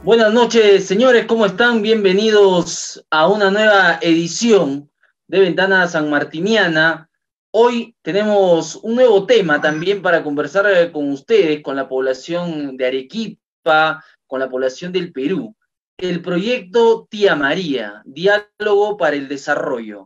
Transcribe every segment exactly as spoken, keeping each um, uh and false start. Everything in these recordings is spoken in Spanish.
Buenas noches, señores, ¿cómo están? Bienvenidos a una nueva edición de Ventana Sanmartiniana. Hoy tenemos un nuevo tema también para conversar eh, con ustedes, con la población de Arequipa, con la población del Perú. El proyecto Tía María, Diálogo para el Desarrollo.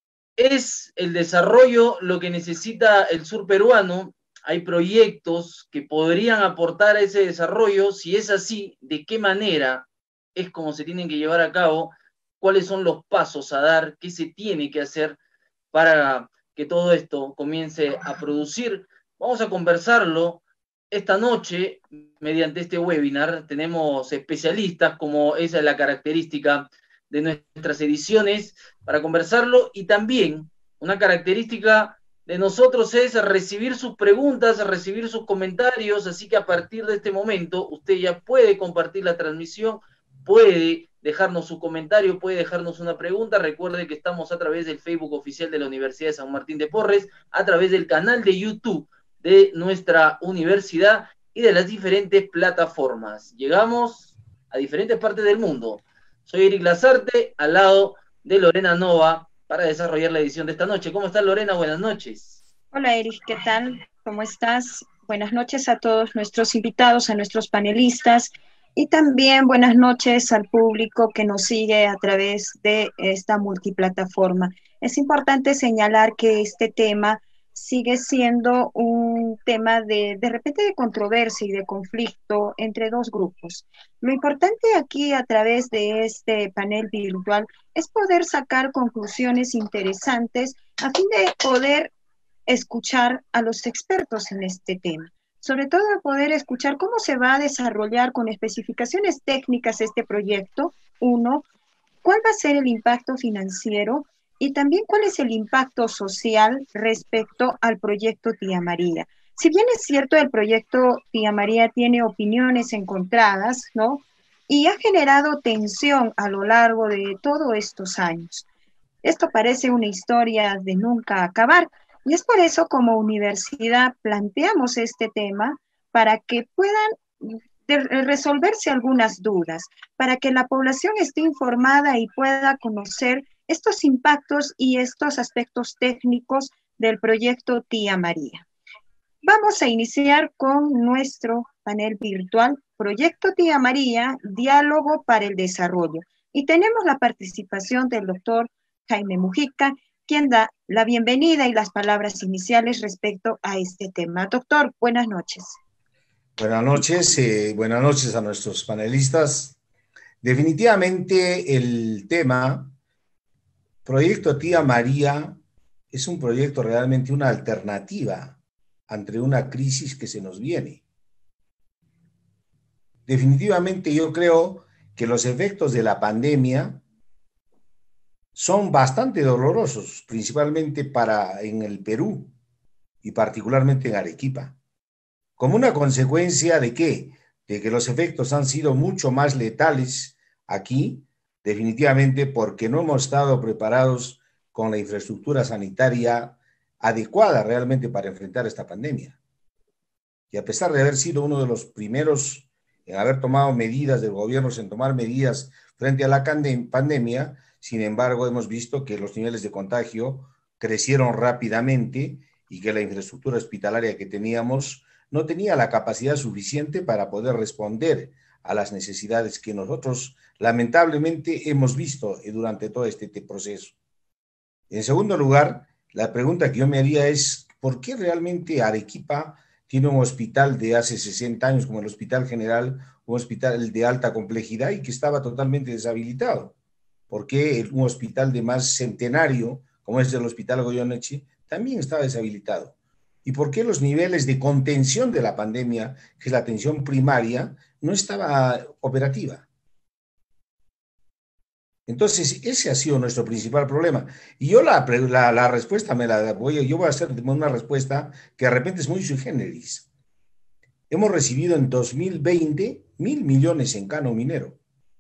¿Es el desarrollo lo que necesita el sur peruano? Hay proyectos que podrían aportar a ese desarrollo. Si es así, ¿de qué manera es como se tienen que llevar a cabo? ¿Cuáles son los pasos a dar? ¿Qué se tiene que hacer para que todo esto comience a producir? Vamos a conversarlo esta noche mediante este webinar. Tenemos especialistas, como esa es la característica de nuestras ediciones, para conversarlo, y también una característica de nosotros es recibir sus preguntas, recibir sus comentarios, así que a partir de este momento usted ya puede compartir la transmisión, puede dejarnos su comentario, puede dejarnos una pregunta. Recuerde que estamos a través del Facebook oficial de la Universidad de San Martín de Porres, a través del canal de YouTube de nuestra universidad y de las diferentes plataformas. Llegamos a diferentes partes del mundo. Soy Eric Lazarte, al lado de Lorena Nova, para desarrollar la edición de esta noche. ¿Cómo estás, Lorena? Buenas noches. Hola Eric, ¿qué tal? ¿Cómo estás? Buenas noches a todos nuestros invitados, a nuestros panelistas y también buenas noches al público que nos sigue a través de esta multiplataforma. Es importante señalar que este tema sigue siendo un tema de, de repente de controversia y de conflicto entre dos grupos. Lo importante aquí a través de este panel virtual es poder sacar conclusiones interesantes a fin de poder escuchar a los expertos en este tema, sobre todo poder escuchar cómo se va a desarrollar con especificaciones técnicas este proyecto, uno, cuál va a ser el impacto financiero y también cuál es el impacto social respecto al proyecto Tía María. Si bien es cierto, el proyecto Tía María tiene opiniones encontradas, ¿no? Y ha generado tensión a lo largo de todos estos años. Esto parece una historia de nunca acabar y es por eso como universidad planteamos este tema para que puedan de resolverse algunas dudas, para que la población esté informada y pueda conocer estos impactos y estos aspectos técnicos del proyecto Tía María. Vamos a iniciar con nuestro panel virtual, Proyecto Tía María, Diálogo para el Desarrollo. Y tenemos la participación del doctor Jaime Mujica, quien da la bienvenida y las palabras iniciales respecto a este tema. Doctor, buenas noches. Buenas noches, eh, buenas noches a nuestros panelistas. Definitivamente el tema Proyecto Tía María es un proyecto realmente una alternativa ante una crisis que se nos viene. Definitivamente yo creo que los efectos de la pandemia son bastante dolorosos, principalmente para en el Perú y particularmente en Arequipa. Como una consecuencia de qué? De que los efectos han sido mucho más letales aquí, definitivamente porque no hemos estado preparados con la infraestructura sanitaria adecuada realmente para enfrentar esta pandemia. Y a pesar de haber sido uno de los primeros en haber tomado medidas del gobierno, en tomar medidas frente a la pandemia, sin embargo, hemos visto que los niveles de contagio crecieron rápidamente y que la infraestructura hospitalaria que teníamos no tenía la capacidad suficiente para poder responder a las necesidades que nosotros lamentablemente hemos visto durante todo este proceso. En segundo lugar, la pregunta que yo me haría es, ¿por qué realmente Arequipa tiene un hospital de hace sesenta años como el Hospital General, un hospital de alta complejidad y que estaba totalmente deshabilitado? ¿Por qué un hospital de más centenario, como es el Hospital Goyeneche, también estaba deshabilitado? ¿Y por qué los niveles de contención de la pandemia, que es la atención primaria, no estaba operativa? Entonces, ese ha sido nuestro principal problema. Y yo la, la, la respuesta me la voy, yo voy a hacer una respuesta que de repente es muy sui generis. Hemos recibido en dos mil veinte mil millones en cano minero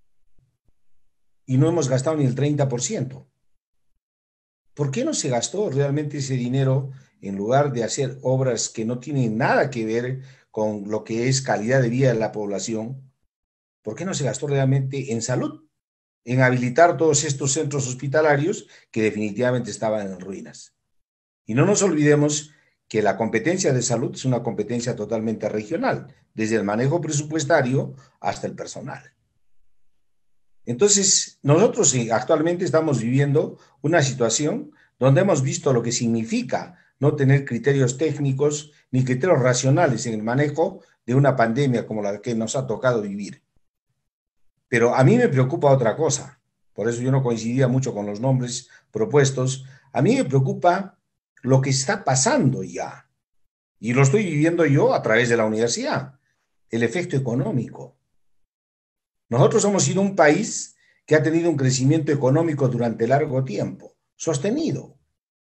y no hemos gastado ni el treinta por ciento. ¿Por qué no se gastó realmente ese dinero en lugar de hacer obras que no tienen nada que ver con lo que es calidad de vida de la población? ¿por qué no se gastó realmente en salud? En habilitar todos estos centros hospitalarios que definitivamente estaban en ruinas. Y no nos olvidemos que la competencia de salud es una competencia totalmente regional, desde el manejo presupuestario hasta el personal. Entonces, nosotros actualmente estamos viviendo una situación donde hemos visto lo que significa no tener criterios técnicos ni criterios racionales en el manejo de una pandemia como la que nos ha tocado vivir. Pero a mí me preocupa otra cosa, por eso yo no coincidía mucho con los nombres propuestos. A mí me preocupa lo que está pasando ya, y lo estoy viviendo yo a través de la universidad, el efecto económico. Nosotros hemos sido un país que ha tenido un crecimiento económico durante largo tiempo, sostenido.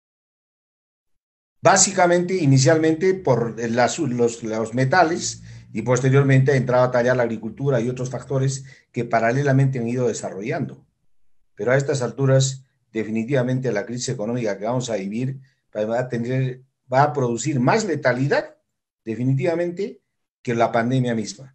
Básicamente, inicialmente por las, los, los metales y posteriormente ha entrado a tallar la agricultura y otros factores que paralelamente han ido desarrollando. Pero a estas alturas, definitivamente la crisis económica que vamos a vivir va a, tener, va a producir más letalidad, definitivamente, que la pandemia misma.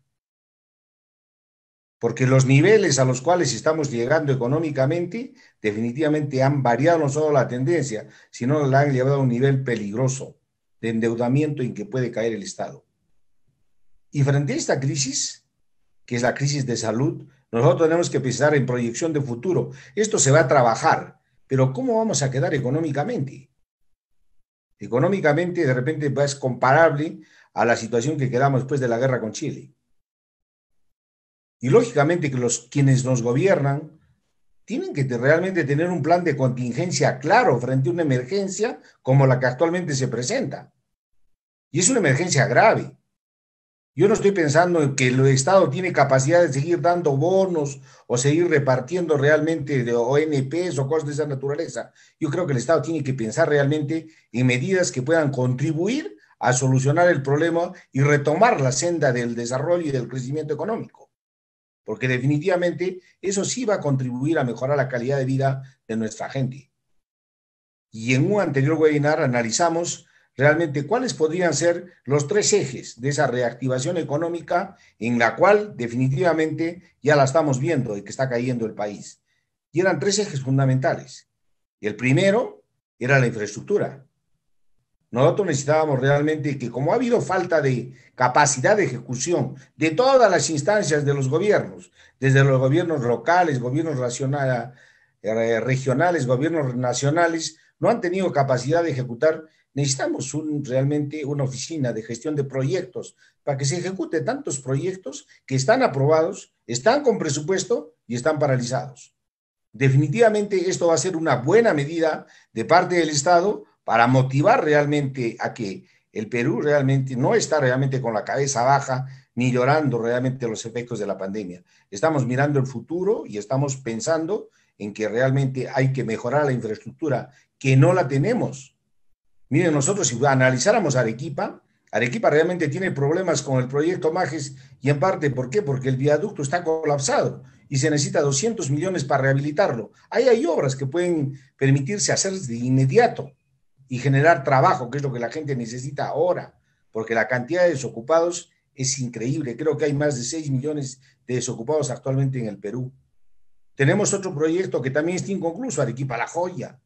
Porque los niveles a los cuales estamos llegando económicamente definitivamente han variado no solo la tendencia, sino la han llevado a un nivel peligroso de endeudamiento en que puede caer el Estado. Y frente a esta crisis, que es la crisis de salud, nosotros tenemos que pensar en proyección de futuro. Esto se va a trabajar, pero ¿cómo vamos a quedar económicamente? Económicamente, de repente, es comparable a la situación que quedamos después de la guerra con Chile. Y lógicamente que los, quienes nos gobiernan tienen que realmente tener un plan de contingencia claro frente a una emergencia como la que actualmente se presenta. Y es una emergencia grave. Yo no estoy pensando en que el Estado tiene capacidad de seguir dando bonos o seguir repartiendo realmente de O N Pes o cosas de esa naturaleza. Yo creo que el Estado tiene que pensar realmente en medidas que puedan contribuir a solucionar el problema y retomar la senda del desarrollo y del crecimiento económico. Porque definitivamente eso sí va a contribuir a mejorar la calidad de vida de nuestra gente. Y en un anterior webinar analizamos realmente cuáles podrían ser los tres ejes de esa reactivación económica en la cual definitivamente ya la estamos viendo y que está cayendo el país. Y eran tres ejes fundamentales. Y el primero era la infraestructura. Nosotros necesitábamos realmente que, como ha habido falta de capacidad de ejecución de todas las instancias de los gobiernos, desde los gobiernos locales, gobiernos racional, eh, regionales, gobiernos nacionales, no han tenido capacidad de ejecutar, necesitamos un, realmente una oficina de gestión de proyectos para que se ejecute tantos proyectos que están aprobados, están con presupuesto y están paralizados. Definitivamente esto va a ser una buena medida de parte del Estado para motivar realmente a que el Perú realmente no está realmente con la cabeza baja ni llorando realmente los efectos de la pandemia. Estamos mirando el futuro y estamos pensando en que realmente hay que mejorar la infraestructura, que no la tenemos. Miren, nosotros si analizáramos Arequipa, Arequipa realmente tiene problemas con el proyecto Majes y en parte, ¿por qué? Porque el viaducto está colapsado y se necesita doscientos millones para rehabilitarlo. Ahí hay obras que pueden permitirse hacer de inmediato y generar trabajo, que es lo que la gente necesita ahora, porque la cantidad de desocupados es increíble. Creo que hay más de seis millones de desocupados actualmente en el Perú. Tenemos otro proyecto que también está inconcluso, Arequipa La Joya.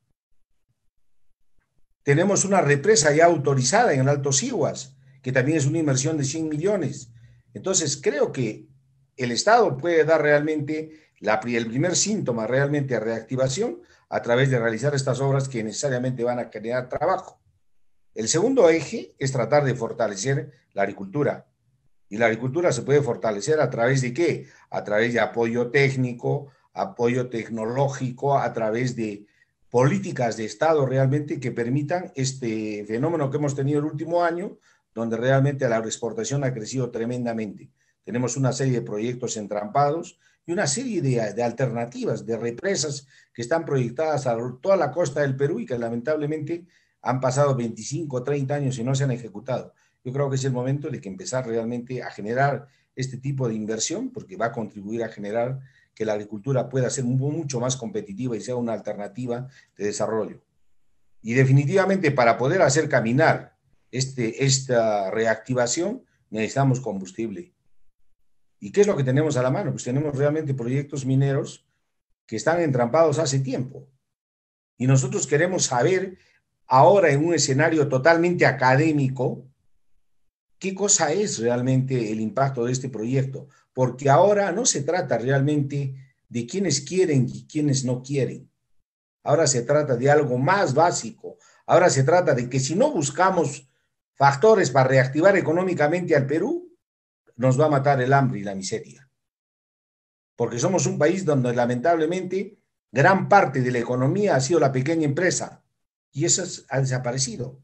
Tenemos una represa ya autorizada en el Alto Siguas, que también es una inversión de cien millones. Entonces, creo que el Estado puede dar realmente la, el primer síntoma realmente de reactivación a través de realizar estas obras que necesariamente van a generar trabajo. El segundo eje es tratar de fortalecer la agricultura. Y la agricultura se puede fortalecer a través de ¿qué? A través de apoyo técnico, apoyo tecnológico, a través de políticas de Estado realmente que permitan este fenómeno que hemos tenido el último año, donde realmente la agroexportación ha crecido tremendamente. Tenemos una serie de proyectos entrampados y una serie de, de alternativas, de represas que están proyectadas a toda la costa del Perú y que lamentablemente han pasado veinticinco, treinta años y no se han ejecutado. Yo creo que es el momento de que empezar realmente a generar este tipo de inversión, porque va a contribuir a generar que la agricultura pueda ser mucho más competitiva y sea una alternativa de desarrollo. Y definitivamente para poder hacer caminar este, esta reactivación necesitamos combustible. ¿Y qué es lo que tenemos a la mano? Pues tenemos realmente proyectos mineros que están entrampados hace tiempo. Y nosotros queremos saber ahora en un escenario totalmente académico qué cosa es realmente el impacto de este proyecto. Porque ahora no se trata realmente de quienes quieren y quienes no quieren. Ahora se trata de algo más básico. Ahora se trata de que si no buscamos factores para reactivar económicamente al Perú, nos va a matar el hambre y la miseria. Porque somos un país donde lamentablemente gran parte de la economía ha sido la pequeña empresa y eso ha desaparecido.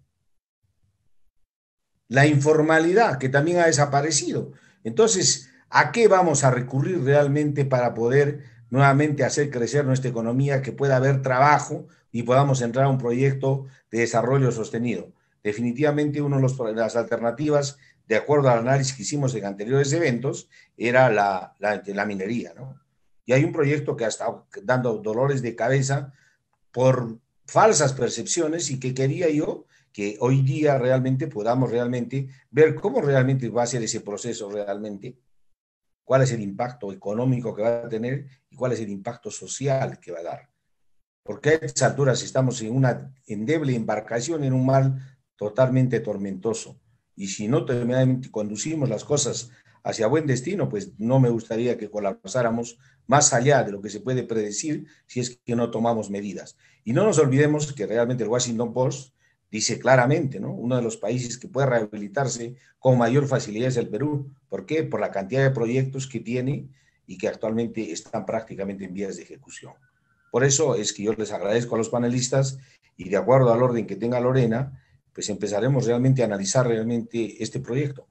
La informalidad que también ha desaparecido. Entonces, ¿a qué vamos a recurrir realmente para poder nuevamente hacer crecer nuestra economía, que pueda haber trabajo y podamos entrar a un proyecto de desarrollo sostenido? Definitivamente una de las alternativas, de acuerdo al análisis que hicimos en anteriores eventos, era la, la, la minería, ¿no? Y hay un proyecto que ha estado dando dolores de cabeza por falsas percepciones y que quería yo que hoy día realmente podamos realmente ver cómo realmente va a ser ese proceso realmente, cuál es el impacto económico que va a tener y cuál es el impacto social que va a dar. Porque a estas alturas estamos en una endeble embarcación en un mar totalmente tormentoso. Y si no conducimos las cosas hacia buen destino, pues no me gustaría que colapsáramos más allá de lo que se puede predecir si es que no tomamos medidas. Y no nos olvidemos que realmente el Washington Post dice claramente, ¿no? Uno de los países que puede rehabilitarse con mayor facilidad es el Perú. ¿Por qué? Por la cantidad de proyectos que tiene y que actualmente están prácticamente en vías de ejecución. Por eso es que yo les agradezco a los panelistas y de acuerdo al orden que tenga Lorena, pues empezaremos realmente a analizar realmente este proyecto.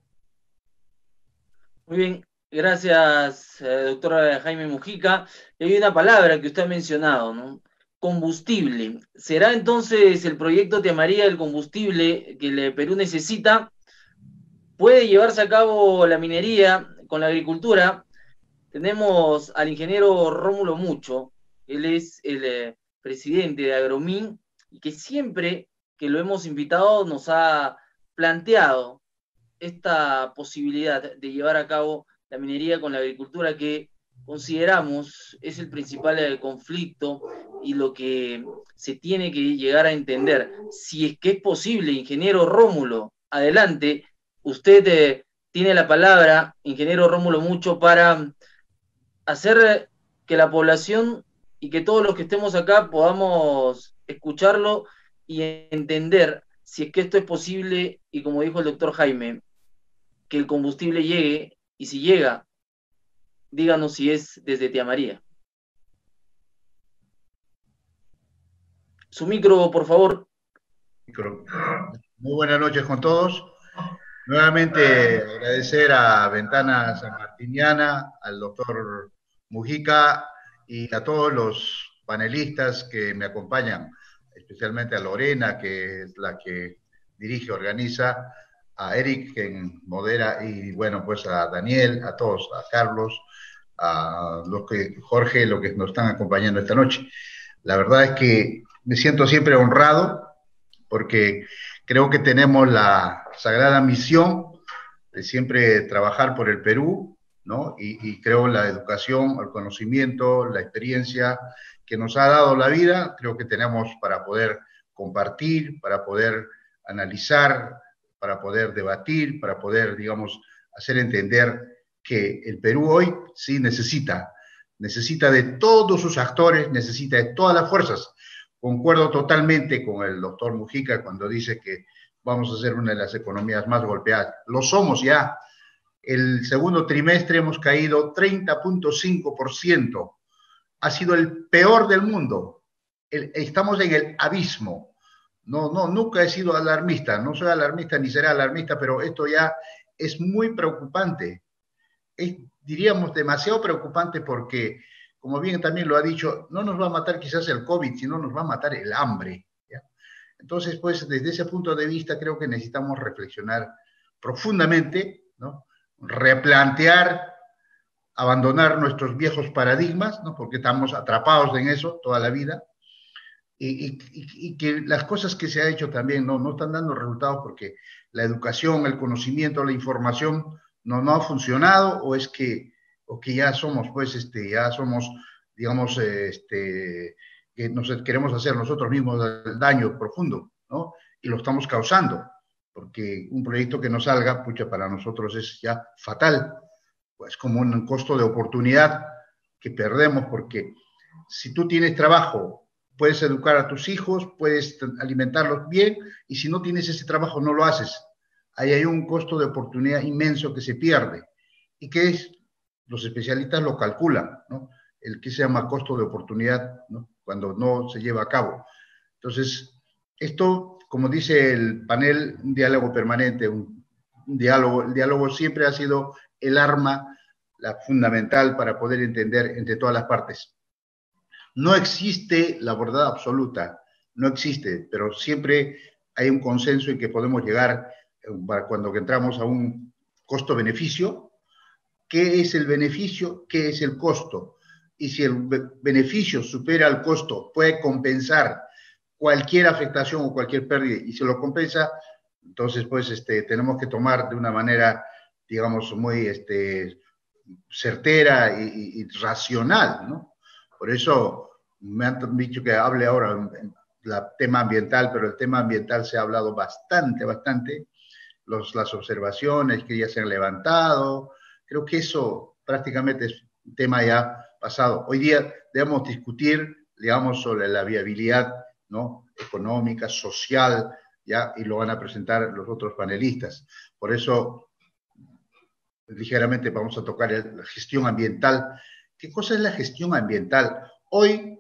Muy bien, gracias, eh, doctor Jaime Mujica. Y hay una palabra que usted ha mencionado, ¿no? Combustible. ¿Será entonces el proyecto Tía María el combustible que el Perú necesita? ¿Puede llevarse a cabo la minería con la agricultura? Tenemos al ingeniero Rómulo Mucho, él es el eh, presidente de Agromin y que siempre que lo hemos invitado nos ha planteado esta posibilidad de llevar a cabo la minería con la agricultura, que consideramos es el principal eh, conflicto y lo que se tiene que llegar a entender. Si es que es posible, ingeniero Rómulo, adelante, usted eh, tiene la palabra, ingeniero Rómulo Mucho, para hacer que la población y que todos los que estemos acá podamos escucharlo y entender si es que esto es posible y, como dijo el doctor Jaime, que el combustible llegue, y si llega, díganos si es desde Tía María. Su micro, por favor. Muy buenas noches con todos. Nuevamente agradecer a Ventana Sanmartiniana, al doctor Mujica y a todos los panelistas que me acompañan, especialmente a Lorena, que es la que dirige, organiza, a Eric, quien modera, y bueno, pues a Daniel, a todos, a Carlos, a los que, Jorge, los que nos están acompañando esta noche. La verdad es que me siento siempre honrado porque creo que tenemos la sagrada misión de siempre trabajar por el Perú, ¿no? Y, y creo la educación, el conocimiento, la experiencia que nos ha dado la vida, creo que tenemos para poder compartir, para poder analizar, para poder debatir, para poder, digamos, hacer entender que el Perú hoy sí necesita, necesita de todos sus actores, necesita de todas las fuerzas. Concuerdo totalmente con el doctor Mujica cuando dice que vamos a ser una de las economías más golpeadas. Lo somos ya. El segundo trimestre hemos caído treinta punto cinco por ciento. Ha sido el peor del mundo. El, estamos en el abismo. No, no, nunca he sido alarmista. No soy alarmista ni seré alarmista, pero esto ya es muy preocupante. Es, diríamos, demasiado preocupante porque, como bien también lo ha dicho, no nos va a matar quizás el COVID, sino nos va a matar el hambre, ¿ya? Entonces, pues, desde ese punto de vista, creo que necesitamos reflexionar profundamente, ¿no? Replantear, abandonar nuestros viejos paradigmas, ¿no? Porque estamos atrapados en eso toda la vida, y, y, y que las cosas que se ha hecho también no, no están dando resultados porque la educación, el conocimiento, la información no, no ha funcionado, o es que o que ya somos, pues, este, ya somos, digamos, este, que nos queremos hacer nosotros mismos el daño profundo, ¿no? Y lo estamos causando, porque un proyecto que no salga, pucha, para nosotros es ya fatal, pues como un costo de oportunidad que perdemos, porque si tú tienes trabajo, puedes educar a tus hijos, puedes alimentarlos bien, y si no tienes ese trabajo, no lo haces. Ahí hay un costo de oportunidad inmenso que se pierde, y que es, los especialistas lo calculan, ¿no? El que se llama costo de oportunidad, ¿no? Cuando no se lleva a cabo. Entonces, esto, como dice el panel, un diálogo permanente, un, un diálogo, el diálogo siempre ha sido el arma, la fundamental para poder entender entre todas las partes. No existe la verdad absoluta, no existe, pero siempre hay un consenso en que podemos llegar, para cuando entramos a un costo-beneficio, ¿qué es el beneficio? ¿Qué es el costo? Y si el beneficio supera el costo, puede compensar cualquier afectación o cualquier pérdida, y se lo compensa, entonces pues este, tenemos que tomar de una manera, digamos, muy este, certera y, y, y racional, ¿no? Por eso me han dicho que hable ahora en el tema ambiental, pero el tema ambiental se ha hablado bastante, bastante, Los, las observaciones que ya se han levantado, creo que eso prácticamente es un tema ya pasado. Hoy día debemos discutir, digamos, sobre la viabilidad, ¿no?, económica, social, ya, y lo van a presentar los otros panelistas. Por eso, ligeramente vamos a tocar el, la gestión ambiental. ¿Qué cosa es la gestión ambiental? Hoy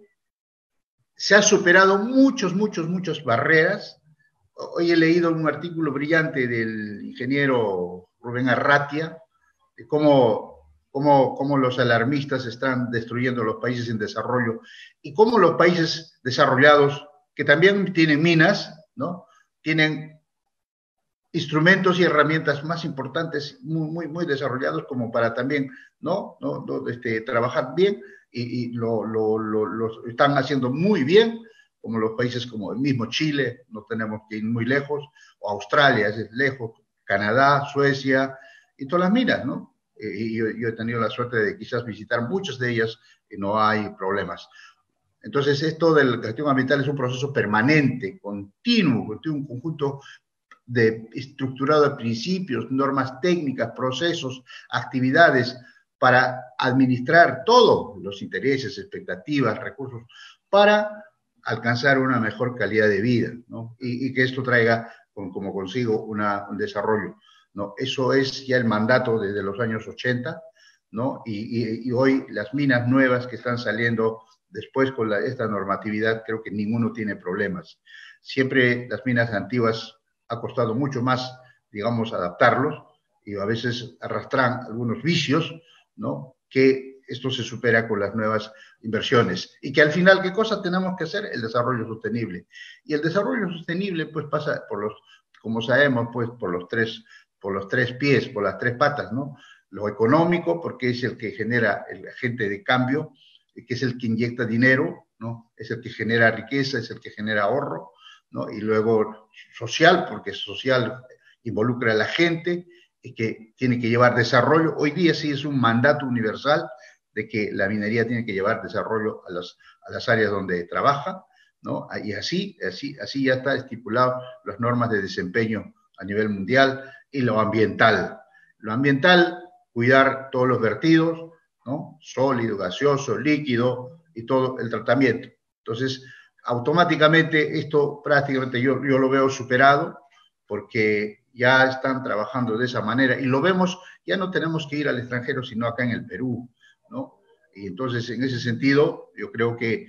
se han superado muchos, muchos, muchas barreras. Hoy he leído un artículo brillante del ingeniero Rubén Arratia, de cómo, cómo, cómo los alarmistas están destruyendo los países en desarrollo y cómo los países desarrollados, que también tienen minas, ¿no?, tienen instrumentos y herramientas más importantes, muy, muy, muy desarrollados como para también, ¿no?, ¿no? ¿no? Este, trabajar bien, y, y lo, lo, lo, lo están haciendo muy bien, como los países como el mismo Chile, no tenemos que ir muy lejos, o Australia es lejos, Canadá, Suecia, y todas las minas, ¿no? Y yo, yo he tenido la suerte de quizás visitar muchas de ellas y no hay problemas. Entonces, esto de la gestión ambiental es un proceso permanente, continuo, un conjunto de, estructurado de principios, normas técnicas, procesos, actividades para administrar todos los intereses, expectativas, recursos, para alcanzar una mejor calidad de vida, ¿no? Y, y que esto traiga con, como consigo una, un desarrollo, ¿no? Eso es ya el mandato desde los años ochenta, ¿no? Y, y, y hoy las minas nuevas que están saliendo después con la, esta normatividad, creo que ninguno tiene problemas. Siempre las minas antiguas ha costado mucho más, digamos, adaptarlos, y a veces arrastran algunos vicios, ¿no?, que esto se supera con las nuevas inversiones. Y que al final, ¿qué cosa tenemos que hacer? El desarrollo sostenible. Y el desarrollo sostenible, pues, pasa por los, como sabemos, pues, por los tres, por los tres pies, por las tres patas, ¿no? Lo económico, porque es el que genera el agente de cambio, que es el que inyecta dinero, ¿no? Es el que genera riqueza, es el que genera ahorro, ¿no? Y luego social, porque social involucra a la gente, y que tiene que llevar desarrollo. Hoy día sí es un mandato universal de que la minería tiene que llevar desarrollo a, los, a las áreas donde trabaja, ¿no? Y así, así, así ya está estipulado las normas de desempeño a nivel mundial. Y lo ambiental. Lo ambiental, cuidar todos los vertidos, ¿no? Sólido, gaseoso, líquido y todo el tratamiento. Entonces, automáticamente esto prácticamente yo, yo lo veo superado, porque ya están trabajando de esa manera, y lo vemos, ya no tenemos que ir al extranjero, sino acá en el Perú, ¿no? Y entonces, en ese sentido, yo creo que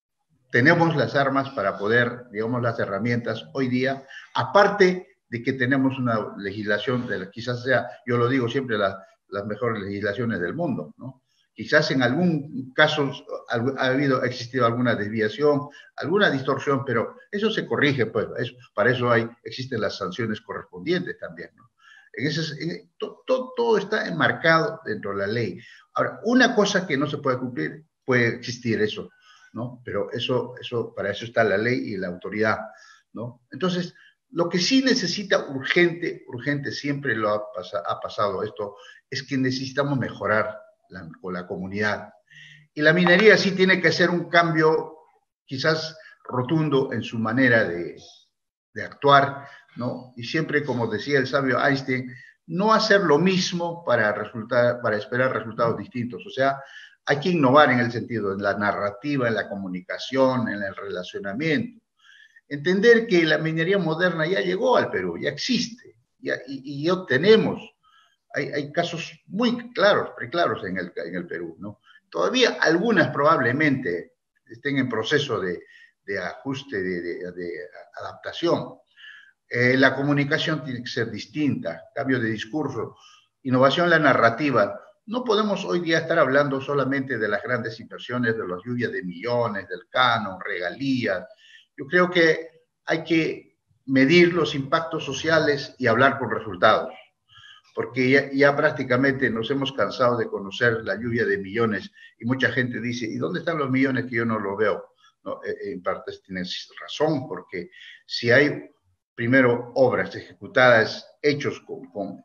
tenemos las armas para poder, digamos, las herramientas hoy día, aparte de que tenemos una legislación, de la, quizás sea, yo lo digo siempre, la, las mejores legislaciones del mundo, ¿no? Quizás en algún caso ha habido, ha existido alguna desviación, alguna distorsión, pero eso se corrige, pues, eso, para eso hay, existen las sanciones correspondientes también, ¿no? En ese, en, to, to, todo está enmarcado dentro de la ley. Ahora, una cosa que no se puede cumplir, puede existir eso, ¿no? Pero eso, eso, para eso está la ley y la autoridad, ¿no? Entonces, lo que sí necesita urgente, urgente, siempre lo ha, pas ha pasado esto, es que necesitamos mejorar la, con la comunidad. Y la minería sí tiene que hacer un cambio quizás rotundo en su manera de, de actuar, ¿no? Y siempre, como decía el sabio Einstein, no hacer lo mismo para, resultar, para esperar resultados distintos. O sea, hay que innovar en el sentido, en la narrativa, en la comunicación, en el relacionamiento. Entender que la minería moderna ya llegó al Perú, ya existe, ya, y, y ya tenemos. Hay, hay casos muy claros, preclaros en el, en el Perú, ¿no? Todavía algunas probablemente estén en proceso de, de ajuste, de, de, de adaptación. Eh, la comunicación tiene que ser distinta, cambio de discurso, innovación en la narrativa. No podemos hoy día estar hablando solamente de las grandes inversiones, de las lluvias de millones, del canon, regalías. Yo creo que hay que medir los impactos sociales y hablar con resultados, porque ya, ya prácticamente nos hemos cansado de conocer la lluvia de millones y mucha gente dice, ¿y dónde están los millones que yo no los veo? No, en parte tienes razón, porque si hay primero obras ejecutadas, hechos con, con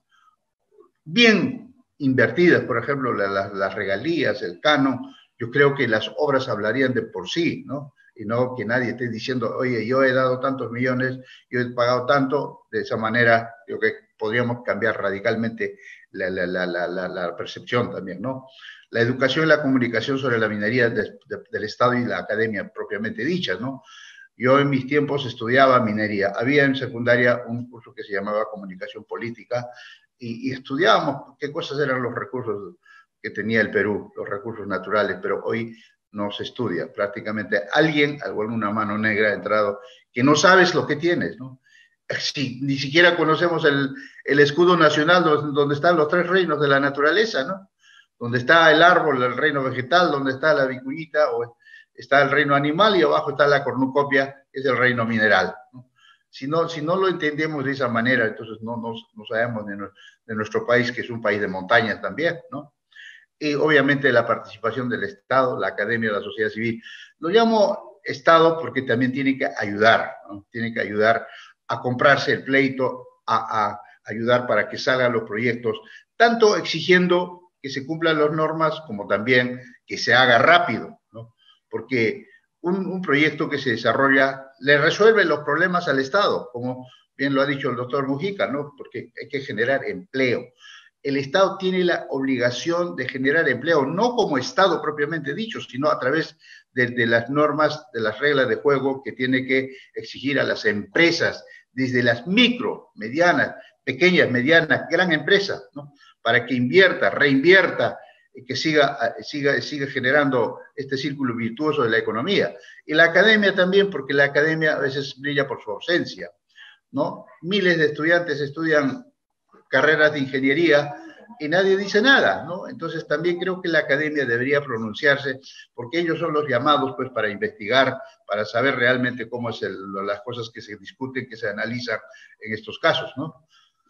bien invertidas, por ejemplo, la, la, las regalías, el canon, yo creo que las obras hablarían de por sí, ¿no? Y no que nadie esté diciendo, oye, yo he dado tantos millones, yo he pagado tanto, de esa manera, yo creo que podríamos cambiar radicalmente la, la, la, la, la, la percepción también, ¿no? La educación y la comunicación sobre la minería de, de, del Estado y la academia propiamente dichas, ¿no? Yo en mis tiempos estudiaba minería. Había en secundaria un curso que se llamaba Comunicación Política y, y estudiábamos qué cosas eran los recursos que tenía el Perú, los recursos naturales, pero hoy no se estudia. Prácticamente alguien, alguna mano negra ha entrado, que no sabes lo que tienes, ¿no? Sí, ni siquiera conocemos el, el escudo nacional donde, donde están los tres reinos de la naturaleza, ¿no? Donde está el árbol, el reino vegetal, donde está la vicuñita, o está el reino animal y abajo está la cornucopia, que es el reino mineral, ¿no? Si no, si no lo entendemos de esa manera, entonces no, no, no sabemos de, de nuestro país, que es un país de montañas también, ¿no? Y obviamente la participación del Estado, la academia, la sociedad civil. Lo llamo Estado porque también tiene que ayudar, ¿no? Tiene que ayudar a comprarse el pleito, a, a ayudar para que salgan los proyectos, tanto exigiendo que se cumplan las normas como también que se haga rápido, ¿no? Porque un, un proyecto que se desarrolla le resuelve los problemas al Estado, como bien lo ha dicho el doctor Mujica, ¿no? Porque hay que generar empleo. El Estado tiene la obligación de generar empleo, no como Estado propiamente dicho, sino a través de, de las normas, de las reglas de juego que tiene que exigir a las empresas, desde las micro, medianas, pequeñas, medianas, gran empresas, ¿no? Para que invierta, reinvierta, y que siga, siga, siga generando este círculo virtuoso de la economía. Y la academia también, porque la academia a veces brilla por su ausencia, ¿no? Miles de estudiantes estudian carreras de ingeniería y nadie dice nada, ¿no? Entonces también creo que la academia debería pronunciarse, porque ellos son los llamados, pues, para investigar, para saber realmente cómo es el, las cosas que se discuten, que se analizan en estos casos, ¿no?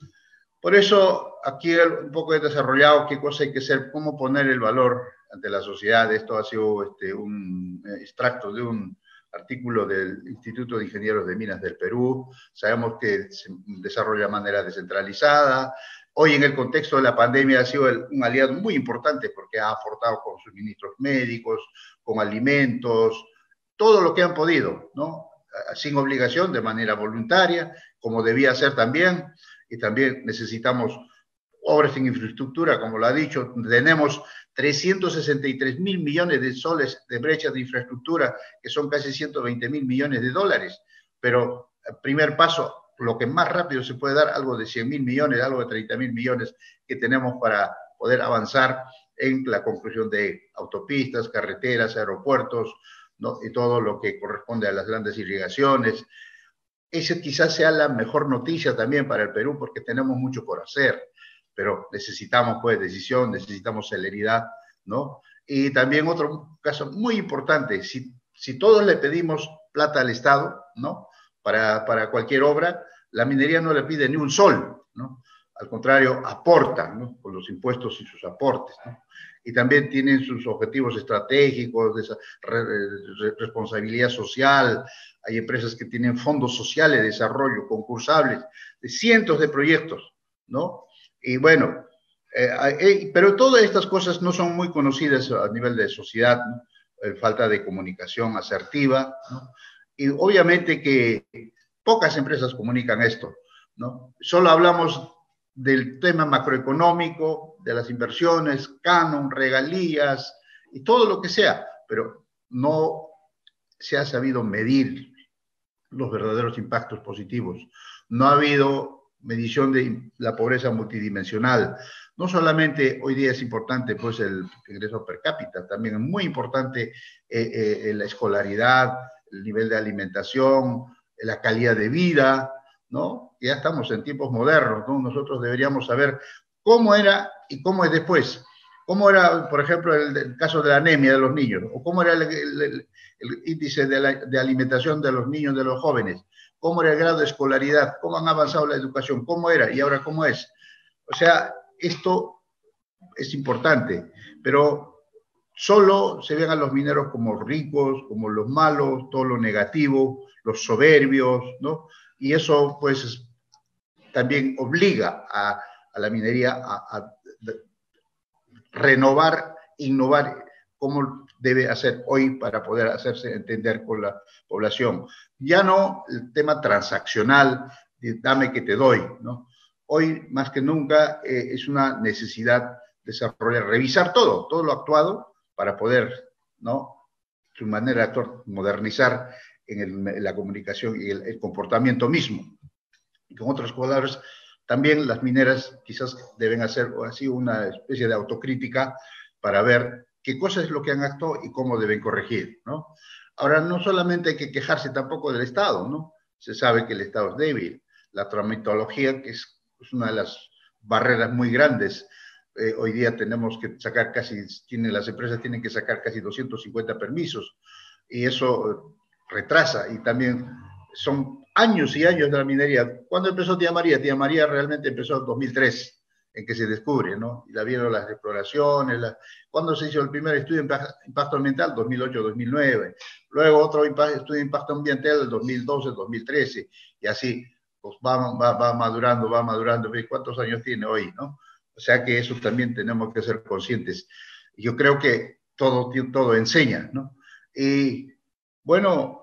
Por eso aquí un poco he desarrollado qué cosa hay que hacer, cómo poner el valor ante la sociedad. Esto ha sido este, un extracto de un artículo del Instituto de Ingenieros de Minas del Perú. Sabemos que se desarrolla de manera descentralizada. Hoy, en el contexto de la pandemia, ha sido el, un aliado muy importante porque ha aportado con suministros médicos, con alimentos, todo lo que han podido, ¿no? Sin obligación, de manera voluntaria, como debía ser también. Y también necesitamos obras en infraestructura, como lo ha dicho. Tenemos trescientos sesenta y tres mil millones de soles de brechas de infraestructura, que son casi ciento veinte mil millones de dólares. Pero el primer paso, lo que más rápido se puede dar, algo de cien mil millones, algo de treinta mil millones que tenemos para poder avanzar en la conclusión de autopistas, carreteras, aeropuertos, ¿no? Y todo lo que corresponde a las grandes irrigaciones. Esa quizás sea la mejor noticia también para el Perú, porque tenemos mucho por hacer, pero necesitamos, pues, decisión, necesitamos celeridad, ¿no? Y también otro caso muy importante, si, si todos le pedimos plata al Estado, ¿no? Para, para cualquier obra, la minería no le pide ni un sol, ¿no? Al contrario, aporta, ¿no? Con los impuestos y sus aportes, ¿no? Y también tienen sus objetivos estratégicos, de esa re, re, responsabilidad social. Hay empresas que tienen fondos sociales de desarrollo concursables de cientos de proyectos, ¿no? Y bueno, Eh, eh, pero todas estas cosas no son muy conocidas a nivel de sociedad, ¿no? Eh, falta de comunicación asertiva, ¿no? Y obviamente que pocas empresas comunican esto, ¿no? Solo hablamos del tema macroeconómico, de las inversiones, canon, regalías y todo lo que sea, pero no se ha sabido medir los verdaderos impactos positivos. No ha habido medición de la pobreza multidimensional. No solamente hoy día es importante pues el ingreso per cápita, también es muy importante eh, eh, la escolaridad, el nivel de alimentación, la calidad de vida, ¿no? Ya estamos en tiempos modernos, ¿no? Nosotros deberíamos saber cómo era y cómo es después. ¿Cómo era, por ejemplo, el, el caso de la anemia de los niños? ¿O cómo era el, el, el, el índice de, la, de alimentación de los niños, de los jóvenes? ¿Cómo era el grado de escolaridad? ¿Cómo han avanzado la educación? ¿Cómo era? ¿Y ahora cómo es? O sea, esto es importante, pero solo se ven a los mineros como ricos, como los malos, todo lo negativo, los soberbios, ¿no? Y eso, pues, también obliga a, a la minería a, a renovar, innovar, cómo debe hacer hoy para poder hacerse entender con la población. Ya no el tema transaccional, de dame que te doy, ¿no? Hoy, más que nunca, eh, es una necesidad desarrollar, revisar todo, todo lo actuado para poder, ¿no? Su manera de actuar, modernizar en, el, en la comunicación y el, el comportamiento mismo. Y con otras palabras, también las mineras quizás deben hacer así una especie de autocrítica para ver qué cosa es lo que han actuado y cómo deben corregir, ¿no? Ahora, no solamente hay que quejarse tampoco del Estado, ¿no? Se sabe que el Estado es débil. La tramitología, que es, es una de las barreras muy grandes. Eh, hoy día tenemos que sacar casi, tienen, las empresas tienen que sacar casi doscientos cincuenta permisos y eso retrasa y también son años y años de la minería. ¿Cuándo empezó Tía María? Tía María realmente empezó en dos mil tres, en que se descubre, ¿no? Y la vieron las exploraciones. La... ¿Cuándo se hizo el primer estudio de impacto ambiental? dos mil ocho, dos mil nueve. Luego otro estudio de impacto ambiental en dos mil doce, dos mil trece. Y así, pues va, va, va madurando, va madurando. ¿Cuántos años tiene hoy, no? O sea que eso también tenemos que ser conscientes. Yo creo que todo, todo enseña, ¿no? Y bueno,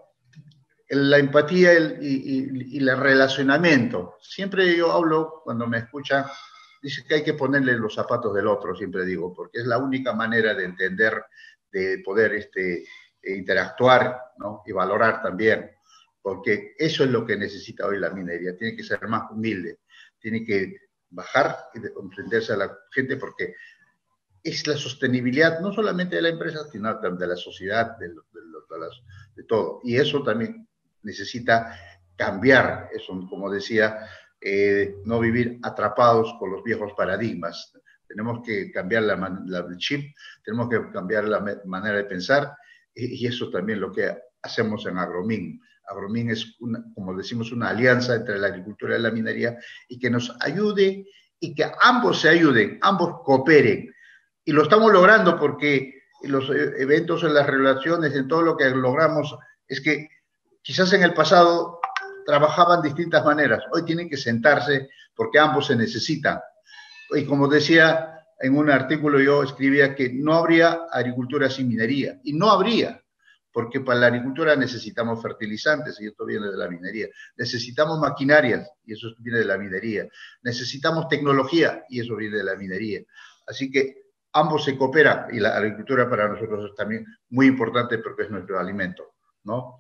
la empatía el, y, y, y el relacionamiento. Siempre yo hablo, cuando me escuchan, dice que hay que ponerle los zapatos del otro, siempre digo, porque es la única manera de entender, de poder este, interactuar, ¿no? Y valorar también, porque eso es lo que necesita hoy la minería. Tiene que ser más humilde, tiene que bajar y de comprenderse a la gente, porque es la sostenibilidad no solamente de la empresa, sino también de la sociedad, de, de, de, las, de todo. Y eso también necesita cambiar, eso, como decía, eh, no vivir atrapados con los viejos paradigmas. Tenemos que cambiar la, la, el chip, tenemos que cambiar la manera de pensar, y, y eso también lo que hacemos en Agromin. Agromin es, una, como decimos, una alianza entre la agricultura y la minería, y que nos ayude, y que ambos se ayuden, ambos cooperen. Y lo estamos logrando porque en los eventos, en las relaciones, en todo lo que logramos, es que quizás en el pasado trabajaban de distintas maneras. Hoy tienen que sentarse porque ambos se necesitan. Y como decía en un artículo, yo escribía que no habría agricultura sin minería. Y no habría, porque para la agricultura necesitamos fertilizantes, y esto viene de la minería. Necesitamos maquinarias, y eso viene de la minería. Necesitamos tecnología, y eso viene de la minería. Así que ambos se cooperan, y la agricultura para nosotros es también muy importante porque es nuestro alimento, ¿no?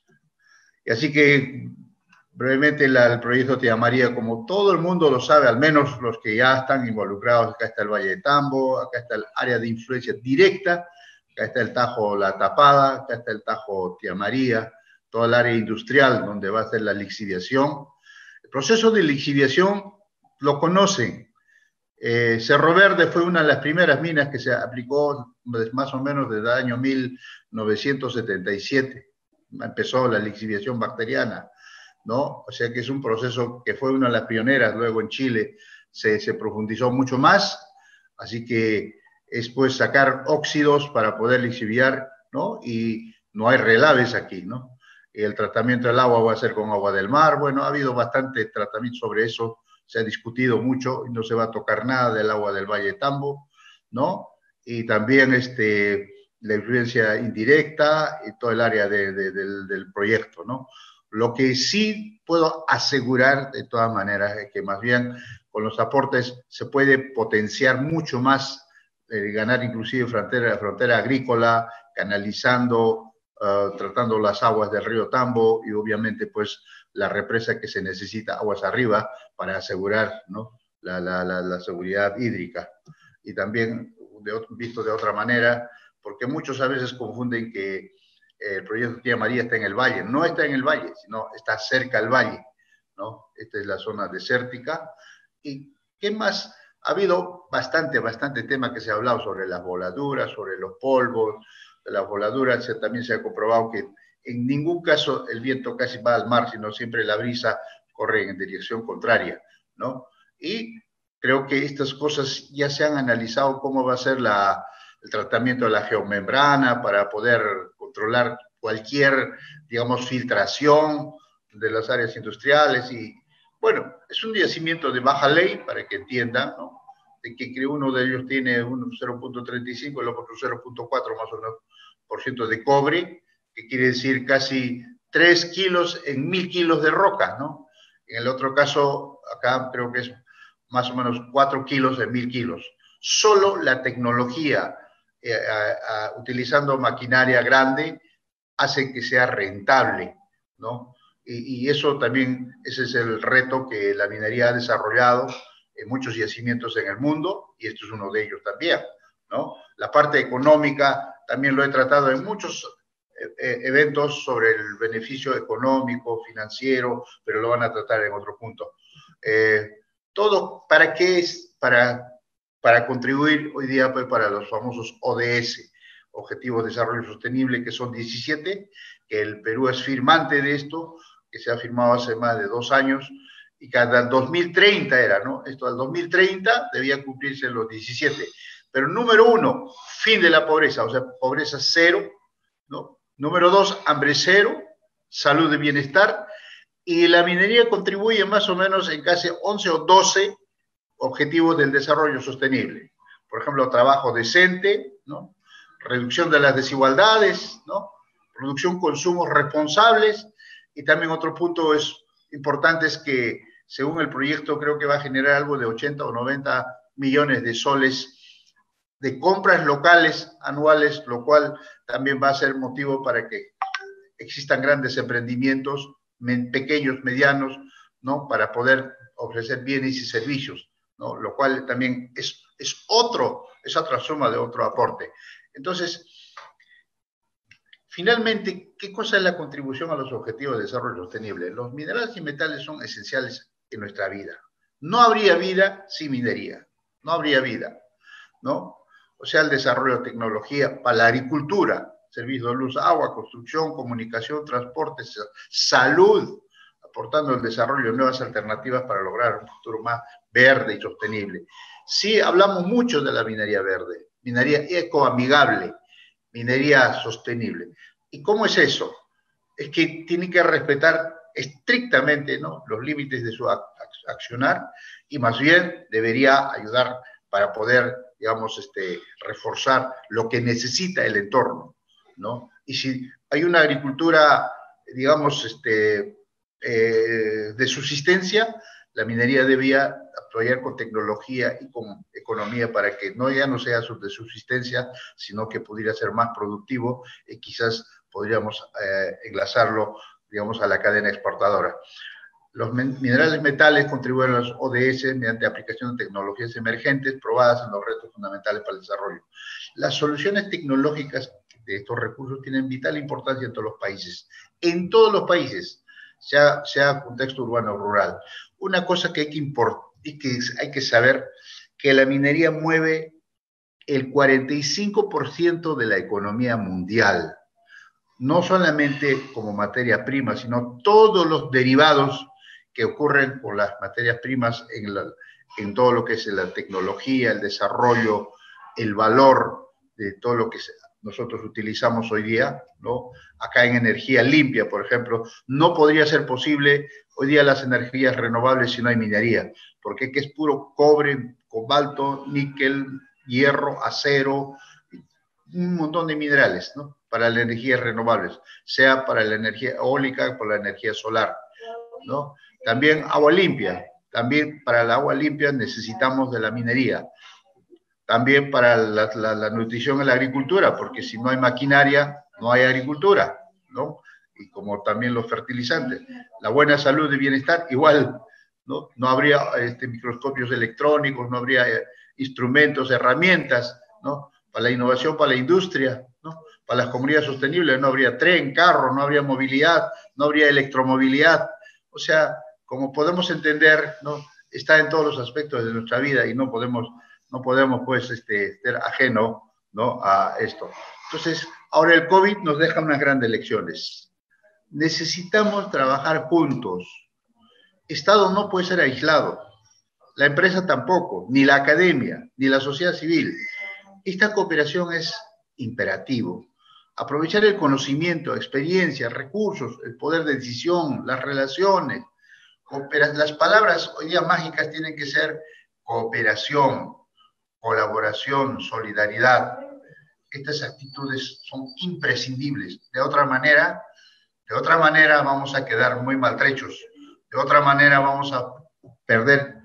Y así que, brevemente, la, el proyecto Tía María, como todo el mundo lo sabe, al menos los que ya están involucrados, acá está el Valle de Tambo, acá está el área de influencia directa, acá está el Tajo La Tapada, acá está el Tajo Tía María, toda el área industrial donde va a ser la lixiviación. El proceso de lixiviación lo conocen. Eh, Cerro Verde fue una de las primeras minas que se aplicó más o menos desde el año mil novecientos setenta y siete. Empezó la lixiviación bacteriana, ¿no? O sea que es un proceso que fue una de las pioneras. Luego en Chile se, se profundizó mucho más, así que es pues sacar óxidos para poder lixiviar, ¿no? Y no hay relaves aquí, ¿no? Y el tratamiento del agua va a ser con agua del mar. Bueno, ha habido bastante tratamiento sobre eso, se ha discutido mucho y no se va a tocar nada del agua del Valle de Tambo, ¿no? Y también este, la influencia indirecta y todo el área de, de, del, del proyecto, ¿no? Lo que sí puedo asegurar de todas maneras es que más bien con los aportes se puede potenciar mucho más, eh, ganar inclusive frontera, frontera agrícola, canalizando, uh, tratando las aguas del río Tambo y obviamente pues la represa que se necesita aguas arriba para asegurar, ¿no? la, la, la, la seguridad hídrica. Y también de, visto de otra manera, porque muchos a veces confunden que el proyecto Tía María está en el valle. No está en el valle, sino está cerca al valle, ¿no? Esta es la zona desértica. ¿Y qué más? Ha habido bastante, bastante tema que se ha hablado sobre las voladuras, sobre los polvos. De las voladuras se, también se ha comprobado que en ningún caso el viento casi va al mar, sino siempre la brisa corre en dirección contraria, ¿no? Y creo que estas cosas ya se han analizado cómo va a ser la, el tratamiento de la geomembrana para poder controlar cualquier, digamos, filtración de las áreas industriales. Y bueno, es un yacimiento de baja ley, para que entiendan, ¿no? De que uno de ellos tiene un cero punto treinta y cinco y el otro cero punto cuatro más o menos por ciento de cobre, que quiere decir casi tres kilos en mil kilos de roca, ¿no? En el otro caso, acá creo que es más o menos cuatro kilos en mil kilos. Solo la tecnología, eh, a, a, utilizando maquinaria grande, hace que sea rentable, ¿no? Y, y eso también, ese es el reto que la minería ha desarrollado en muchos yacimientos en el mundo, y esto es uno de ellos también, ¿no? La parte económica también lo he tratado en muchos eh, eventos sobre el beneficio económico, financiero, pero lo van a tratar en otro punto. Eh, todo, ¿para qué es? Para, para contribuir hoy día pues, para los famosos O D S, Objetivos de Desarrollo Sostenible, que son diecisiete, que el Perú es firmante de esto, que se ha firmado hace más de dos años, y cada dos mil treinta era, ¿no? Esto al dos mil treinta debía cumplirse los diecisiete. Pero número uno, fin de la pobreza, o sea, pobreza cero, ¿no? Número dos, hambre cero, salud y bienestar, y la minería contribuye más o menos en casi once o doce objetivos del desarrollo sostenible. Por ejemplo, trabajo decente, ¿no? Reducción de las desigualdades, ¿no? Producción, consumos responsables, y también otro punto es importante es que, según el proyecto, creo que va a generar algo de ochenta o noventa millones de soles de compras locales anuales, lo cual también va a ser motivo para que existan grandes emprendimientos, pequeños, medianos, ¿no? Para poder ofrecer bienes y servicios, ¿no? Lo cual también es, es, otro, es otra suma de otro aporte. Entonces, finalmente, ¿qué cosa es la contribución a los objetivos de desarrollo sostenible? Los minerales y metales son esenciales en nuestra vida. No habría vida sin minería, no habría vida, ¿no? O sea, el desarrollo de tecnología para la agricultura, servicio de luz, agua, construcción, comunicación, transporte, salud, aportando el desarrollo de nuevas alternativas para lograr un futuro más verde y sostenible. Sí, hablamos mucho de la minería verde, minería ecoamigable, minería sostenible. ¿Y cómo es eso? Es que tiene que respetar estrictamente, ¿no?, los límites de su accionar, y más bien debería ayudar para poder, digamos, este, reforzar lo que necesita el entorno, ¿no? Y si hay una agricultura, digamos, este, eh, de subsistencia, la minería debía apoyar con tecnología y con economía para que no ya no sea de subsistencia, sino que pudiera ser más productivo, y quizás podríamos eh, enlazarlo, digamos, a la cadena exportadora. Los minerales metales contribuyen a los O D S mediante aplicación de tecnologías emergentes probadas en los retos fundamentales para el desarrollo. Las soluciones tecnológicas de estos recursos tienen vital importancia en todos los países, en todos los países, sea, sea contexto urbano o rural. Una cosa que hay que, y que hay que saber, que la minería mueve el cuarenta y cinco por ciento de la economía mundial, no solamente como materia prima, sino todos los derivados que ocurren con las materias primas en, la, en todo lo que es la tecnología, el desarrollo, el valor de todo lo que nosotros utilizamos hoy día, ¿no? Acá en energía limpia, por ejemplo, no podría ser posible hoy día las energías renovables si no hay minería, porque es puro cobre, cobalto, níquel, hierro, acero, un montón de minerales, ¿no? Para las energías renovables, sea para la energía eólica, para la energía solar, ¿no? También agua limpia, también para el agua limpia necesitamos de la minería, también para la, la, la nutrición en la agricultura, porque si no hay maquinaria, no hay agricultura, ¿no? Y como también los fertilizantes. La buena salud y bienestar, igual, ¿no? No habría este, microscopios electrónicos, no habría eh, instrumentos, herramientas, ¿no? Para la innovación, para la industria, ¿no? Para las comunidades sostenibles, no habría tren, carro, no habría movilidad, no habría electromovilidad. O sea, como podemos entender, ¿no? Está en todos los aspectos de nuestra vida y no podemos, no podemos pues, este, ser ajeno, ¿no? A esto. Entonces, ahora el COVID nos deja unas grandes lecciones. Necesitamos trabajar juntos. Estado no puede ser aislado, la empresa tampoco, ni la academia, ni la sociedad civil. Esta cooperación es imperativo. Aprovechar el conocimiento, experiencia, recursos, el poder de decisión, las relaciones. Las palabras hoy día mágicas tienen que ser cooperación, colaboración, solidaridad. Estas actitudes son imprescindibles. De otra manera, de otra manera vamos a quedar muy maltrechos. De otra manera vamos a perder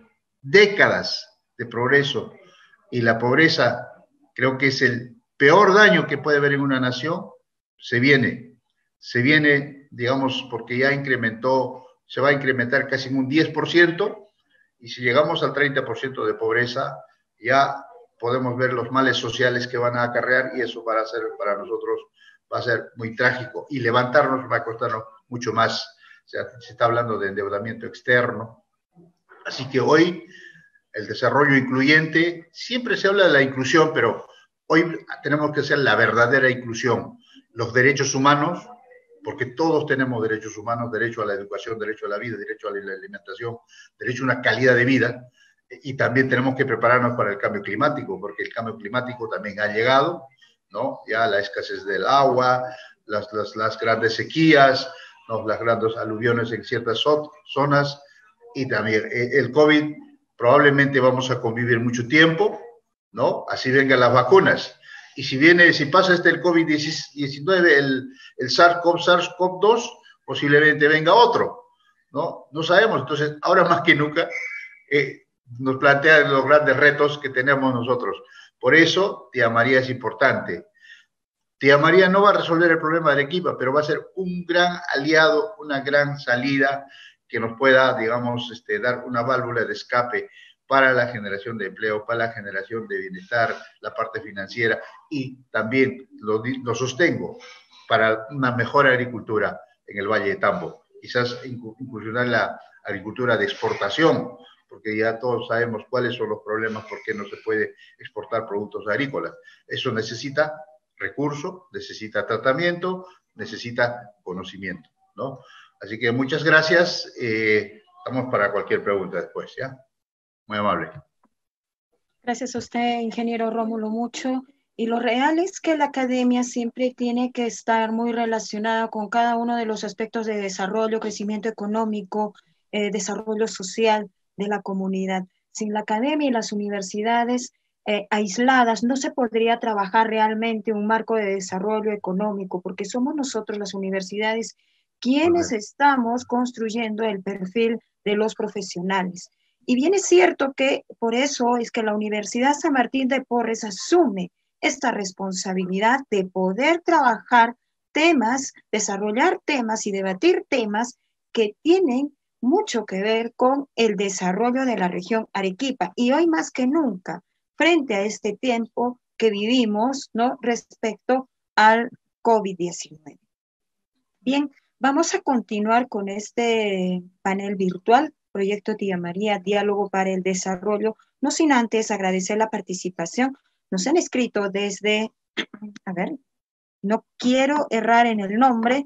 décadas de progreso. Y la pobreza creo que es el peor daño que puede haber en una nación. Se viene, se viene, digamos, porque ya incrementó, se va a incrementar casi un diez por ciento, y si llegamos al treinta por ciento de pobreza, ya podemos ver los males sociales que van a acarrear, y eso para, ser, para nosotros va a ser muy trágico, y levantarnos va a costarnos mucho más. O sea, se está hablando de endeudamiento externo. Así que hoy el desarrollo incluyente, siempre se habla de la inclusión, pero hoy tenemos que hacer la verdadera inclusión. Los derechos humanos, porque todos tenemos derechos humanos, derecho a la educación, derecho a la vida, derecho a la alimentación, derecho a una calidad de vida, y también tenemos que prepararnos para el cambio climático, porque el cambio climático también ha llegado, ¿no? Ya la escasez del agua, las, las, las grandes sequías, ¿no? Las grandes aluviones en ciertas zonas, y también el COVID, probablemente vamos a convivir mucho tiempo, ¿no? Así vengan las vacunas. Y si viene, si pasa este el COVID diecinueve, el, el SARS-CoV dos, posiblemente venga otro, ¿no? No sabemos. Entonces, ahora más que nunca, eh, nos plantean los grandes retos que tenemos nosotros. Por eso, Tía María es importante. Tía María no va a resolver el problema de Arequipa, pero va a ser un gran aliado, una gran salida que nos pueda, digamos, este, dar una válvula de escape para la generación de empleo, para la generación de bienestar, la parte financiera, y también lo, lo sostengo para una mejor agricultura en el Valle de Tambo. Quizás incursionar en la agricultura de exportación, porque ya todos sabemos cuáles son los problemas, por qué no se puede exportar productos agrícolas. Eso necesita recurso, necesita tratamiento, necesita conocimiento, ¿no? Así que muchas gracias. Eh, estamos para cualquier pregunta después, ¿ya? Muy amable. Gracias a usted, ingeniero Rómulo, mucho. Y lo real es que la academia siempre tiene que estar muy relacionada con cada uno de los aspectos de desarrollo, crecimiento económico, eh, desarrollo social de la comunidad. Sin la academia y las universidades eh, aisladas no se podría trabajar realmente un marco de desarrollo económico, porque somos nosotros las universidades quienes estamos construyendo el perfil de los profesionales. Y bien es cierto que por eso es que la Universidad San Martín de Porres asume esta responsabilidad de poder trabajar temas, desarrollar temas y debatir temas que tienen mucho que ver con el desarrollo de la región Arequipa. Y hoy más que nunca, frente a este tiempo que vivimos, ¿no?, respecto al COVID diecinueve. Bien, vamos a continuar con este panel virtual, Proyecto Tía María, Diálogo para el Desarrollo, no sin antes agradecer la participación. Nos han escrito desde, a ver, no quiero errar en el nombre,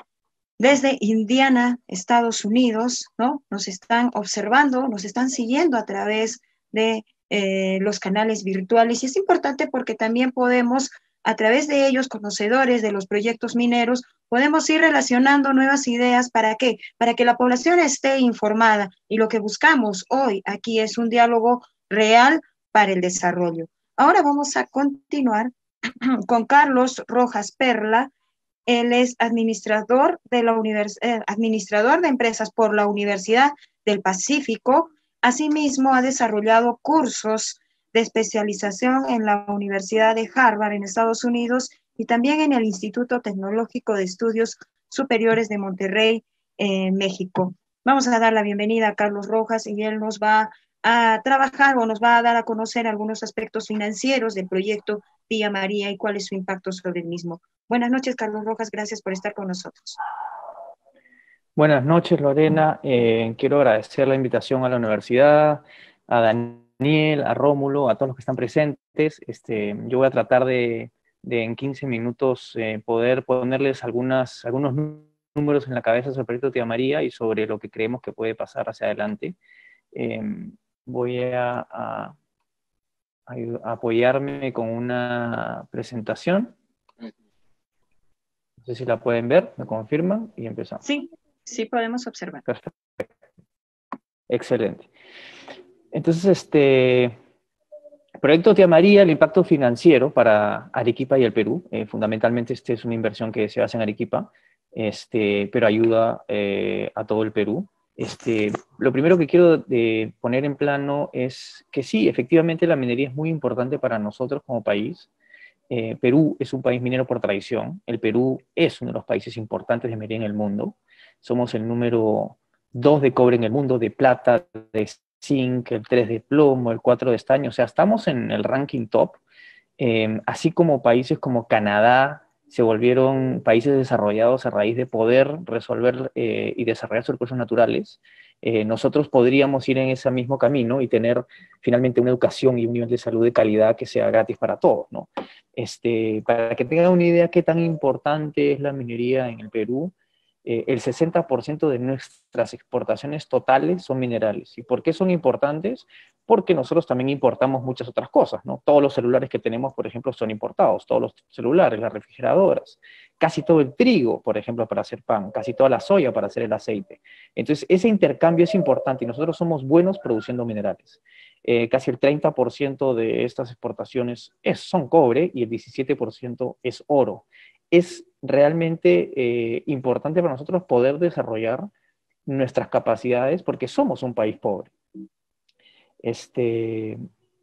desde Indiana, Estados Unidos, ¿no? Nos están observando, nos están siguiendo a través de eh, los canales virtuales, y es importante porque también podemos A través de ellos, conocedores de los proyectos mineros, podemos ir relacionando nuevas ideas. ¿Para qué? Para que la población esté informada. Y lo que buscamos hoy aquí es un diálogo real para el desarrollo. Ahora vamos a continuar con Carlos Rojas Perla. Él es administrador de, la univers eh, administrador de empresas por la Universidad del Pacífico. Asimismo, ha desarrollado cursos de especialización en la Universidad de Harvard en Estados Unidos y también en el Instituto Tecnológico de Estudios Superiores de Monterrey, en México. Vamos a dar la bienvenida a Carlos Rojas y él nos va a trabajar o nos va a dar a conocer algunos aspectos financieros del proyecto Tía María y cuál es su impacto sobre el mismo. Buenas noches, Carlos Rojas, gracias por estar con nosotros. Buenas noches, Lorena. Eh, quiero agradecer la invitación a la universidad, a Daniel, a Rómulo, a todos los que están presentes. Este, yo voy a tratar de, de en quince minutos eh, poder ponerles algunas, algunos números en la cabeza sobre el proyecto Tía María y sobre lo que creemos que puede pasar hacia adelante. Eh, voy a, a, a apoyarme con una presentación. No sé si la pueden ver, me confirman y empezamos. Sí, sí podemos observar. Perfecto. Excelente. Entonces, este proyecto Tía María, el impacto financiero para Arequipa y el Perú. Eh, fundamentalmente, este es una inversión que se hace en Arequipa, este, pero ayuda eh, a todo el Perú. Este, lo primero que quiero eh, poner en plano es que sí, efectivamente la minería es muy importante para nosotros como país. Eh, Perú es un país minero por tradición. El Perú es uno de los países importantes de minería en el mundo. Somos el número dos de cobre en el mundo, de plata, de zinc, el tres de plomo, el cuatro de estaño. O sea, estamos en el ranking top. Eh, así como países como Canadá se volvieron países desarrollados a raíz de poder resolver eh, y desarrollar sus recursos naturales, eh, nosotros podríamos ir en ese mismo camino y tener finalmente una educación y un nivel de salud de calidad que sea gratis para todos, ¿no? Este, para que tengan una idea qué tan importante es la minería en el Perú, eh, el sesenta por ciento de nuestras exportaciones totales son minerales. ¿Y por qué son importantes? Porque nosotros también importamos muchas otras cosas, ¿no? Todos los celulares que tenemos, por ejemplo, son importados, todos los celulares, las refrigeradoras, casi todo el trigo, por ejemplo, para hacer pan, casi toda la soya para hacer el aceite. Entonces, ese intercambio es importante y nosotros somos buenos produciendo minerales. Eh, casi el treinta por ciento de estas exportaciones es, son cobre y el diecisiete por ciento es oro. Es realmente eh, importante para nosotros poder desarrollar nuestras capacidades porque somos un país pobre. Este,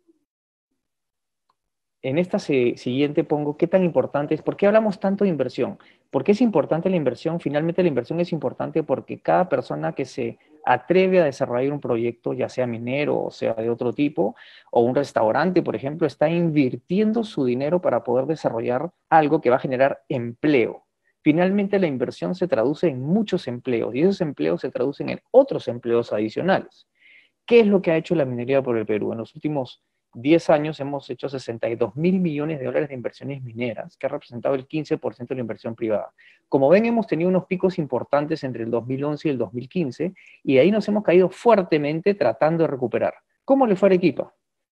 en esta se, siguiente pongo qué tan importante es, ¿por qué hablamos tanto de inversión? ¿Por qué es importante la inversión? Finalmente la inversión es importante porque cada persona que se atreve a desarrollar un proyecto, ya sea minero o sea de otro tipo, o un restaurante, por ejemplo, está invirtiendo su dinero para poder desarrollar algo que va a generar empleo. Finalmente la inversión se traduce en muchos empleos y esos empleos se traducen en otros empleos adicionales. ¿Qué es lo que ha hecho la minería por el Perú? En los últimos diez años hemos hecho sesenta y dos mil millones de dólares de inversiones mineras, que ha representado el quince por ciento de la inversión privada. Como ven, hemos tenido unos picos importantes entre el dos mil once y el dos mil quince, y de ahí nos hemos caído fuertemente tratando de recuperar. ¿Cómo le fue a Arequipa?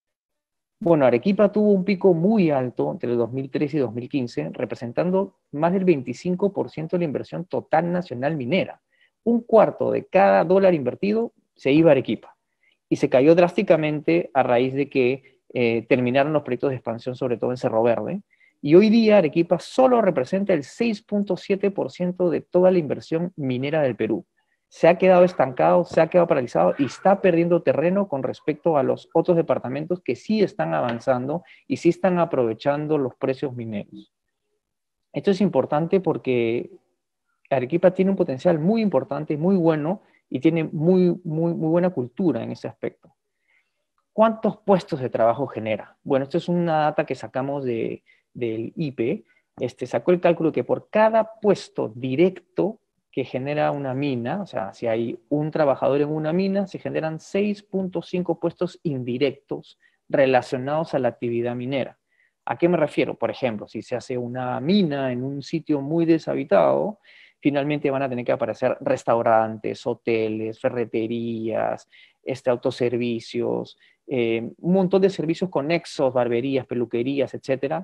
Bueno, Arequipa tuvo un pico muy alto entre el dos mil trece y dos mil quince, representando más del veinticinco por ciento de la inversión total nacional minera. Un cuarto de cada dólar invertido se iba a Arequipa. Y se cayó drásticamente a raíz de que eh, terminaron los proyectos de expansión, sobre todo en Cerro Verde, y hoy día Arequipa solo representa el seis punto siete por ciento de toda la inversión minera del Perú. Se ha quedado estancado, se ha quedado paralizado y está perdiendo terreno con respecto a los otros departamentos que sí están avanzando y sí están aprovechando los precios mineros. Esto es importante porque Arequipa tiene un potencial muy importante, muy bueno, y tiene muy, muy, muy buena cultura en ese aspecto. ¿Cuántos puestos de trabajo genera? Bueno, esto es una data que sacamos de, del I P E. Este, sacó el cálculo que por cada puesto directo que genera una mina, o sea, si hay un trabajador en una mina, se generan seis punto cinco puestos indirectos relacionados a la actividad minera. ¿A qué me refiero? Por ejemplo, si se hace una mina en un sitio muy deshabitado, finalmente van a tener que aparecer restaurantes, hoteles, ferreterías, este, autoservicios, eh, un montón de servicios conexos, barberías, peluquerías, etcétera,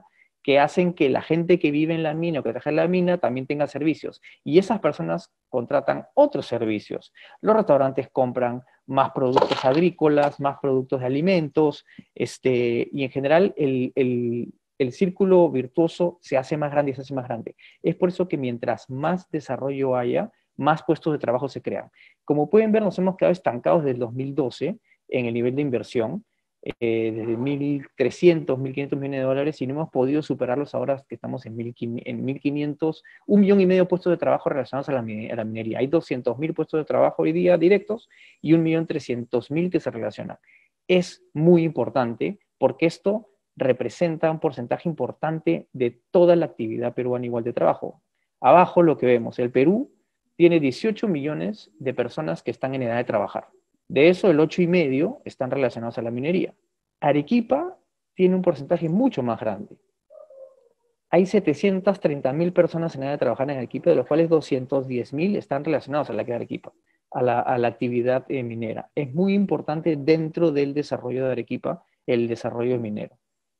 que hacen que la gente que vive en la mina o que trabaja en la mina también tenga servicios. Y esas personas contratan otros servicios. Los restaurantes compran más productos agrícolas, más productos de alimentos, este, y en general el, el, el círculo virtuoso se hace más grande y se hace más grande. Es por eso que mientras más desarrollo haya, más puestos de trabajo se crean. Como pueden ver, nos hemos quedado estancados desde el dos mil doce en el nivel de inversión, eh, desde mil trescientos, mil quinientos millones de dólares, y no hemos podido superarlos ahora que estamos en mil quinientos, un millón y medio puestos de trabajo relacionados a la, a la minería. Hay doscientos mil puestos de trabajo hoy día directos y un millón trescientos mil que se relacionan. Es muy importante porque esto representa un porcentaje importante de toda la actividad peruana igual de trabajo. Abajo lo que vemos, el Perú tiene dieciocho millones de personas que están en edad de trabajar. De eso, el ocho y medio están relacionados a la minería. Arequipa tiene un porcentaje mucho más grande. Hay setecientas treinta mil personas en edad de trabajar en Arequipa, de los cuales doscientos diez mil están relacionados a la que Arequipa, a la, a la actividad eh, minera. Es muy importante dentro del desarrollo de Arequipa el desarrollo minero,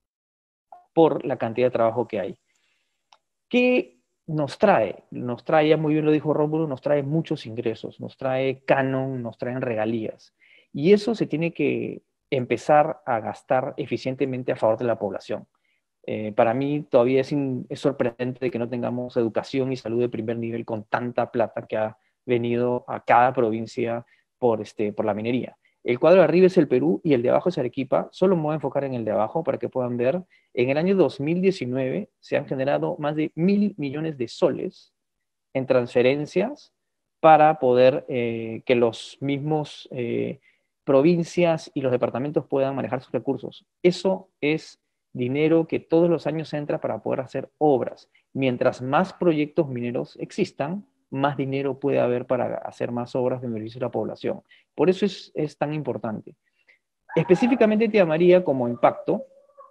por la cantidad de trabajo que hay. ¿Qué nos trae? Nos trae, ya muy bien lo dijo Rómulo, nos trae muchos ingresos, nos trae canon, nos traen regalías. Y eso se tiene que empezar a gastar eficientemente a favor de la población. Eh, para mí todavía es, in, es sorprendente que no tengamos educación y salud de primer nivel con tanta plata que ha venido a cada provincia por, este, por la minería. El cuadro de arriba es el Perú y el de abajo es Arequipa. Solo me voy a enfocar en el de abajo para que puedan ver. En el año dos mil diecinueve se han generado más de mil millones de soles en transferencias para poder eh, que los mismos eh, provincias y los departamentos puedan manejar sus recursos. Eso es dinero que todos los años entra para poder hacer obras. Mientras más proyectos mineros existan, más dinero puede haber para hacer más obras de beneficio de la población. Por eso es, es tan importante. Específicamente, tía María, como impacto,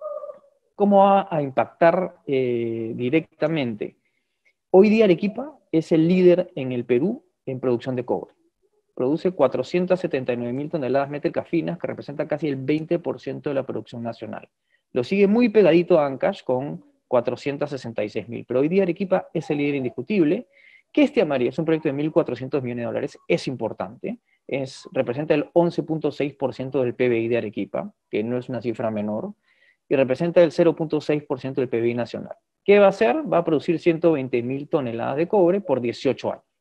¿cómo va a impactar eh, directamente? Hoy día Arequipa es el líder en el Perú en producción de cobre. Produce cuatrocientas setenta y nueve mil toneladas metilcafinas, que representa casi el veinte por ciento de la producción nacional. Lo sigue muy pegadito a Ancash con cuatrocientas sesenta y seis mil, pero hoy día Arequipa es el líder indiscutible. ¿Qué es Tía María? Es un proyecto de mil cuatrocientos millones de dólares, es importante, es, representa el once punto seis por ciento del P B I de Arequipa, que no es una cifra menor, y representa el cero punto seis por ciento del P B I nacional. ¿Qué va a hacer? Va a producir ciento veinte mil toneladas de cobre por dieciocho años.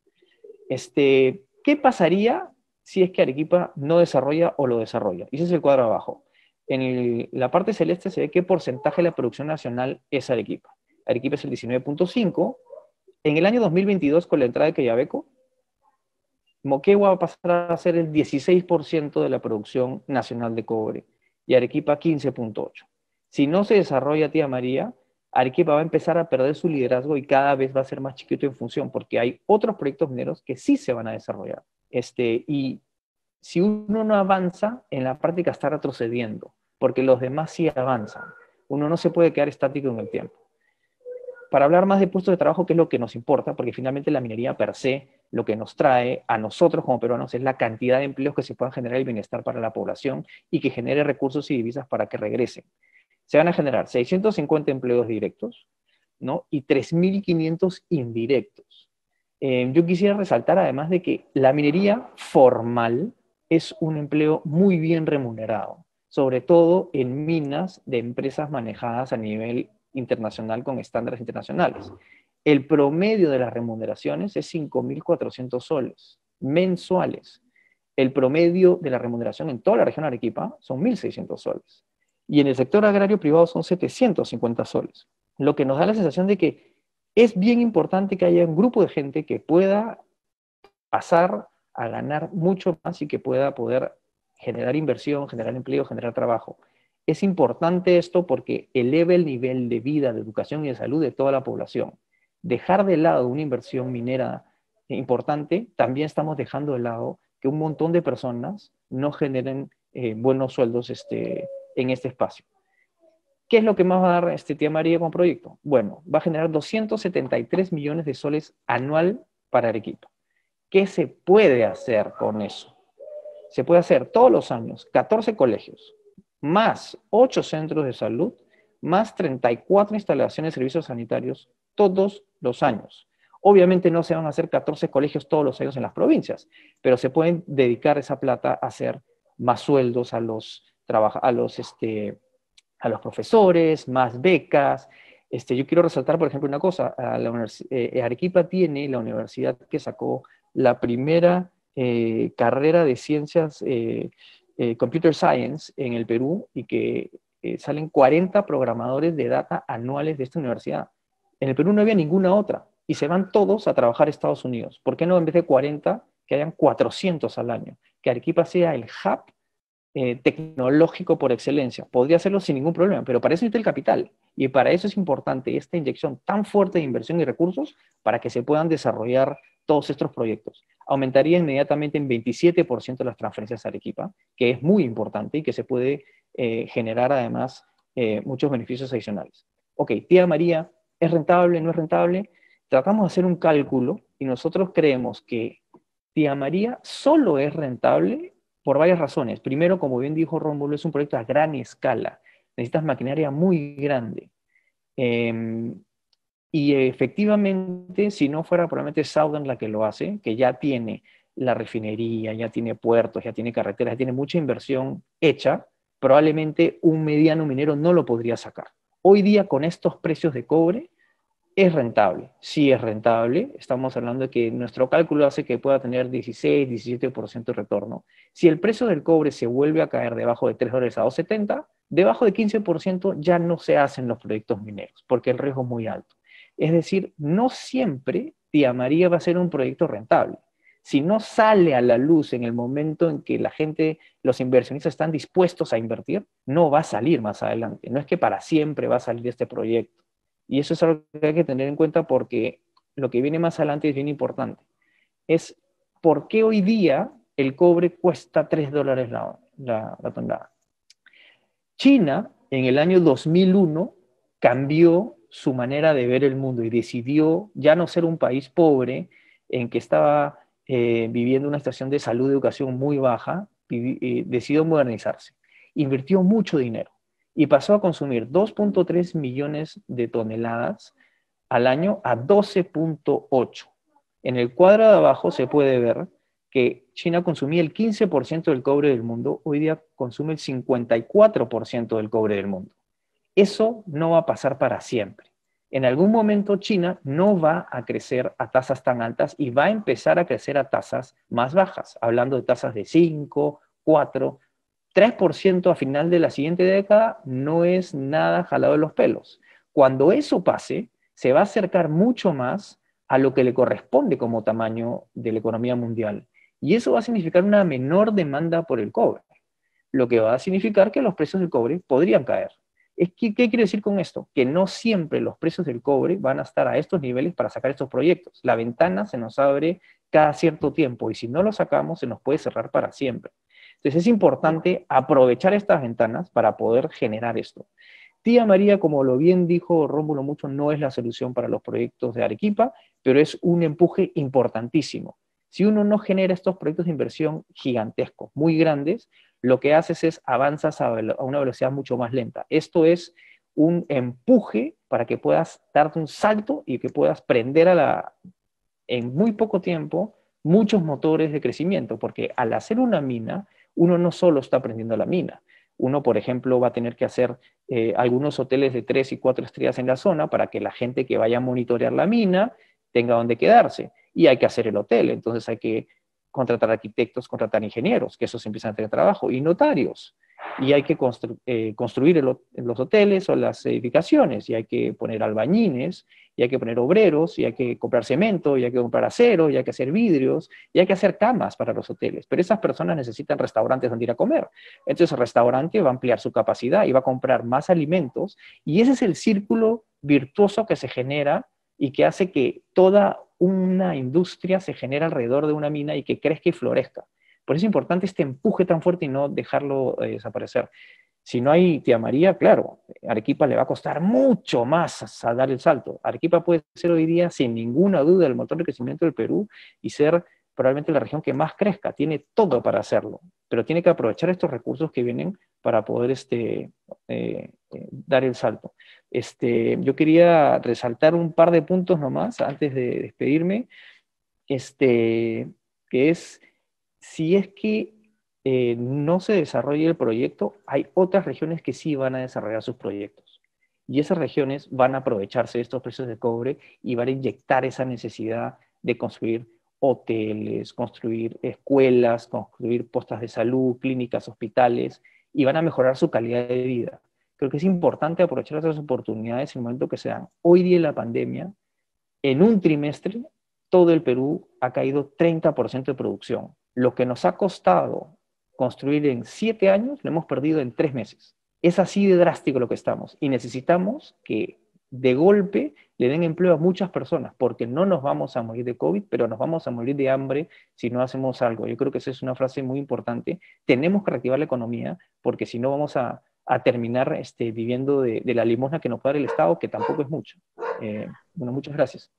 Este, ¿qué pasaría si es que Arequipa no desarrolla o lo desarrolla? Y ese es el cuadro abajo. En el, la parte celeste se ve qué porcentaje de la producción nacional es Arequipa. Arequipa es el diecinueve punto cinco. En el año dos mil veintidós, con la entrada de Quellaveco, Moquegua va a pasar a ser el dieciséis por ciento de la producción nacional de cobre y Arequipa quince punto ocho. Si no se desarrolla, tía María, Arequipa va a empezar a perder su liderazgo y cada vez va a ser más chiquito en función, porque hay otros proyectos mineros que sí se van a desarrollar. Este, y si uno no avanza, en la práctica está retrocediendo, porque los demás sí avanzan. Uno no se puede quedar estático en el tiempo. Para hablar más de puestos de trabajo, que es lo que nos importa, porque finalmente la minería per se, lo que nos trae a nosotros como peruanos es la cantidad de empleos que se puedan generar y bienestar para la población y que genere recursos y divisas para que regresen. Se van a generar seiscientos cincuenta empleos directos, ¿no? Y tres mil quinientos indirectos. Eh, yo quisiera resaltar además de que la minería formal es un empleo muy bien remunerado, sobre todo en minas de empresas manejadas a nivel internacional con estándares internacionales. El promedio de las remuneraciones es cinco mil cuatrocientos soles mensuales. El promedio de la remuneración en toda la región de Arequipa son mil seiscientos soles. Y en el sector agrario privado son setecientos cincuenta soles. Lo que nos da la sensación de que es bien importante que haya un grupo de gente que pueda pasar a ganar mucho más y que pueda poder generar inversión, generar empleo, generar trabajo. Es importante esto porque eleva el nivel de vida, de educación y de salud de toda la población. Dejar de lado una inversión minera importante, también estamos dejando de lado que un montón de personas no generen eh, buenos sueldos este, en este espacio. ¿Qué es lo que más va a dar este tía María como proyecto? Bueno, va a generar doscientos setenta y tres millones de soles anual para Arequipa. ¿Qué se puede hacer con eso? Se puede hacer todos los años catorce colegios, más ocho centros de salud, más treinta y cuatro instalaciones de servicios sanitarios todos los años. Obviamente no se van a hacer catorce colegios todos los años en las provincias, pero se pueden dedicar esa plata a hacer más sueldos a los, a los, este, a los profesores, más becas. Este, yo quiero resaltar, por ejemplo, una cosa. A la eh, Arequipa tiene la universidad que sacó la primera eh, carrera de ciencias, eh, eh, Computer Science en el Perú, y que eh, salen cuarenta programadores de data anuales de esta universidad. En el Perú no había ninguna otra, y se van todos a trabajar a Estados Unidos. ¿Por qué no en vez de cuarenta, que hayan cuatrocientos al año? Que Arequipa sea el hub eh, tecnológico por excelencia. Podría hacerlo sin ningún problema, pero para eso necesita el capital. Y para eso es importante esta inyección tan fuerte de inversión y recursos para que se puedan desarrollar todos estos proyectos. Aumentaría inmediatamente en veintisiete por ciento las transferencias a Arequipa, que es muy importante y que se puede eh, generar además eh, muchos beneficios adicionales. Ok, tía María, ¿es rentable? ¿No es rentable? Tratamos de hacer un cálculo y nosotros creemos que tía María solo es rentable por varias razones. Primero, como bien dijo Rómulo, es un proyecto a gran escala. Necesitas maquinaria muy grande. Eh, y efectivamente, si no fuera probablemente Southern la que lo hace, que ya tiene la refinería, ya tiene puertos, ya tiene carreteras, ya tiene mucha inversión hecha, probablemente un mediano minero no lo podría sacar. Hoy día, con estos precios de cobre, es rentable. Sí es rentable. Estamos hablando de que nuestro cálculo hace que pueda tener dieciséis, diecisiete por ciento de retorno. Si el precio del cobre se vuelve a caer debajo de tres dólares a dos setenta, debajo de quince por ciento ya no se hacen los proyectos mineros, porque el riesgo es muy alto. Es decir, no siempre tía María va a ser un proyecto rentable. Si no sale a la luz en el momento en que la gente, los inversionistas están dispuestos a invertir, no va a salir más adelante. No es que para siempre va a salir este proyecto. Y eso es algo que hay que tener en cuenta porque lo que viene más adelante es bien importante. Es por qué hoy día el cobre cuesta tres dólares la, la, la tonelada. China, en el año dos mil uno, cambió su manera de ver el mundo y decidió ya no ser un país pobre en que estaba eh, viviendo una situación de salud y educación muy baja, y, eh, decidió modernizarse. Invirtió mucho dinero y pasó a consumir dos punto tres millones de toneladas al año a doce punto ocho. En el cuadro de abajo se puede ver que China consumía el quince por ciento del cobre del mundo, hoy día consume el cincuenta y cuatro por ciento del cobre del mundo. Eso no va a pasar para siempre. En algún momento China no va a crecer a tasas tan altas y va a empezar a crecer a tasas más bajas, hablando de tasas de cinco, cuatro, tres por ciento a final de la siguiente década no es nada jalado de los pelos. Cuando eso pase, se va a acercar mucho más a lo que le corresponde como tamaño de la economía mundial. Y eso va a significar una menor demanda por el cobre, lo que va a significar que los precios del cobre podrían caer. ¿Qué quiere decir con esto? Que no siempre los precios del cobre van a estar a estos niveles para sacar estos proyectos. La ventana se nos abre cada cierto tiempo y si no lo sacamos se nos puede cerrar para siempre. Entonces es importante aprovechar estas ventanas para poder generar esto. Tía María, como lo bien dijo Rómulo Mucho, no es la solución para los proyectos de Arequipa, pero es un empuje importantísimo. Si uno no genera estos proyectos de inversión gigantescos, muy grandes, lo que haces es avanzas a una velocidad mucho más lenta. Esto es un empuje para que puedas darte un salto y que puedas prender a la, en muy poco tiempo muchos motores de crecimiento, porque al hacer una mina, uno no solo está prendiendo la mina. Uno, por ejemplo, va a tener que hacer eh, algunos hoteles de tres y cuatro estrellas en la zona para que la gente que vaya a monitorear la mina tenga donde quedarse. Y hay que hacer el hotel, entonces hay que contratar arquitectos, contratar ingenieros, que esos empiezan a tener trabajo, y notarios. Y hay que constru eh, construir el, los hoteles o las edificaciones, y hay que poner albañines, y hay que poner obreros, y hay que comprar cemento, y hay que comprar acero, y hay que hacer vidrios, y hay que hacer camas para los hoteles. Pero esas personas necesitan restaurantes donde ir a comer. Entonces el restaurante va a ampliar su capacidad y va a comprar más alimentos, y ese es el círculo virtuoso que se genera y que hace que toda una industria se genere alrededor de una mina y que crezca y florezca. Por eso es importante este empuje tan fuerte y no dejarlo eh, desaparecer. Si no hay tía María, claro, a Arequipa le va a costar mucho más a dar el salto. Arequipa puede ser hoy día, sin ninguna duda, el motor de crecimiento del Perú y ser probablemente la región que más crezca. Tiene todo para hacerlo. pero tiene que aprovechar estos recursos que vienen para poder este, eh, eh, dar el salto. Este, yo quería resaltar un par de puntos nomás antes de despedirme, este, que es, si es que eh, no se desarrolla el proyecto, hay otras regiones que sí van a desarrollar sus proyectos. Y esas regiones van a aprovecharse de estos precios de cobre y van a inyectar esa necesidad de construir hoteles, construir escuelas, construir postas de salud, clínicas, hospitales, y van a mejorar su calidad de vida. Creo que es importante aprovechar esas oportunidades en el momento que se dan. Hoy día en la pandemia, en un trimestre, todo el Perú ha caído treinta por ciento de producción. Lo que nos ha costado construir en siete años, lo hemos perdido en tres meses. Es así de drástico lo que estamos. Y necesitamos que de golpe le den empleo a muchas personas, porque no nos vamos a morir de COVID, pero nos vamos a morir de hambre si no hacemos algo. Yo creo que esa es una frase muy importante. Tenemos que reactivar la economía, porque si no vamos a, a terminar este, viviendo de, de la limosna que nos paga el Estado, que tampoco es mucho. Eh, bueno, muchas gracias.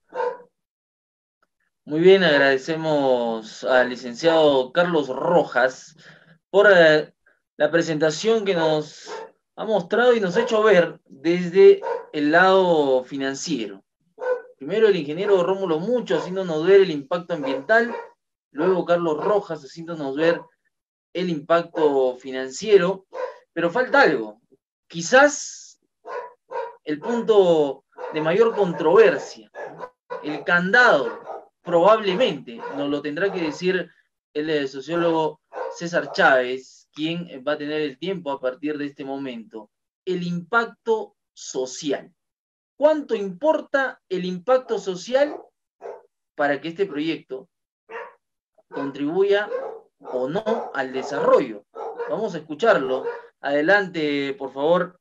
Muy bien, agradecemos al licenciado Carlos Rojas por eh, la presentación que nos ha mostrado y nos ha hecho ver desde el lado financiero. Primero el ingeniero Rómulo Mucho haciéndonos ver el impacto ambiental, luego Carlos Rojas haciéndonos ver el impacto financiero, pero falta algo. Quizás el punto de mayor controversia, el candado, probablemente nos lo tendrá que decir el sociólogo César Chávez, quien va a tener el tiempo a partir de este momento. El impacto social. ¿Cuánto importa el impacto social para que este proyecto contribuya o no al desarrollo? Vamos a escucharlo. Adelante, por favor,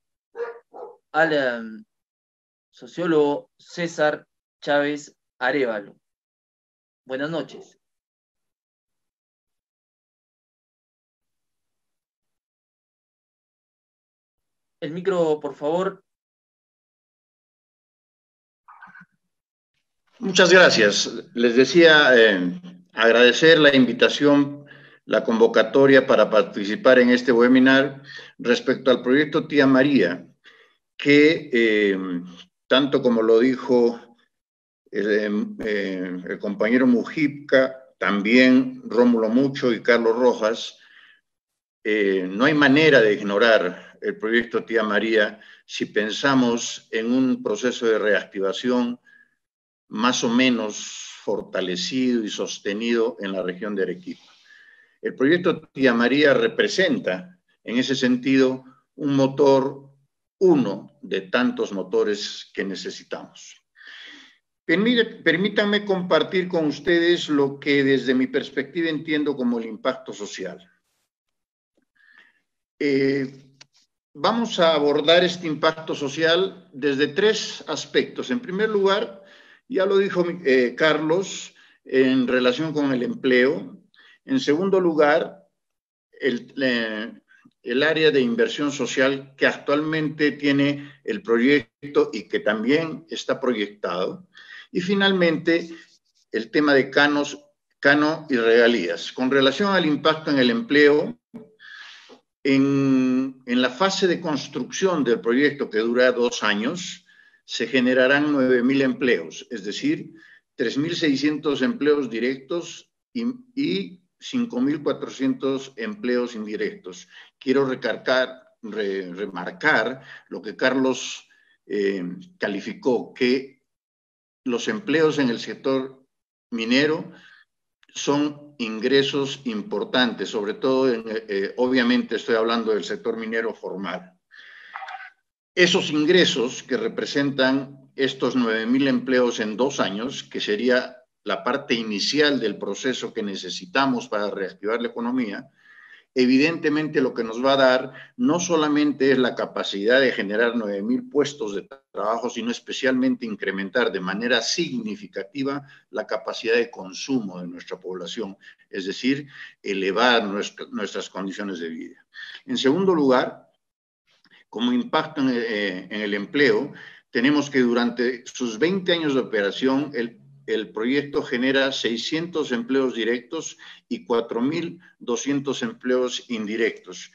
al um, sociólogo César Chávez Arévalo. Buenas noches. El micro, por favor. Muchas gracias. Les decía, eh, agradecer la invitación, la convocatoria para participar en este webinar respecto al proyecto Tía María, que eh, tanto como lo dijo el, eh, el compañero Mujica, también Rómulo Mucho y Carlos Rojas, eh, no hay manera de ignorar el proyecto Tía María si pensamos en un proceso de reactivación más o menos fortalecido y sostenido en la región de Arequipa. El proyecto Tía María representa, en ese sentido, un motor, uno de tantos motores que necesitamos. Permítanme compartir con ustedes lo que desde mi perspectiva entiendo como el impacto social. Eh, vamos a abordar este impacto social desde tres aspectos. En primer lugar, ya lo dijo eh, Carlos, en relación con el empleo. En segundo lugar, el, eh, el área de inversión social que actualmente tiene el proyecto y que también está proyectado. Y finalmente, el tema de canos, cano y regalías. Con relación al impacto en el empleo, en, en la fase de construcción del proyecto, que dura dos años, se generarán nueve mil empleos, es decir, tres mil seiscientos empleos directos y, y cinco mil cuatrocientos empleos indirectos. Quiero recargar, re, remarcar lo que Carlos eh, calificó, que los empleos en el sector minero son ingresos importantes, sobre todo, en, eh, obviamente estoy hablando del sector minero formal. Esos ingresos que representan estos nueve mil empleos en dos años, que sería la parte inicial del proceso que necesitamos para reactivar la economía, evidentemente lo que nos va a dar no solamente es la capacidad de generar nueve mil puestos de trabajo, sino especialmente incrementar de manera significativa la capacidad de consumo de nuestra población, es decir, elevar nuestra, nuestras condiciones de vida. En segundo lugar, como impacto en el, eh, en el empleo, tenemos que durante sus veinte años de operación, el, el proyecto genera seiscientos empleos directos y cuatro mil doscientos empleos indirectos.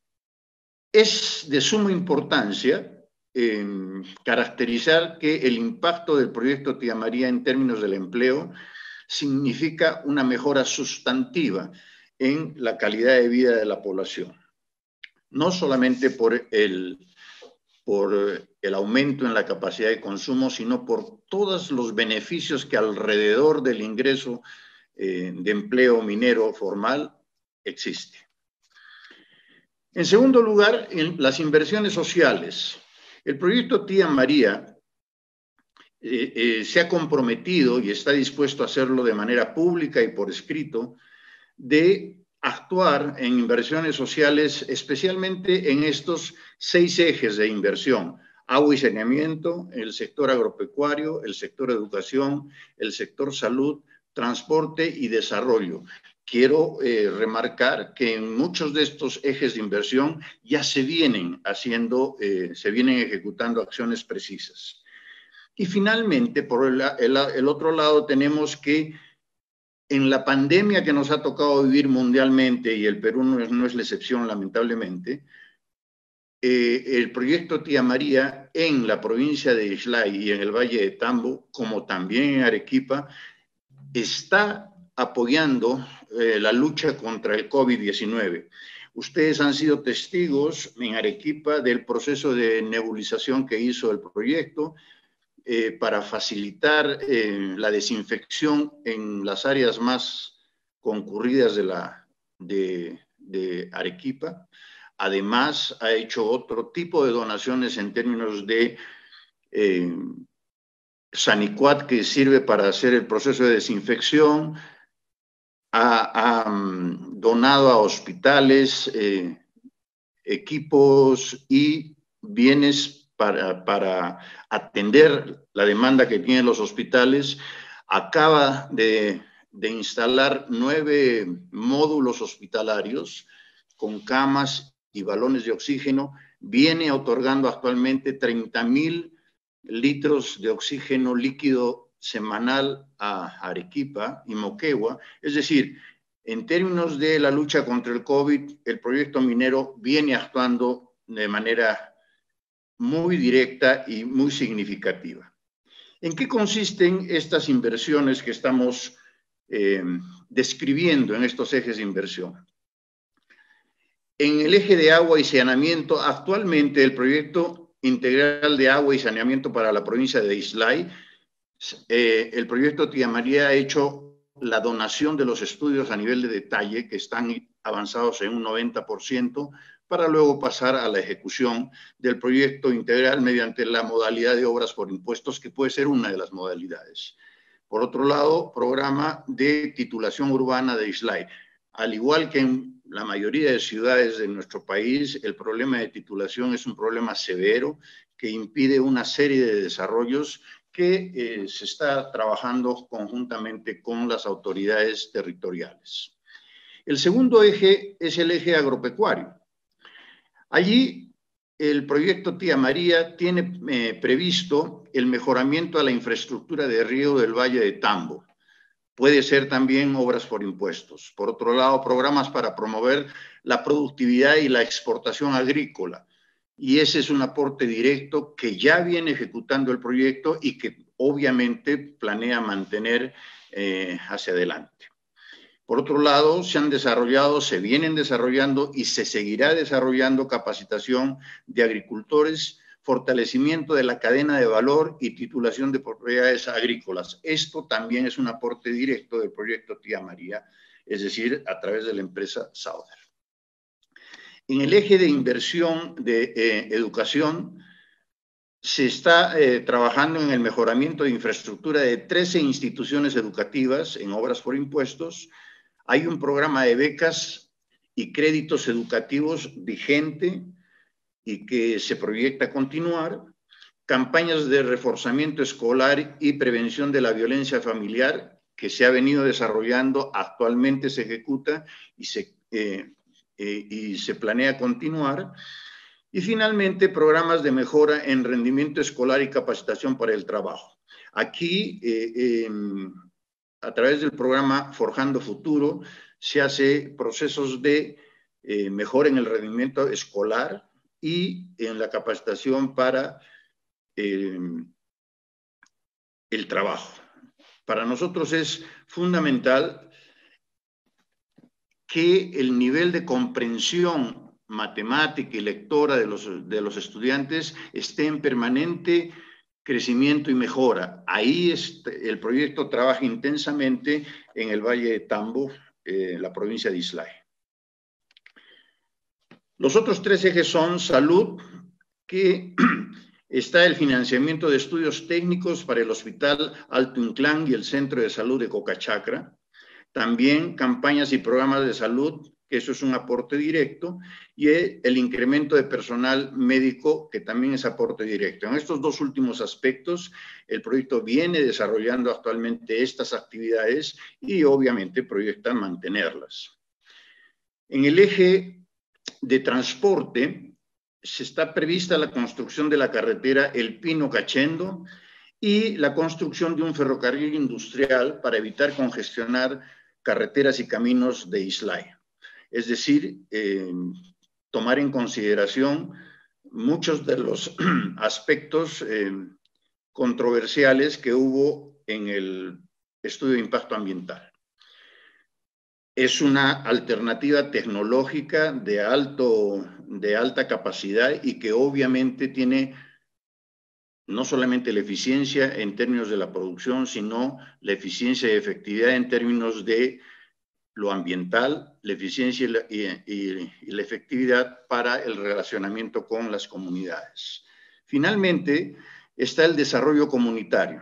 Es de suma importancia eh, caracterizar que el impacto del proyecto Tía María en términos del empleo significa una mejora sustantiva en la calidad de vida de la población. No solamente por el, por el aumento en la capacidad de consumo, sino por todos los beneficios que alrededor del ingreso eh, de empleo minero formal existe. En segundo lugar, en las inversiones sociales. El proyecto Tía María eh, eh, se ha comprometido y está dispuesto a hacerlo de manera pública y por escrito, de actuar en inversiones sociales, especialmente en estos seis ejes de inversión: agua y saneamiento, el sector agropecuario, el sector educación, el sector salud, transporte y desarrollo. Quiero eh, remarcar que en muchos de estos ejes de inversión ya se vienen haciendo, eh, se vienen ejecutando acciones precisas. Y finalmente, por el, el, el otro lado, tenemos que en la pandemia que nos ha tocado vivir mundialmente, y el Perú no es, no es la excepción, lamentablemente, eh, el proyecto Tía María en la provincia de Islay y en el Valle de Tambo, como también en Arequipa, está apoyando eh, la lucha contra el COVID diecinueve. Ustedes han sido testigos en Arequipa del proceso de nebulización que hizo el proyecto eh, para facilitar eh, la desinfección en las áreas más concurridas de, la, de, de Arequipa. Además, ha hecho otro tipo de donaciones en términos de eh, Sanicuat, que sirve para hacer el proceso de desinfección. Ha, ha um, donado a hospitales eh, equipos y bienes para, para atender la demanda que tienen los hospitales. Acaba de, de instalar nueve módulos hospitalarios con camas y balones de oxígeno. Viene otorgando actualmente treinta mil litros de oxígeno líquido semanal a Arequipa y Moquegua. Es decir, en términos de la lucha contra el COVID, el proyecto minero viene actuando de manera muy directa y muy significativa. ¿En qué consisten estas inversiones que estamos eh, describiendo en estos ejes de inversión? En el eje de agua y saneamiento, actualmente el proyecto integral de agua y saneamiento para la provincia de Islay, eh, el proyecto Tía María ha hecho la donación de los estudios a nivel de detalle, que están avanzados en un noventa por ciento, para luego pasar a la ejecución del proyecto integral mediante la modalidad de obras por impuestos, que puede ser una de las modalidades. Por otro lado, programa de titulación urbana de Islay. Al igual que en la mayoría de ciudades de nuestro país, el problema de titulación es un problema severo que impide una serie de desarrollos que eh, se está trabajando conjuntamente con las autoridades territoriales. El segundo eje es el eje agropecuario. Allí el proyecto Tía María tiene eh, previsto el mejoramiento a la infraestructura de riego del Valle de Tambo. Puede ser también obras por impuestos. Por otro lado, programas para promover la productividad y la exportación agrícola. Y ese es un aporte directo que ya viene ejecutando el proyecto y que obviamente planea mantener eh, hacia adelante. Por otro lado, se han desarrollado, se vienen desarrollando y se seguirá desarrollando capacitación de agricultores, fortalecimiento de la cadena de valor y titulación de propiedades agrícolas. Esto también es un aporte directo del proyecto Tía María, es decir, a través de la empresa Sauder. En el eje de inversión de eh, educación, se está eh, trabajando en el mejoramiento de infraestructura de trece instituciones educativas en obras por impuestos. Hay un programa de becas y créditos educativos vigente y que se proyecta continuar, campañas de reforzamiento escolar y prevención de la violencia familiar que se ha venido desarrollando, actualmente se ejecuta y se, eh, eh, y se planea continuar, y finalmente programas de mejora en rendimiento escolar y capacitación para el trabajo. Aquí, eh, eh, a través del programa Forjando Futuro, se hace procesos de eh, mejora en el rendimiento escolar y en la capacitación para eh, el trabajo. Para nosotros es fundamental que el nivel de comprensión matemática y lectora de los, de los estudiantes esté en permanente crecimiento y mejora. Ahí este, el proyecto trabaja intensamente en el Valle de Tambo, eh, la provincia de Islay. Los otros tres ejes son salud, que está el financiamiento de estudios técnicos para el Hospital Alto Inclán y el Centro de Salud de Cocachacra. También campañas y programas de salud, que eso es un aporte directo, y el incremento de personal médico, que también es aporte directo. En estos dos últimos aspectos, el proyecto viene desarrollando actualmente estas actividades y obviamente proyecta mantenerlas. En el eje de transporte, se está prevista la construcción de la carretera El Pino-Cachendo y la construcción de un ferrocarril industrial para evitar congestionar carreteras y caminos de Islay. Es decir, eh, tomar en consideración muchos de los aspectos eh, controversiales que hubo en el estudio de impacto ambiental. Es una alternativa tecnológica de, alto, de alta capacidad y que obviamente tiene no solamente la eficiencia en términos de la producción, sino la eficiencia y efectividad en términos de lo ambiental, la eficiencia y la, y, y, y la efectividad para el relacionamiento con las comunidades. Finalmente, está el desarrollo comunitario.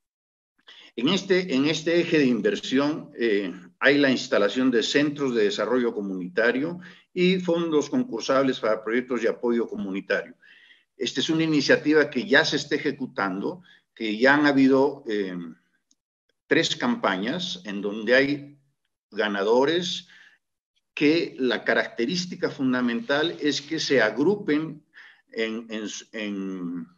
En este, en este eje de inversión eh, hay la instalación de centros de desarrollo comunitario y fondos concursables para proyectos de apoyo comunitario. Esta es una iniciativa que ya se está ejecutando, que ya han habido eh, tres campañas en donde hay ganadores, que la característica fundamental es que se agrupen en, en, en,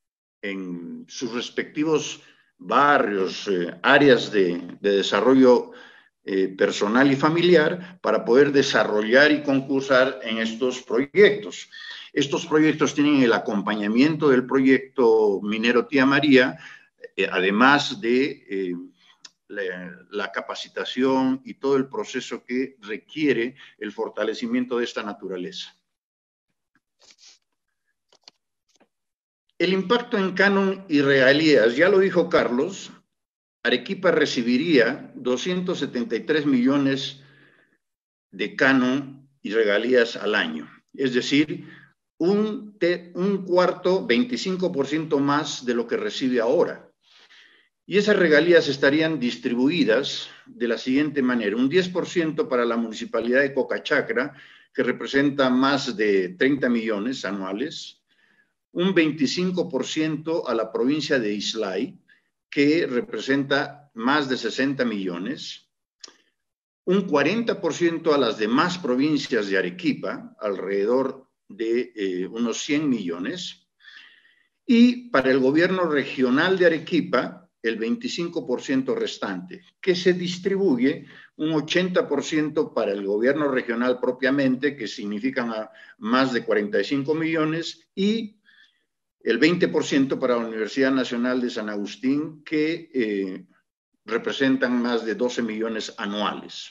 en sus respectivos barrios, eh, áreas de, de desarrollo eh, personal y familiar para poder desarrollar y concursar en estos proyectos. Estos proyectos tienen el acompañamiento del proyecto minero Tía María, eh, además de eh, la, la capacitación y todo el proceso que requiere el fortalecimiento de esta naturaleza. El impacto en canon y regalías, ya lo dijo Carlos, Arequipa recibiría doscientos setenta y tres millones de canon y regalías al año, es decir, un, te, un cuarto, veinticinco por ciento más de lo que recibe ahora. Y esas regalías estarían distribuidas de la siguiente manera: un diez por ciento para la municipalidad de Cocachacra, que representa más de treinta millones anuales, un veinticinco por ciento a la provincia de Islay, que representa más de sesenta millones, un cuarenta por ciento a las demás provincias de Arequipa, alrededor de eh, unos cien millones, y para el gobierno regional de Arequipa, el veinticinco por ciento restante, que se distribuye un ochenta por ciento para el gobierno regional propiamente, que significan más de cuarenta y cinco millones, y el veinte por ciento para la Universidad Nacional de San Agustín, que eh, representan más de doce millones anuales.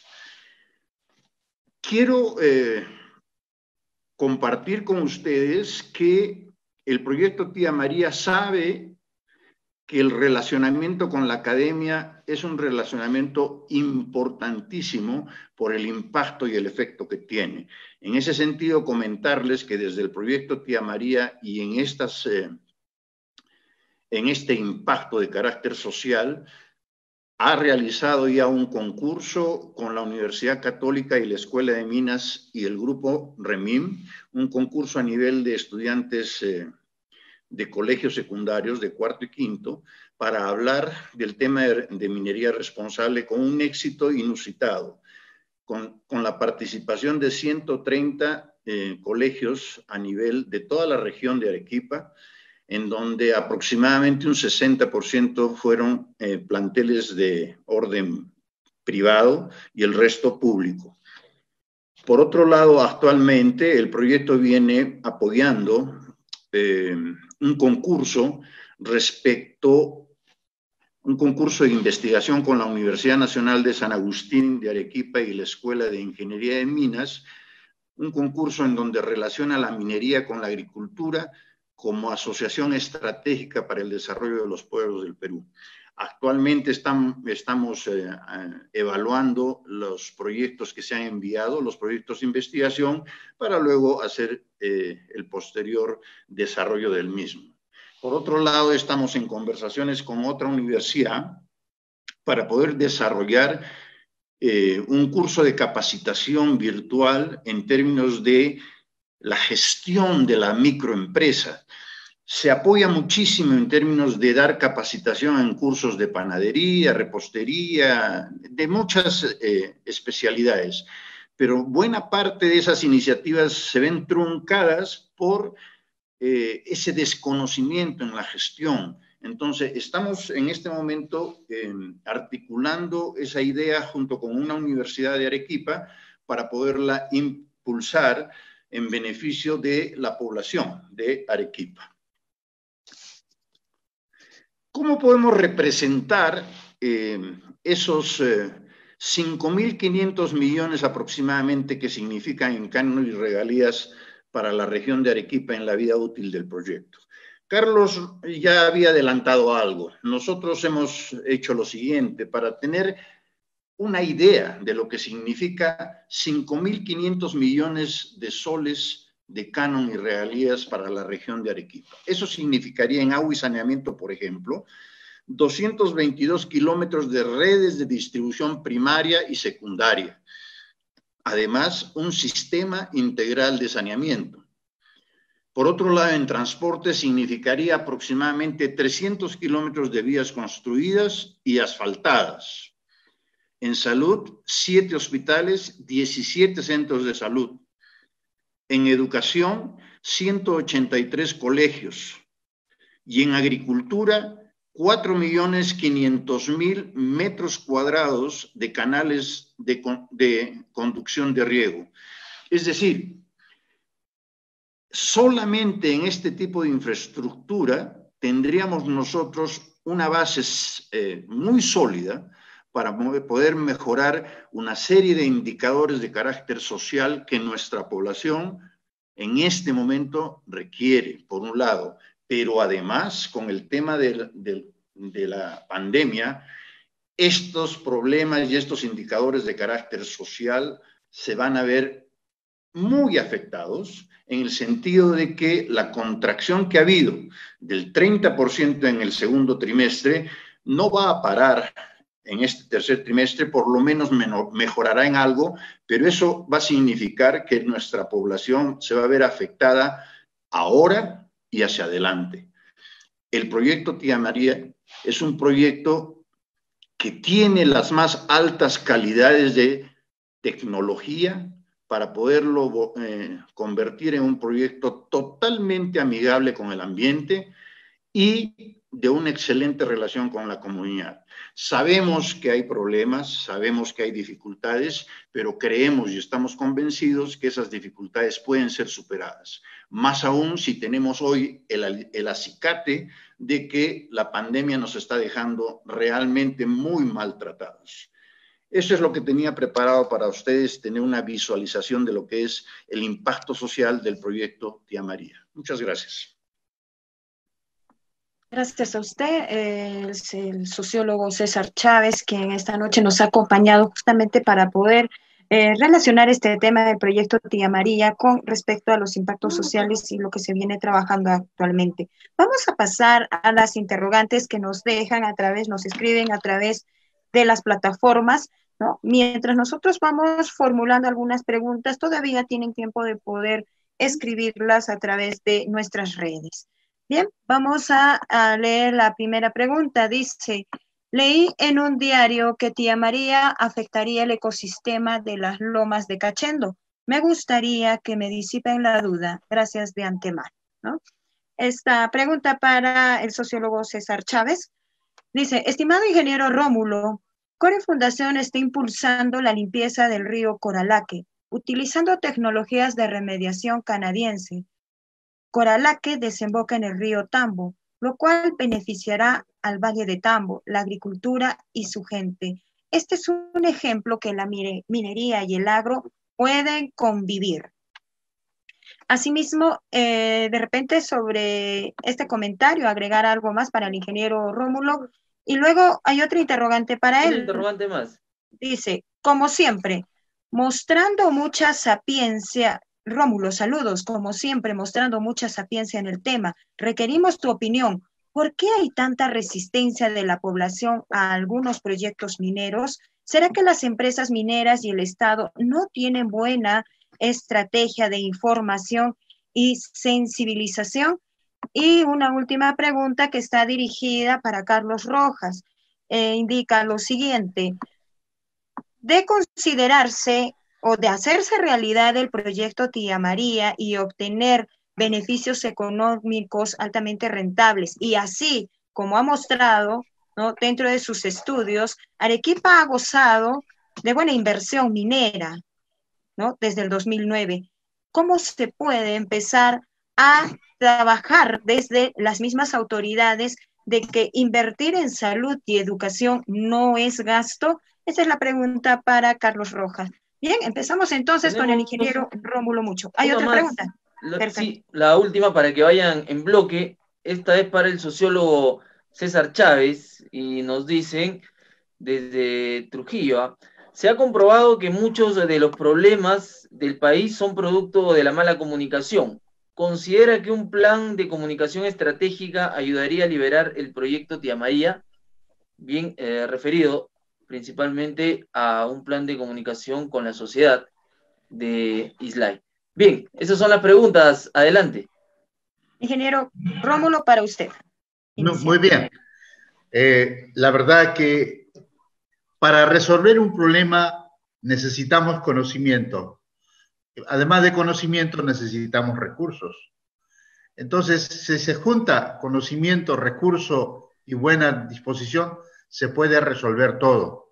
Quiero eh, compartir con ustedes que el proyecto Tía María sabe que el relacionamiento con la academia es un relacionamiento importantísimo por el impacto y el efecto que tiene. En ese sentido, comentarles que desde el proyecto Tía María y en, estas, eh, en este impacto de carácter social, ha realizado ya un concurso con la Universidad Católica y la Escuela de Minas y el grupo REMIM, un concurso a nivel de estudiantes eh, de colegios secundarios de cuarto y quinto, para hablar del tema de, de minería responsable con un éxito inusitado, con, con la participación de ciento treinta eh, colegios a nivel de toda la región de Arequipa, en donde aproximadamente un sesenta por ciento fueron eh, planteles de orden privado y el resto público. Por otro lado, actualmente el proyecto viene apoyando eh, un concurso respecto, un concurso de investigación con la Universidad Nacional de San Agustín de Arequipa y la Escuela de Ingeniería de Minas, un concurso en donde relaciona la minería con la agricultura como asociación estratégica para el desarrollo de los pueblos del Perú. Actualmente están, estamos eh, evaluando los proyectos que se han enviado, los proyectos de investigación, para luego hacer eh, el posterior desarrollo del mismo. Por otro lado, estamos en conversaciones con otra universidad para poder desarrollar eh, un curso de capacitación virtual en términos de la gestión de la microempresa. Se apoya muchísimo en términos de dar capacitación en cursos de panadería, repostería, de muchas eh, especialidades, pero buena parte de esas iniciativas se ven truncadas por eh, ese desconocimiento en la gestión. Entonces, estamos en este momento eh, articulando esa idea junto con una universidad de Arequipa para poderla impulsar en beneficio de la población de Arequipa. ¿Cómo podemos representar eh, esos eh, cinco mil quinientos millones aproximadamente que significan en cánones y regalías para la región de Arequipa en la vida útil del proyecto? Carlos ya había adelantado algo. Nosotros hemos hecho lo siguiente para tener una idea de lo que significa cinco mil quinientos millones de soles de canon y regalías para la región de Arequipa. Eso significaría en agua y saneamiento, por ejemplo, doscientos veintidós kilómetros de redes de distribución primaria y secundaria. Además, un sistema integral de saneamiento. Por otro lado, en transporte significaría aproximadamente trescientos kilómetros de vías construidas y asfaltadas. En salud, siete hospitales, diecisiete centros de salud. En educación, ciento ochenta y tres colegios. Y en agricultura, cuatro millones quinientos mil metros cuadrados de canales de, de conducción de riego. Es decir, solamente en este tipo de infraestructura tendríamos nosotros una base eh, muy sólida para poder mejorar una serie de indicadores de carácter social que nuestra población en este momento requiere, por un lado, pero además con el tema de, de, de la pandemia, estos problemas y estos indicadores de carácter social se van a ver muy afectados en el sentido de que la contracción que ha habido del treinta por ciento en el segundo trimestre no va a parar en este tercer trimestre, por lo menos mejorará en algo, pero eso va a significar que nuestra población se va a ver afectada ahora y hacia adelante. El proyecto Tía María es un proyecto que tiene las más altas calidades de tecnología para poderlo eh, convertir en un proyecto totalmente amigable con el ambiente y de una excelente relación con la comunidad. Sabemos que hay problemas, sabemos que hay dificultades, pero creemos y estamos convencidos que esas dificultades pueden ser superadas. Más aún si tenemos hoy el, el acicate de que la pandemia nos está dejando realmente muy maltratados. Eso es lo que tenía preparado para ustedes, tener una visualización de lo que es el impacto social del proyecto Tía María. Muchas gracias. Gracias a usted, eh, es el sociólogo César Chávez, quien esta noche nos ha acompañado justamente para poder eh, relacionar este tema del proyecto Tía María con respecto a los impactos sociales y lo que se viene trabajando actualmente. Vamos a pasar a las interrogantes que nos dejan a través, nos escriben a través de las plataformas, ¿no? Mientras nosotros vamos formulando algunas preguntas, todavía tienen tiempo de poder escribirlas a través de nuestras redes. Bien, vamos a, a leer la primera pregunta. Dice, leí en un diario que Tía María afectaría el ecosistema de las lomas de Cachendo. Me gustaría que me disipen la duda. Gracias de antemano, ¿no? esta pregunta para el sociólogo César Chávez. Dice, estimado ingeniero Rómulo, Core Fundación está impulsando la limpieza del río Coralaque, utilizando tecnologías de remediación canadiense. Coralaque desemboca en el río Tambo, lo cual beneficiará al Valle de Tambo, la agricultura y su gente. Este es un ejemplo que la minería y el agro pueden convivir. Asimismo, eh, de repente sobre este comentario, agregar algo más para el ingeniero Rómulo, y luego hay otra interrogante para él. Un interrogante más. Dice, como siempre, mostrando mucha sapiencia, Rómulo, saludos, como siempre, mostrando mucha sapiencia en el tema, requerimos tu opinión. ¿Por qué hay tanta resistencia de la población a algunos proyectos mineros? ¿Será que las empresas mineras y el Estado no tienen buena estrategia de información y sensibilización? Y una última pregunta que está dirigida para Carlos Rojas. Eh, indica lo siguiente. De considerarse o de hacerse realidad el proyecto Tía María y obtener beneficios económicos altamente rentables, y así como ha mostrado, ¿no?, dentro de sus estudios, Arequipa ha gozado de buena inversión minera, ¿no?, desde el dos mil nueve. ¿Cómo se puede empezar a trabajar desde las mismas autoridades de que invertir en salud y educación no es gasto? Esa es la pregunta para Carlos Rojas. Bien, empezamos entonces Tenemos con el ingeniero Rómulo Mucho. ¿Hay una otra más. pregunta? La, sí, la última para que vayan en bloque. Esta es para el sociólogo César Chávez y nos dicen desde Trujillo, ¿eh? Se ha comprobado que muchos de los problemas del país son producto de la mala comunicación. ¿Considera que un plan de comunicación estratégica ayudaría a liberar el proyecto Tía María? Bien, eh, referido principalmente a un plan de comunicación con la sociedad de Islay. Bien, esas son las preguntas. Adelante. Ingeniero Rómulo, para usted. No, muy bien. Eh, la verdad que para resolver un problema necesitamos conocimiento. Además de conocimiento, necesitamos recursos. Entonces, si se junta conocimiento, recurso y buena disposición, se puede resolver todo.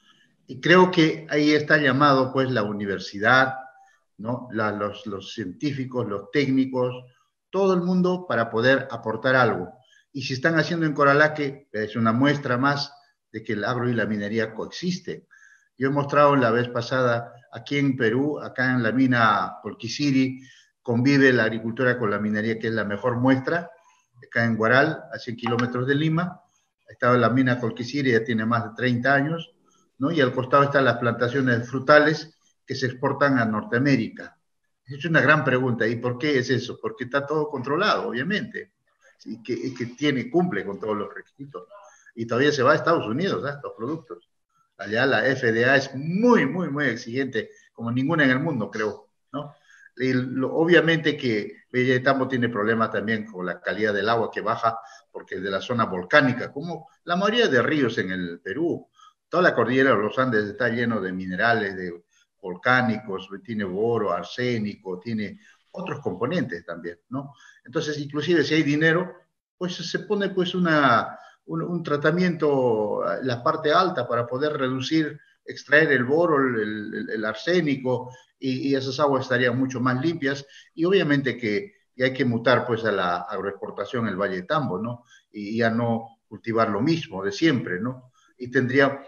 Y creo que ahí está llamado, pues, la universidad, ¿no? La, los, los científicos, los técnicos, todo el mundo para poder aportar algo. Y si están haciendo en Coralaque, es una muestra más de que el agro y la minería coexisten. Yo he mostrado la vez pasada, aquí en Perú, acá en la mina Colquisiri, convive la agricultura con la minería, que es la mejor muestra, acá en Guaral, a cien kilómetros de Lima. Estaba la mina Colquisiri, ya tiene más de treinta años, ¿no? Y al costado están las plantaciones frutales que se exportan a Norteamérica. Es una gran pregunta, ¿y por qué es eso? Porque está todo controlado, obviamente, y que, y que tiene, cumple con todos los requisitos. Y todavía se va a Estados Unidos, ¿eh?, estos productos. Allá la F D A es muy, muy, muy exigente, como ninguna en el mundo, creo, ¿no? Y lo, obviamente que Valle de Tambo tiene problemas también con la calidad del agua que baja, porque es de la zona volcánica, como la mayoría de ríos en el Perú. Toda la cordillera de los Andes está lleno de minerales, de volcánicos, tiene boro, arsénico, tiene otros componentes también, ¿no? Entonces, inclusive si hay dinero, pues se pone pues una, un, un tratamiento, la parte alta, para poder reducir, extraer el boro, el, el, el arsénico, y, y esas aguas estarían mucho más limpias, y obviamente que y hay que mutar pues a la agroexportación en el Valle de Tambo, ¿no? Y ya no cultivar lo mismo de siempre, ¿no? Y tendría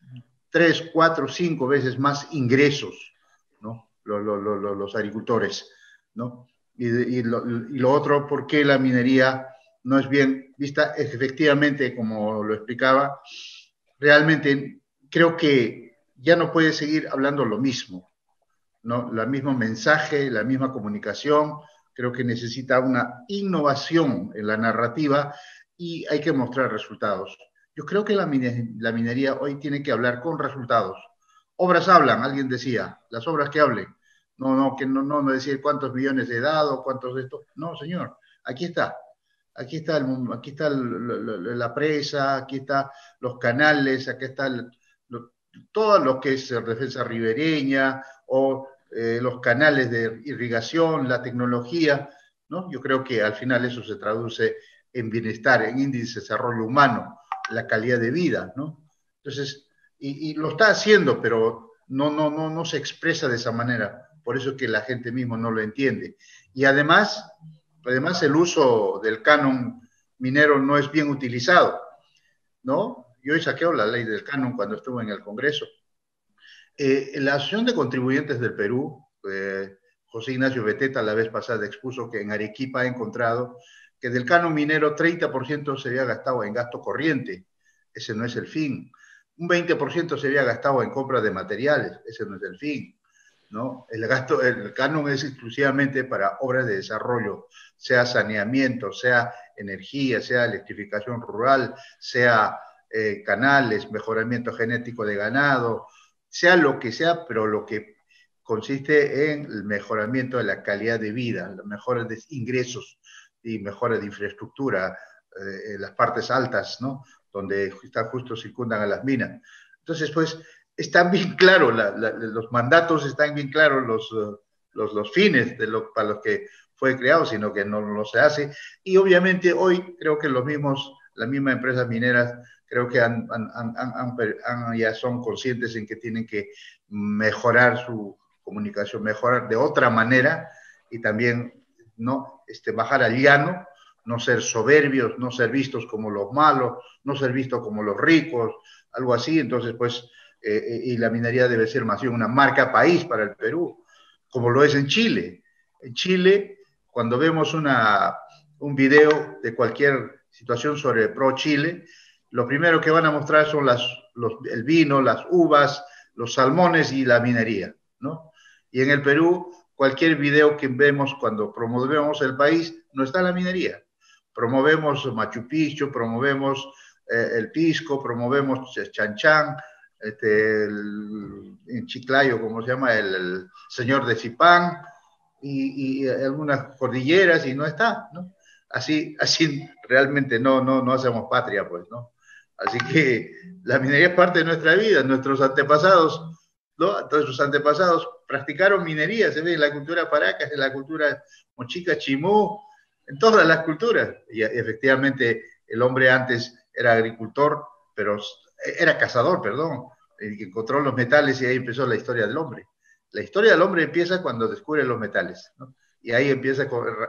tres, cuatro, cinco veces más ingresos, ¿no? Los, los, los, los agricultores, ¿no? Y, y, lo, y lo otro, ¿por qué la minería no es bien vista? Efectivamente, como lo explicaba, realmente creo que ya no puede seguir hablando lo mismo, ¿no? El mismo mensaje, la misma comunicación. Creo que necesita una innovación en la narrativa y hay que mostrar resultados. Yo creo que la, mine la minería hoy tiene que hablar con resultados. Obras hablan, alguien decía, las obras que hablen. No, no, que no, no, no decir cuántos millones he dado, cuántos de esto. No, señor, aquí está. Aquí está, el, aquí está el, la presa, aquí están los canales, aquí está el, lo, todo lo que es defensa ribereña o eh, los canales de irrigación, la tecnología, ¿no? Yo creo que al final eso se traduce en bienestar, en índice de desarrollo humano, la calidad de vida, ¿no? Entonces, y, y lo está haciendo, pero no, no, no, no se expresa de esa manera. Por eso es que la gente mismo no lo entiende. Y además, además el uso del canon minero no es bien utilizado, ¿no? Yo he saqueado la ley del canon cuando estuve en el Congreso. Eh, la Asociación de Contribuyentes del Perú, eh, José Ignacio Beteta la vez pasada expuso que en Arequipa ha encontrado que del canon minero treinta por ciento se había gastado en gasto corriente. Ese no es el fin. Un veinte por ciento se había gastado en compra de materiales. Ese no es el fin, ¿no? El gasto, el canon es exclusivamente para obras de desarrollo, sea saneamiento, sea energía, sea electrificación rural, sea eh, canales, mejoramiento genético de ganado, sea lo que sea, pero lo que consiste en el mejoramiento de la calidad de vida, la mejora de ingresos y mejora de infraestructura, eh, en las partes altas, ¿no? Donde está justo circundan a las minas. Entonces, pues, están bien claros, la, la, los mandatos están bien claros, los, uh, los, los fines de lo, para los que fue creado, sino que no, no se hace. Y obviamente hoy creo que los mismos, las mismas empresas mineras creo que han, han, han, han, han, ya son conscientes en que tienen que mejorar su comunicación, mejorar de otra manera y también no este, bajar al llano, no ser soberbios, no ser vistos como los malos, no ser vistos como los ricos, algo así. Entonces, pues, eh, y la minería debe ser más bien una marca país para el Perú, como lo es en Chile. En Chile, cuando vemos una, un video de cualquier situación sobre Pro Chile, lo primero que van a mostrar son las, los, el vino, las uvas, los salmones y la minería, ¿no? Y en el Perú, cualquier video que vemos cuando promovemos el país, no está la minería. Promovemos Machu Picchu, promovemos eh, el Pisco, promovemos Chanchan, este, el, en Chiclayo, ¿cómo se llama? El, el Señor de Zipán, y, y algunas cordilleras, y no está, ¿no? Así, así realmente no, no, no hacemos patria, pues, ¿no? Así que la minería es parte de nuestra vida. Nuestros antepasados, ¿no? Nuestros antepasados practicaron minería, se ve en la cultura Paracas, en la cultura Mochica, Chimú, en todas las culturas. Y efectivamente el hombre antes era agricultor, pero era cazador, perdón, el que encontró los metales y ahí empezó la historia del hombre. La historia del hombre empieza cuando descubre los metales, ¿no? Y ahí empieza a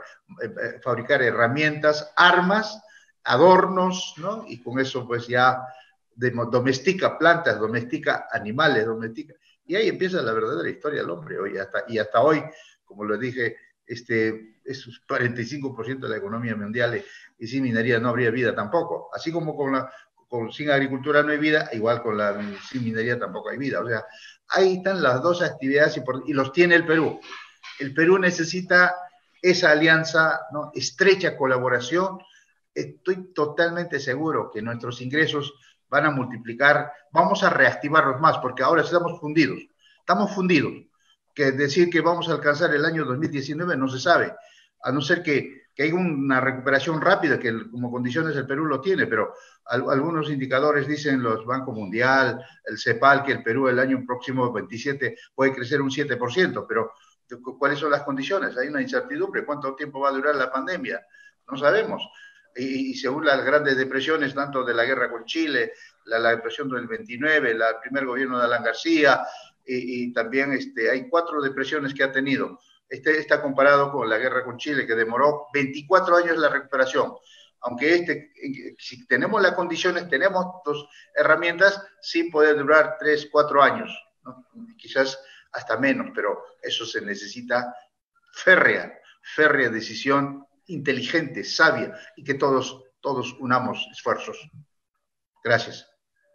fabricar herramientas, armas, adornos, ¿no? Y con eso pues ya domestica plantas, domestica animales, domestica... Y ahí empieza la verdadera historia del hombre hoy, hasta, y hasta hoy, como lo dije, este, es cuarenta y cinco por ciento de la economía mundial y, y sin minería no habría vida tampoco. Así como con la, con, sin agricultura no hay vida, igual con la sin minería tampoco hay vida. O sea, ahí están las dos actividades y, por, y los tiene el Perú. El Perú necesita esa alianza, ¿no? Estrecha colaboración. Estoy totalmente seguro que nuestros ingresos van a multiplicar, vamos a reactivarlos más, porque ahora estamos fundidos, estamos fundidos, que decir que vamos a alcanzar el año dos mil diecinueve no se sabe, a no ser que, que haya una recuperación rápida, que como condiciones el Perú lo tiene, pero al, algunos indicadores dicen los Banco Mundial, el CEPAL, que el Perú el año próximo veintisiete puede crecer un siete por ciento, pero ¿cuáles son las condiciones? Hay una incertidumbre, ¿cuánto tiempo va a durar la pandemia? No sabemos. Y, y según las grandes depresiones, tanto de la guerra con Chile, la, la depresión del veintinueve, la, el primer gobierno de Alan García, y, y también este, hay cuatro depresiones que ha tenido. Este está comparado con la guerra con Chile, que demoró veinticuatro años la recuperación. Aunque este, si tenemos las condiciones, tenemos dos herramientas, sí puede durar tres, cuatro años, ¿no? Quizás hasta menos, pero eso se necesita férrea, férrea decisión, inteligente, sabia, y que todos, todos unamos esfuerzos. Gracias.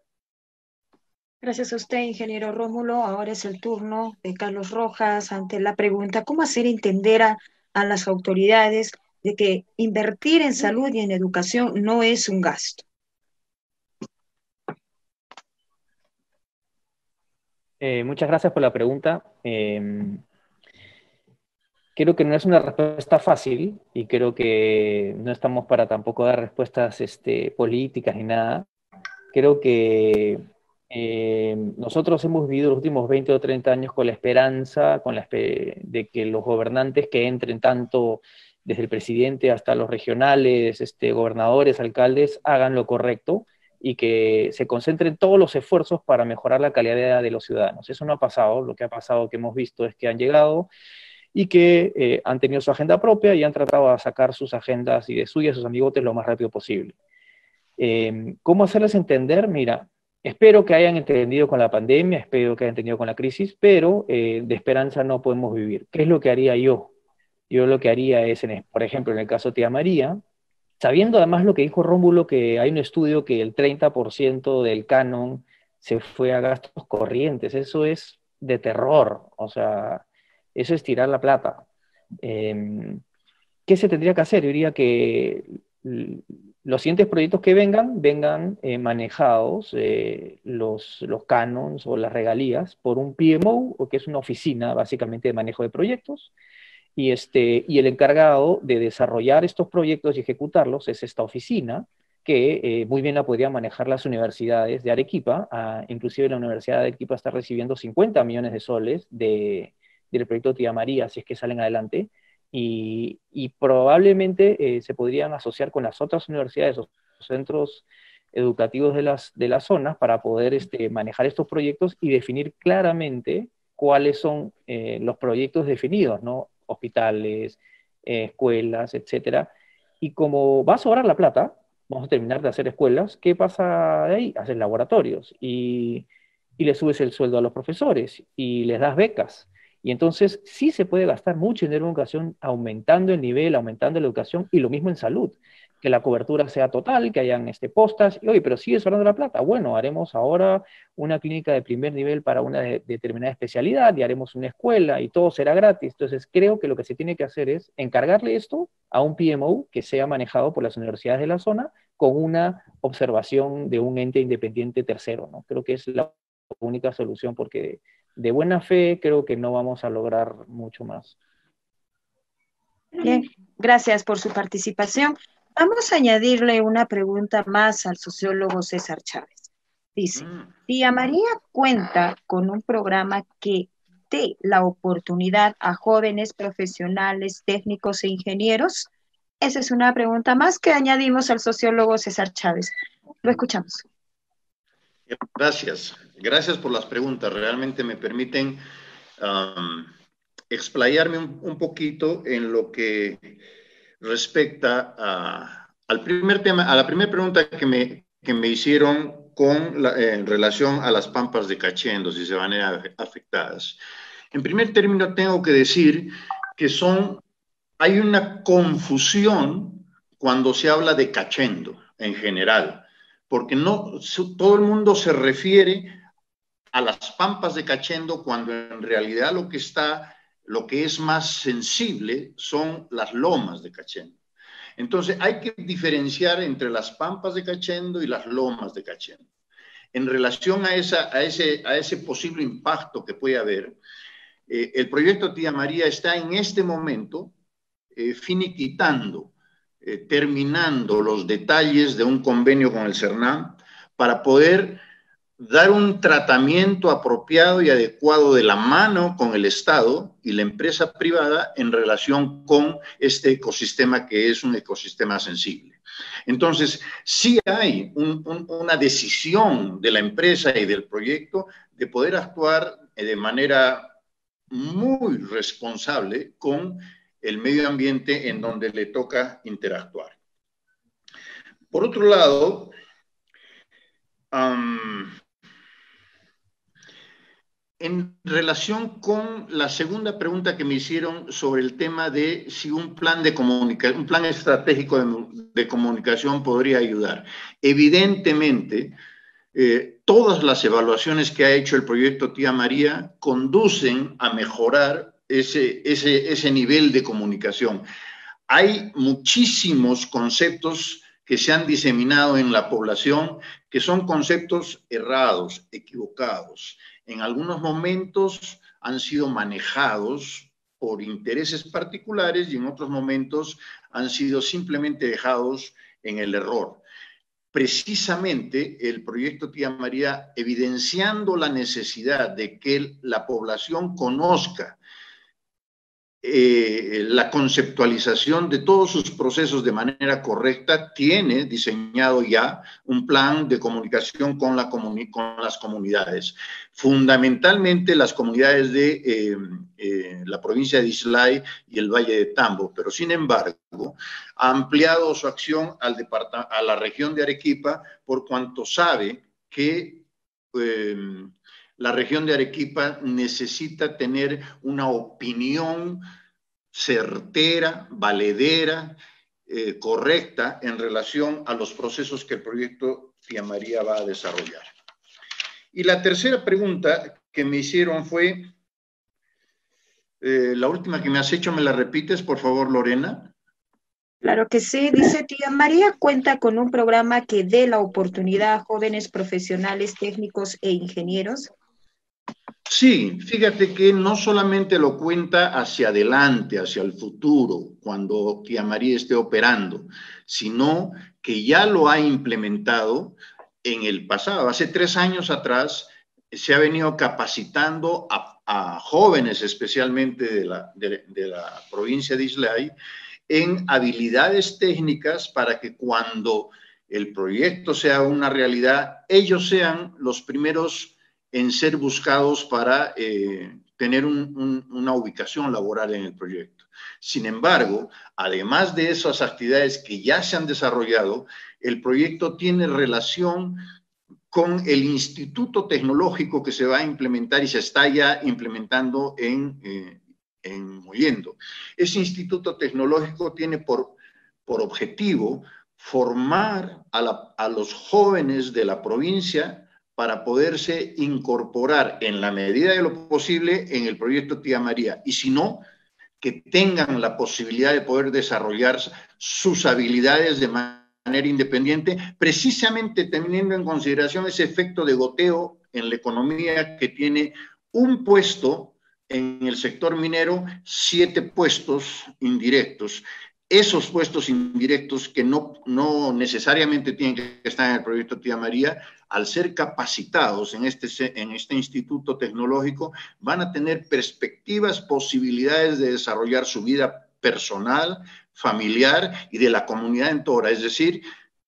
Gracias a usted, ingeniero Rómulo. Ahora es el turno de Carlos Rojas ante la pregunta: ¿cómo hacer entender a, a las autoridades de que invertir en salud y en educación no es un gasto? Eh, muchas gracias por la pregunta. Eh, creo que no es una respuesta fácil y creo que no estamos para tampoco dar respuestas este, políticas ni nada. Creo que eh, nosotros hemos vivido los últimos veinte o treinta años con la esperanza con la esper de que los gobernantes que entren tanto desde el presidente hasta los regionales, este, gobernadores, alcaldes, hagan lo correcto y que se concentren todos los esfuerzos para mejorar la calidad de vida de los ciudadanos. Eso no ha pasado. Lo que ha pasado, que hemos visto, es que han llegado y que eh, han tenido su agenda propia y han tratado de sacar sus agendas y de suyas, sus amigotes, lo más rápido posible. Eh, ¿Cómo hacerles entender? Mira, espero que hayan entendido con la pandemia, espero que hayan entendido con la crisis, pero eh, de esperanza no podemos vivir. ¿Qué es lo que haría yo? Yo lo que haría es, en, por ejemplo, en el caso de Tía María, sabiendo además lo que dijo Rómulo, que hay un estudio que el treinta por ciento del canon se fue a gastos corrientes. Eso es de terror, o sea, eso es tirar la plata. Eh, ¿Qué se tendría que hacer? Yo diría que los siguientes proyectos que vengan, vengan eh, manejados eh, los, los canons o las regalías por un P M O, o que es una oficina básicamente de manejo de proyectos, y, este, y el encargado de desarrollar estos proyectos y ejecutarlos es esta oficina, que eh, muy bien la podrían manejar las universidades de Arequipa. Ah, inclusive la Universidad de Arequipa está recibiendo cincuenta millones de soles de, del proyecto Tía María, si es que salen adelante, y, y probablemente eh, se podrían asociar con las otras universidades o centros educativos de las, de las zonas para poder este, manejar estos proyectos y definir claramente cuáles son eh, los proyectos definidos, ¿no? Hospitales, eh, escuelas, etcétera. Y como va a sobrar la plata, vamos a terminar de hacer escuelas, ¿qué pasa de ahí? Haces laboratorios y, y le subes el sueldo a los profesores y les das becas. Y entonces sí se puede gastar mucho dinero en educación aumentando el nivel, aumentando la educación, y lo mismo en salud, que la cobertura sea total, que hayan este, postas, y oye, pero sigue sobrando la plata. Bueno, haremos ahora una clínica de primer nivel para una de, determinada especialidad, y haremos una escuela, y todo será gratis. Entonces creo que lo que se tiene que hacer es encargarle esto a un P M O que sea manejado por las universidades de la zona, con una observación de un ente independiente tercero, ¿no? Creo que es la única solución, porque de buena fe creo que no vamos a lograr mucho más. Bien, gracias por su participación. Vamos a añadirle una pregunta más al sociólogo César Chávez. Dice, Tía María cuenta con un programa que dé la oportunidad a jóvenes profesionales, técnicos e ingenieros. Esa es una pregunta más que añadimos al sociólogo César Chávez. Lo escuchamos. Gracias. Gracias por las preguntas. Realmente me permiten um, explayarme un, un poquito en lo que respecta a, al primer tema, a la primera pregunta que me, que me hicieron con la, en relación a las pampas de Cachendo, si se van a ver afectadas. En primer término, tengo que decir que son, hay una confusión cuando se habla de Cachendo en general, porque no todo el mundo se refiere a las pampas de Cachendo cuando en realidad lo que está, lo que es más sensible son las lomas de Cachendo. Entonces hay que diferenciar entre las pampas de Cachendo y las lomas de Cachendo. En relación a, esa, a, ese, a ese posible impacto que puede haber, eh, el proyecto Tía María está en este momento eh, finiquitando, eh, terminando los detalles de un convenio con el CERNAM para poder dar un tratamiento apropiado y adecuado de la mano con el Estado y la empresa privada en relación con este ecosistema que es un ecosistema sensible. Entonces, sí hay un, un, una decisión de la empresa y del proyecto de poder actuar de manera muy responsable con el medio ambiente en donde le toca interactuar. Por otro lado, um, en relación con la segunda pregunta que me hicieron sobre el tema de si un plan de comunicación, un plan estratégico de, de comunicación podría ayudar. Evidentemente, eh, todas las evaluaciones que ha hecho el proyecto Tía María conducen a mejorar ese, ese, ese nivel de comunicación. Hay muchísimos conceptos que se han diseminado en la población que son conceptos errados, equivocados. En algunos momentos han sido manejados por intereses particulares y en otros momentos han sido simplemente dejados en el error. Precisamente el proyecto Tía María, evidenciando la necesidad de que la población conozca eh, la conceptualización de todos sus procesos de manera correcta, tiene diseñado ya un plan de comunicación con, la comuni con las comunidades, fundamentalmente las comunidades de eh, eh, la provincia de Islay y el Valle de Tambo, pero sin embargo ha ampliado su acción al a la región de Arequipa por cuanto sabe que eh, la región de Arequipa necesita tener una opinión certera, valedera, eh, correcta en relación a los procesos que el proyecto Tía María va a desarrollar. Y la tercera pregunta que me hicieron fue, eh, la última que me has hecho, ¿me la repites, por favor, Lorena? Claro que sí, dice Tía María cuenta con un programa que dé la oportunidad a jóvenes profesionales, técnicos e ingenieros. Sí, fíjate que no solamente lo cuenta hacia adelante, hacia el futuro, cuando Tía María esté operando, sino que ya lo ha implementado en el pasado. Hace tres años atrás se ha venido capacitando a, a jóvenes, especialmente de la, de, de la provincia de Islay, en habilidades técnicas para que cuando el proyecto sea una realidad, ellos sean los primeros en ser buscados para eh, tener un, un, una ubicación laboral en el proyecto. Sin embargo, además de esas actividades que ya se han desarrollado, el proyecto tiene relación con el instituto tecnológico que se va a implementar y se está ya implementando en, eh, en Mollendo. Ese instituto tecnológico tiene por, por objetivo formar a, la, a los jóvenes de la provincia para poderse incorporar en la medida de lo posible en el proyecto Tía María, y si no, que tengan la posibilidad de poder desarrollar sus habilidades de manera independiente, precisamente teniendo en consideración ese efecto de goteo en la economía que tiene un puesto en el sector minero, siete puestos indirectos. Esos puestos indirectos que no, no necesariamente tienen que estar en el proyecto Tía María, al ser capacitados en este, en este instituto tecnológico, van a tener perspectivas, posibilidades de desarrollar su vida personal, familiar y de la comunidad en toda. Es decir,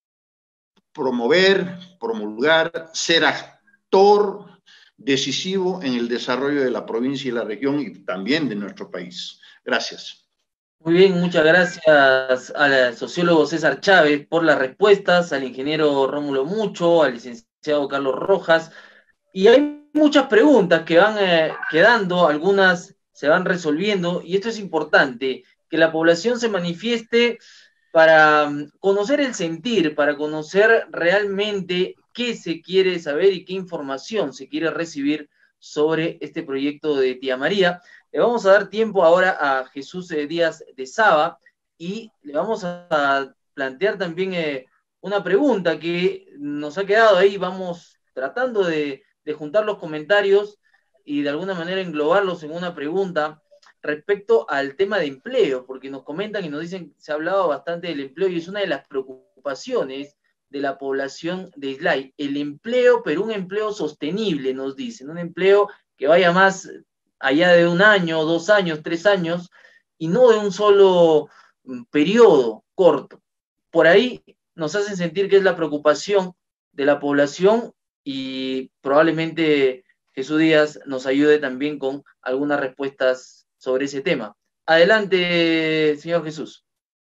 promover, promulgar, ser actor decisivo en el desarrollo de la provincia y la región y también de nuestro país. Gracias. Muy bien, muchas gracias al sociólogo César Chávez por las respuestas, al ingeniero Rómulo Mucho, al licenciado Carlos Rojas, y hay muchas preguntas que van eh, quedando, algunas se van resolviendo, y esto es importante, que la población se manifieste para um, conocer el sentir, para conocer realmente qué se quiere saber y qué información se quiere recibir sobre este proyecto de Tía María. Le vamos a dar tiempo ahora a Jesús Díaz de Saba y le vamos a plantear también eh, una pregunta que nos ha quedado ahí. Vamos tratando de, de juntar los comentarios y de alguna manera englobarlos en una pregunta respecto al tema de empleo, porque nos comentan y nos dicen, se ha hablado bastante del empleo y es una de las preocupaciones de la población de Islay. El empleo, pero un empleo sostenible, nos dicen, un empleo que vaya más allá de un año, dos años, tres años, y no de un solo periodo corto. Por ahí nos hacen sentir que es la preocupación de la población y probablemente Jesús Díaz nos ayude también con algunas respuestas sobre ese tema. Adelante, señor Jesús.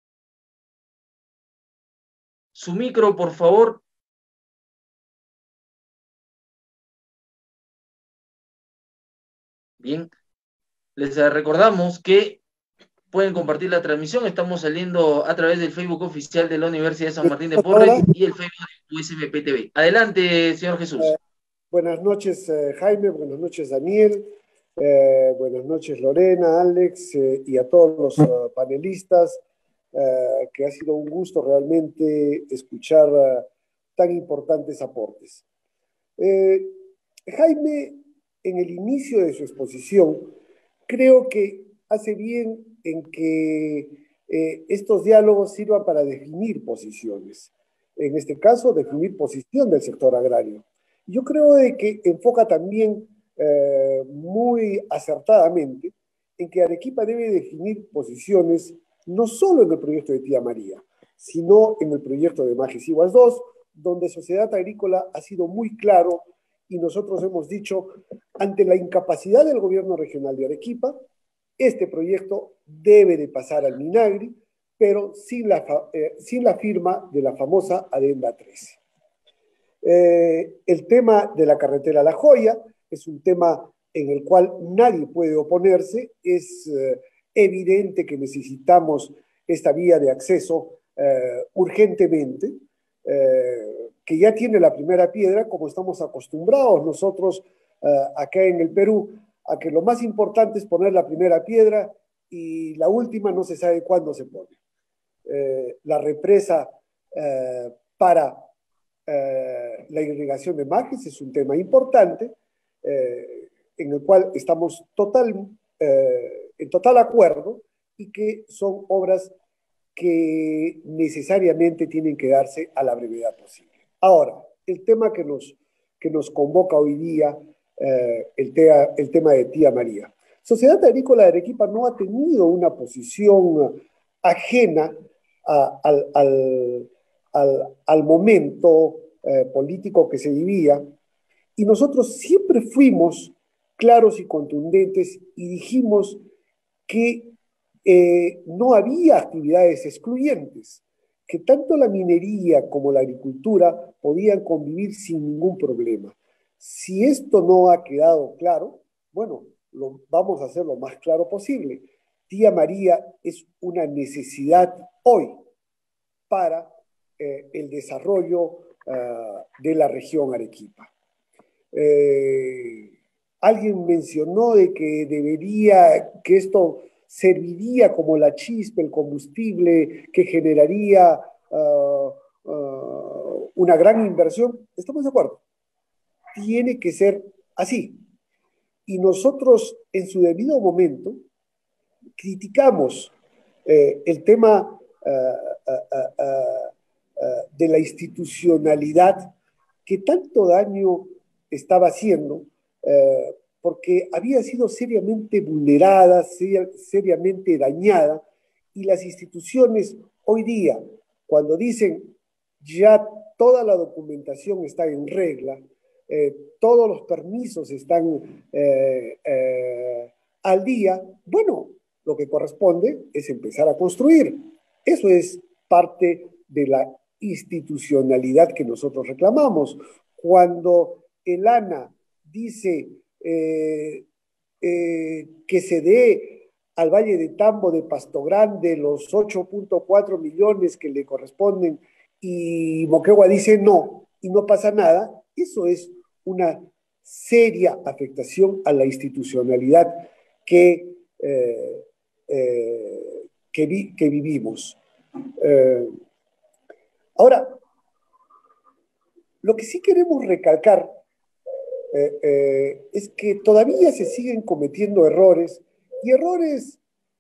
Su micro, por favor. Bien. Les recordamos que pueden compartir la transmisión. Estamos saliendo a través del Facebook oficial de la Universidad de San Martín de Porres y el Facebook de U S M P T V. Adelante, señor Jesús. Eh, buenas noches, eh, Jaime. Buenas noches, Daniel. Eh, buenas noches, Lorena, Alex eh, y a todos los uh, panelistas, uh, que ha sido un gusto realmente escuchar uh, tan importantes aportes. Eh, Jaime, en el inicio de su exposición, creo que hace bien en que eh, estos diálogos sirvan para definir posiciones. En este caso, definir posición del sector agrario. Yo creo de que enfoca también eh, muy acertadamente en que Arequipa debe definir posiciones no solo en el proyecto de Tía María, sino en el proyecto de Majestad dos, donde Sociedad Agrícola ha sido muy claro y nosotros hemos dicho, ante la incapacidad del gobierno regional de Arequipa, este proyecto debe de pasar al Minagri, pero sin la, eh, sin la firma de la famosa Adenda trece. Eh, el tema de la carretera La Joya es un tema en el cual nadie puede oponerse. Es eh, evidente que necesitamos esta vía de acceso eh, urgentemente, eh, que ya tiene la primera piedra, como estamos acostumbrados nosotros eh, acá en el Perú, a que lo más importante es poner la primera piedra y la última no se sabe cuándo se pone. Eh, la represa eh, para eh, la irrigación de Majes es un tema importante, eh, en el cual estamos total, eh, en total acuerdo, y que son obras que necesariamente tienen que darse a la brevedad posible. Ahora, el tema que nos, que nos convoca hoy día, eh, el, tea, el tema de Tía María. Sociedad Agrícola de Arequipa no ha tenido una posición ajena a, al, al, al, al momento eh, político que se vivía, y nosotros siempre fuimos claros y contundentes y dijimos que eh, no había actividades excluyentes, que tanto la minería como la agricultura podían convivir sin ningún problema. Si esto no ha quedado claro, bueno, lo vamos a hacer lo más claro posible. Tía María es una necesidad hoy para eh, el desarrollo uh, de la región Arequipa. Eh, alguien mencionó de que debería, que esto serviría como la chispa, el combustible que generaría uh, uh, una gran inversión. Estamos de acuerdo. Tiene que ser así. Y nosotros, en su debido momento, criticamos eh, el tema uh, uh, uh, uh, de la institucionalidad que tanto daño estaba haciendo, eh, porque había sido seriamente vulnerada, ser, seriamente dañada, y las instituciones hoy día, cuando dicen ya toda la documentación está en regla, eh, todos los permisos están eh, eh, al día, bueno, lo que corresponde es empezar a construir. Eso es parte de la institucionalidad que nosotros reclamamos. Cuando el ANA dice eh, eh, que se dé al Valle de Tambo de Pasto Grande los ocho punto cuatro millones que le corresponden y Moquegua dice no, y no pasa nada, eso es una seria afectación a la institucionalidad que, eh, eh, que, vi, que vivimos. Eh, ahora, lo que sí queremos recalcar eh, eh, es que todavía se siguen cometiendo errores, y errores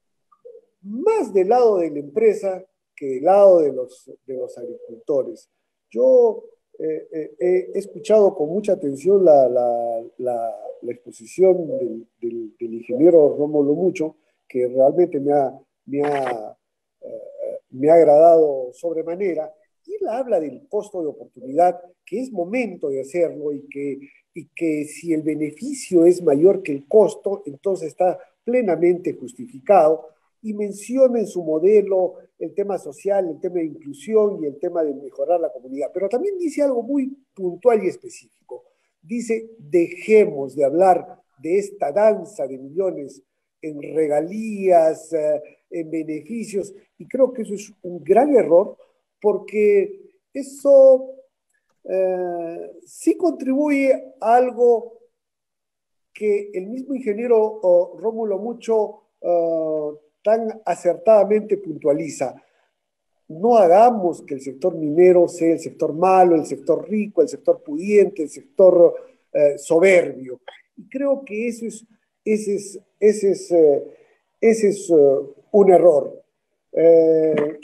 más del lado de la empresa que del lado de los, de los agricultores. Yo eh, eh, he escuchado con mucha atención la, la, la, la exposición del, del, del ingeniero Rómulo Mucho, que realmente me ha, me ha, eh, me ha agradado sobremanera, y él habla del costo de oportunidad, que es momento de hacerlo, y que, y que si el beneficio es mayor que el costo, entonces está plenamente justificado, y menciona en su modelo el tema social, el tema de inclusión y el tema de mejorar la comunidad. Pero también dice algo muy puntual y específico. Dice, dejemos de hablar de esta danza de millones en regalías, eh, en beneficios, y creo que eso es un gran error, porque eso eh, sí contribuye a algo que el mismo ingeniero oh, Rómulo Mucho oh, tan acertadamente puntualiza. No hagamos que el sector minero sea el sector malo, el sector rico, el sector pudiente, el sector eh, soberbio. Y creo que eso es, ese es, ese es, eh, ese es uh, un error. Eh,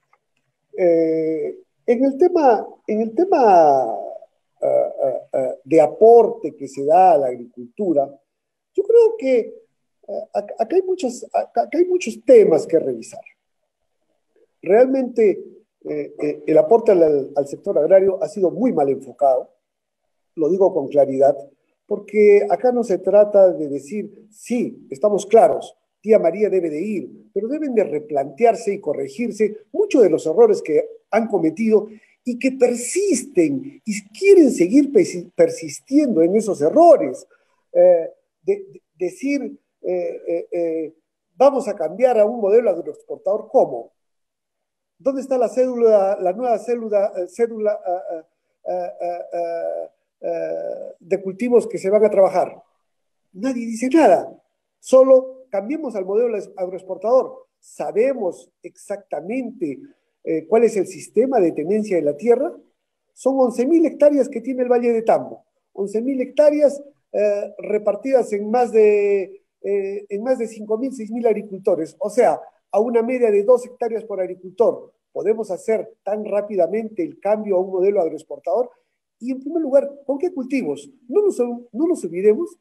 eh, en el tema, en el tema uh, uh, uh, de aporte que se da a la agricultura, yo creo que acá, acá, hay muchos, acá, acá hay muchos temas que revisar. Realmente eh, eh, el aporte al, al sector agrario ha sido muy mal enfocado, lo digo con claridad, porque acá no se trata de decir, sí, estamos claros, tía María debe de ir, pero deben de replantearse y corregirse muchos de los errores que han cometido y que persisten y quieren seguir persistiendo en esos errores. Eh, de, de decir, eh, eh, eh, vamos a cambiar a un modelo agroexportador, ¿cómo? ¿Dónde está la cédula, la nueva cédula, cédula uh, uh, uh, uh, uh, de cultivos que se van a trabajar? Nadie dice nada. Solo cambiemos al modelo agroexportador. Sabemos exactamente eh, cuál es el sistema de tenencia de la tierra. Son once mil hectáreas que tiene el Valle de Tambo. once mil hectáreas eh, repartidas en más de, eh, en más de cinco mil, seis mil agricultores. O sea, a una media de dos hectáreas por agricultor. ¿Podemos hacer tan rápidamente el cambio a un modelo agroexportador? Y en primer lugar, ¿con qué cultivos? No nos, no nos olvidemos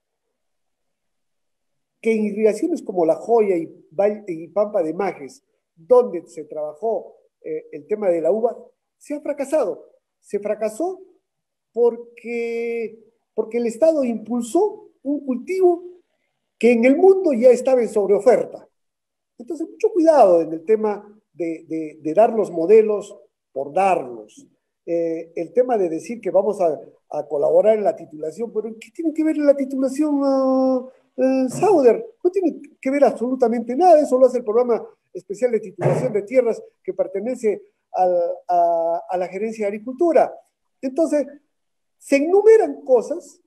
que en irrigaciones como La Joya y, y Pampa de Majes, donde se trabajó eh, el tema de la uva, se ha fracasado. Se fracasó porque, porque el Estado impulsó un cultivo que en el mundo ya estaba en sobreoferta. Entonces, mucho cuidado en el tema de, de, de dar los modelos por darlos. Eh, el tema de decir que vamos a, a colaborar en la titulación, pero ¿qué tiene que ver la titulación, uh, uh, Sauder? No tiene que ver absolutamente nada, eso lo hace el programa especial de titulación de tierras que pertenece al, a, a la gerencia de agricultura. Entonces, se enumeran cosas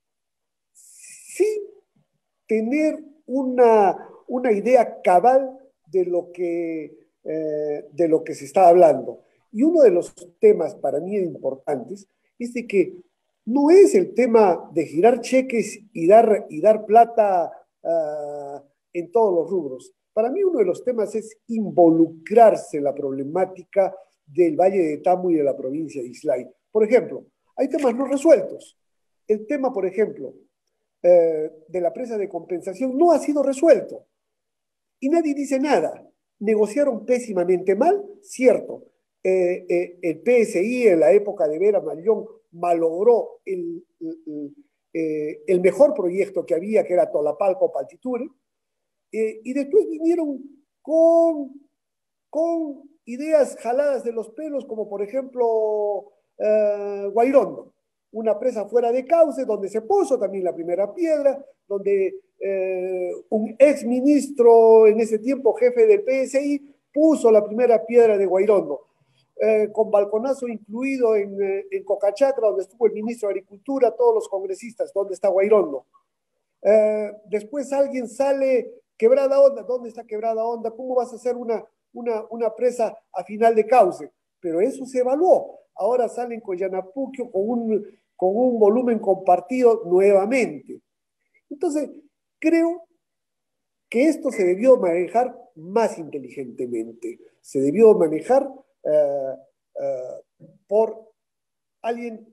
sin tener una, una idea cabal de lo, que, eh, de lo que se está hablando. Y uno de los temas para mí importantes es de que no es el tema de girar cheques y dar, y dar plata uh, en todos los rubros. Para mí uno de los temas es involucrarse en la problemática del Valle de Tambo y de la provincia de Islay. Por ejemplo, hay temas no resueltos. El tema, por ejemplo, eh, de la presa de compensación no ha sido resuelto. Y nadie dice nada. Negociaron pésimamente mal, cierto. Eh, eh, el P S I en la época de Vera Mallón malogró el, el, eh, el mejor proyecto que había, que era Tolapalco-Paltiture, eh, y después vinieron con, con ideas jaladas de los pelos, como por ejemplo eh, Guairondo, una presa fuera de cauce, donde se puso también la primera piedra, donde eh, un ex ministro en ese tiempo, jefe del P S I, puso la primera piedra de Guairondo. Eh, con balconazo incluido en, eh, en Cocachatra, donde estuvo el ministro de Agricultura, todos los congresistas, ¿dónde está Guairondo? Eh, después alguien sale, Quebrada Honda, ¿dónde está Quebrada Honda? ¿Cómo vas a hacer una, una, una presa a final de cauce? Pero eso se evaluó. Ahora salen con Yanapuquio con un, con un volumen compartido nuevamente. Entonces, creo que esto se debió manejar más inteligentemente. Se debió manejar Uh, uh, por alguien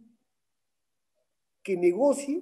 que negocie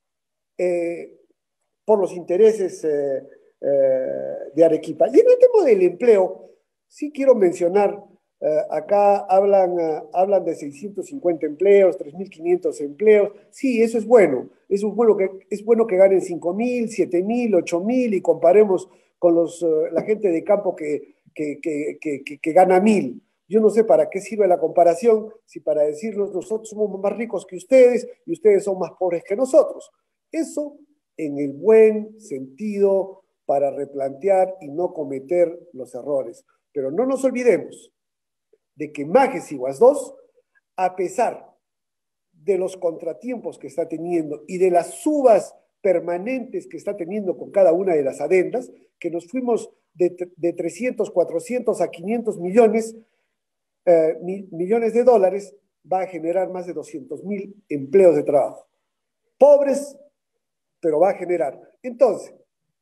eh, por los intereses eh, eh, de Arequipa. Y en el tema del empleo, sí quiero mencionar, eh, acá hablan, uh, hablan de seiscientos cincuenta empleos, tres mil quinientos empleos. Sí, eso es bueno. Eso es bueno que, es bueno que ganen cinco mil, siete mil, ocho mil y comparemos con los, uh, la gente de campo que, que, que, que, que, que gana mil. Yo no sé para qué sirve la comparación, si para decirnos nosotros somos más ricos que ustedes y ustedes son más pobres que nosotros. Eso en el buen sentido para replantear y no cometer los errores. Pero no nos olvidemos de que Majes y Guas dos, a pesar de los contratiempos que está teniendo y de las subas permanentes que está teniendo con cada una de las adendas, que nos fuimos de, de trescientos, cuatrocientos a quinientos millones, Eh, mi, millones de dólares, va a generar más de doscientos mil empleos de trabajo. Pobres, pero va a generar. Entonces,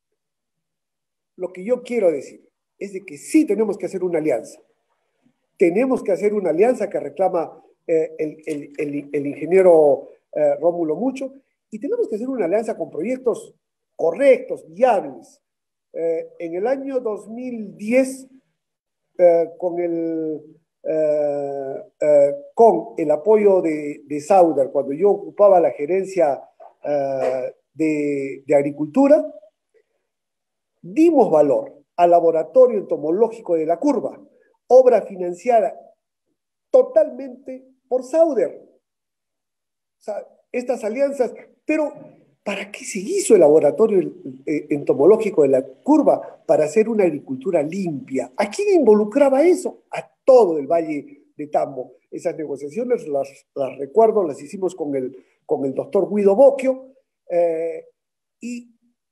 lo que yo quiero decir es de que sí tenemos que hacer una alianza. Tenemos que hacer una alianza que reclama eh, el, el, el, el ingeniero eh, Rómulo Mucho, y tenemos que hacer una alianza con proyectos correctos, viables. Eh, en el año dos mil diez, eh, con, el, eh, eh, con el apoyo de, de Sauder, cuando yo ocupaba la gerencia eh, de, de Agricultura, dimos valor al laboratorio entomológico de La Curva, obra financiada totalmente por Sauder. O sea, estas alianzas, pero ¿para qué se hizo el laboratorio entomológico de La Curva? Para hacer una agricultura limpia. ¿A quién involucraba eso? A todo el Valle de Tambo. Esas negociaciones las, las recuerdo, las hicimos con el, con el doctor Guido Bocchio, eh, y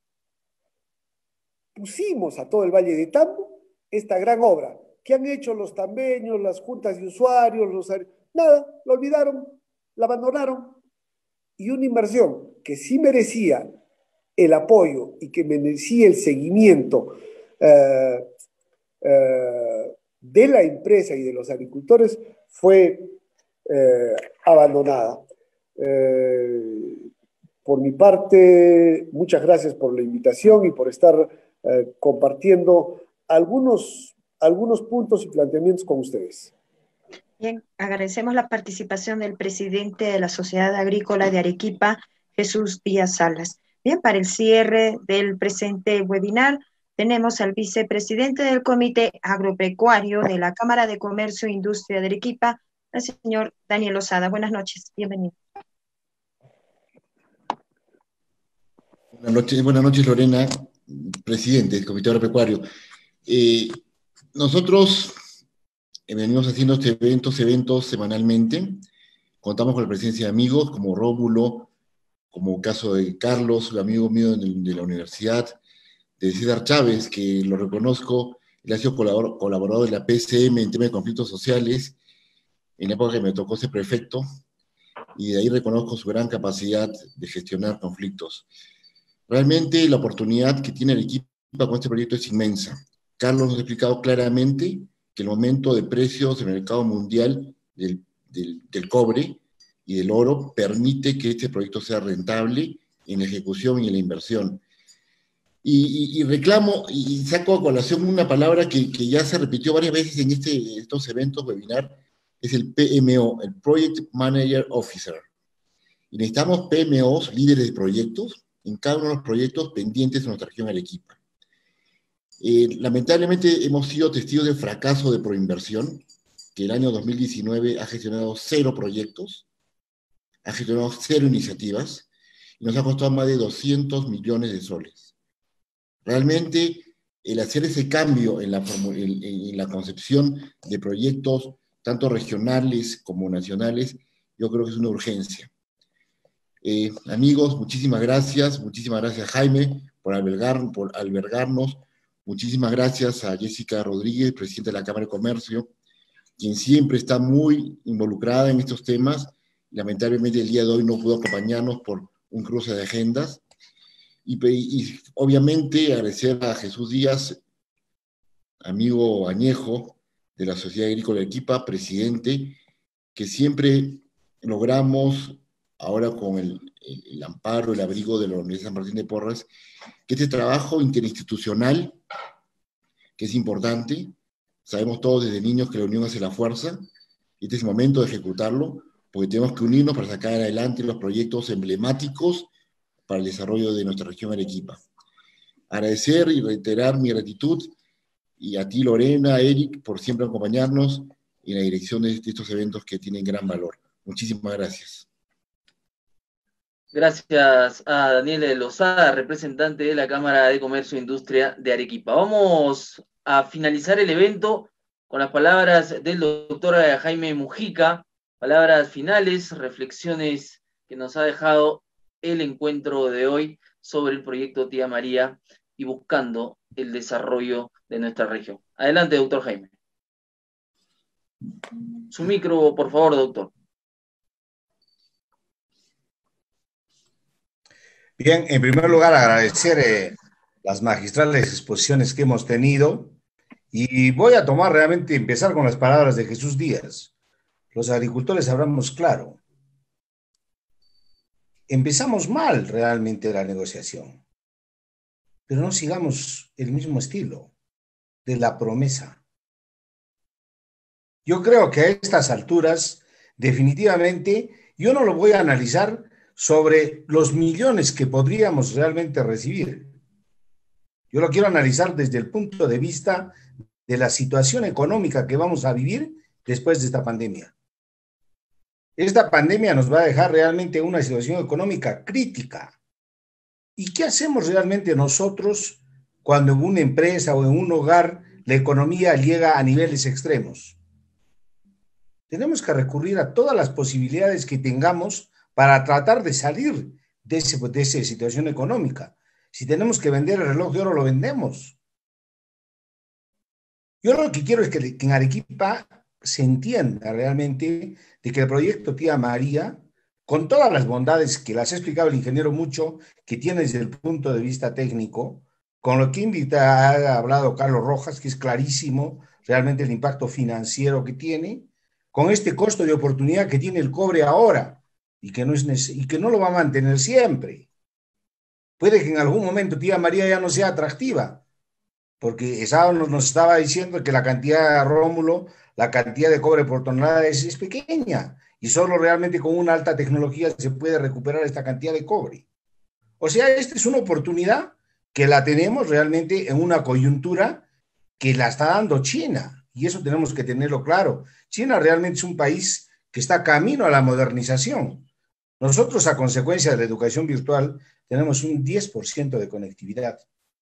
pusimos a todo el Valle de Tambo esta gran obra. ¿Qué han hecho los tambeños, las juntas de usuarios? Los... Nada, lo olvidaron, la abandonaron. Y una inversión que sí merecía el apoyo y que merecía el seguimiento eh, eh, de la empresa y de los agricultores fue eh, abandonada. Eh, por mi parte, muchas gracias por la invitación y por estar eh, compartiendo algunos, algunos puntos y planteamientos con ustedes. Bien, agradecemos la participación del presidente de la Sociedad Agrícola de Arequipa, Jesús Díaz Salas. Bien, para el cierre del presente webinar, tenemos al vicepresidente del Comité Agropecuario de la Cámara de Comercio e Industria de Arequipa, el señor Daniel Lozada. Buenas noches, bienvenido. Buenas noches, buenas noches, Lorena, presidente del Comité Agropecuario. Eh, nosotros venimos haciendo este eventos, eventos semanalmente. Contamos con la presencia de amigos como Rómulo, como el caso de Carlos, un amigo mío de, de la universidad, de César Chávez, que lo reconozco, él ha sido colaborador, colaborador de la P C M en temas de conflictos sociales, en la época que me tocó ser prefecto, y de ahí reconozco su gran capacidad de gestionar conflictos. Realmente la oportunidad que tiene Arequipa con este proyecto es inmensa. Carlos nos ha explicado claramente que el momento de precios del mercado mundial del, del, del cobre y del oro permite que este proyecto sea rentable en la ejecución y en la inversión. Y, y, y reclamo y saco a colación una palabra que, que ya se repitió varias veces en este, estos eventos webinar, es el P M O, el Project Manager Officer. Y necesitamos P M Os, líderes de proyectos, en cada uno de los proyectos pendientes en nuestra región Arequipa. Eh, lamentablemente hemos sido testigos del fracaso de Proinversión, que el año dos mil diecinueve ha gestionado cero proyectos, ha gestionado cero iniciativas, y nos ha costado más de doscientos millones de soles. Realmente, el hacer ese cambio en la, en, en la concepción de proyectos, tanto regionales como nacionales, yo creo que es una urgencia. Eh, amigos, muchísimas gracias, muchísimas gracias Jaime por, albergar, por albergarnos, muchísimas gracias a Jessica Rodríguez, presidenta de la Cámara de Comercio, quien siempre está muy involucrada en estos temas. Lamentablemente el día de hoy no pudo acompañarnos por un cruce de agendas. Y, y obviamente agradecer a Jesús Díaz, amigo añejo de la Sociedad Agrícola de Arequipa, presidente, que siempre logramos, ahora con el, el, el amparo, el abrigo de la Universidad San Martín de Porres, que este trabajo interinstitucional, que es importante, sabemos todos desde niños que la unión hace la fuerza, y este es el momento de ejecutarlo, porque tenemos que unirnos para sacar adelante los proyectos emblemáticos para el desarrollo de nuestra región Arequipa. Agradecer y reiterar mi gratitud, y a ti, Lorena, a Eric, por siempre acompañarnos en la dirección de estos eventos que tienen gran valor. Muchísimas gracias. Gracias a Daniel Lozada, representante de la Cámara de Comercio e Industria de Arequipa. Vamos a finalizar el evento con las palabras del doctor Jaime Mujica, palabras finales, reflexiones que nos ha dejado el encuentro de hoy sobre el proyecto Tía María y buscando el desarrollo de nuestra región. Adelante, doctor Jaime. Su micro, por favor, doctor. Bien, en primer lugar, agradecer eh, las magistrales exposiciones que hemos tenido, y voy a tomar realmente, empezar con las palabras de Jesús Díaz. Los agricultores hablamos claro. Empezamos mal realmente la negociación. pero no sigamos el mismo estilo de la promesa. Yo creo que a estas alturas, definitivamente, yo no lo voy a analizar sobre los millones que podríamos realmente recibir. Yo lo quiero analizar desde el punto de vista de la situación económica que vamos a vivir después de esta pandemia. Esta pandemia nos va a dejar realmente una situación económica crítica. ¿Y qué hacemos realmente nosotros cuando en una empresa o en un hogar la economía llega a niveles extremos? Tenemos que recurrir a todas las posibilidades que tengamos para tratar de salir de, ese, de esa situación económica. Si tenemos que vender el reloj de oro, lo vendemos. Yo lo que quiero es que, que en Arequipa se entienda realmente de que el proyecto Tía María, con todas las bondades que las ha explicado el ingeniero Mucho, que tiene desde el punto de vista técnico, con lo que invita, ha hablado Carlos Rojas, que es clarísimo realmente el impacto financiero que tiene, con este costo de oportunidad que tiene el cobre ahora y que no, es, y que no lo va a mantener siempre. Puede que en algún momento Tía María ya no sea atractiva, porque esa nos, nos estaba diciendo que la cantidad, Rómulo, la cantidad de cobre por tonelada es, es pequeña y solo realmente con una alta tecnología se puede recuperar esta cantidad de cobre. O sea, esta es una oportunidad que la tenemos realmente en una coyuntura que la está dando China, y eso tenemos que tenerlo claro. China realmente es un país que está camino a la modernización. Nosotros, a consecuencia de la educación virtual, tenemos un diez por ciento de conectividad.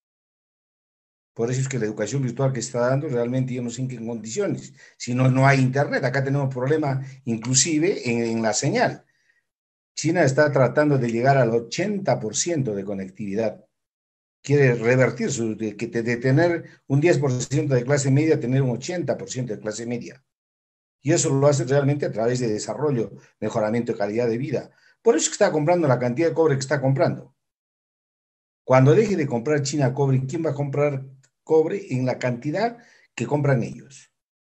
Por eso es que la educación virtual que está dando realmente yo no sé en qué condiciones. Si no, no hay internet. Acá tenemos problema inclusive en, en la señal. China está tratando de llegar al ochenta por ciento de conectividad. Quiere revertir su, de, de tener un diez por ciento de clase media, tener un ochenta por ciento de clase media. Y eso lo hace realmente a través de desarrollo, mejoramiento de calidad de vida. Por eso es que está comprando la cantidad de cobre que está comprando. Cuando deje de comprar China cobre, ¿quién va a comprar cobre en la cantidad que compran ellos?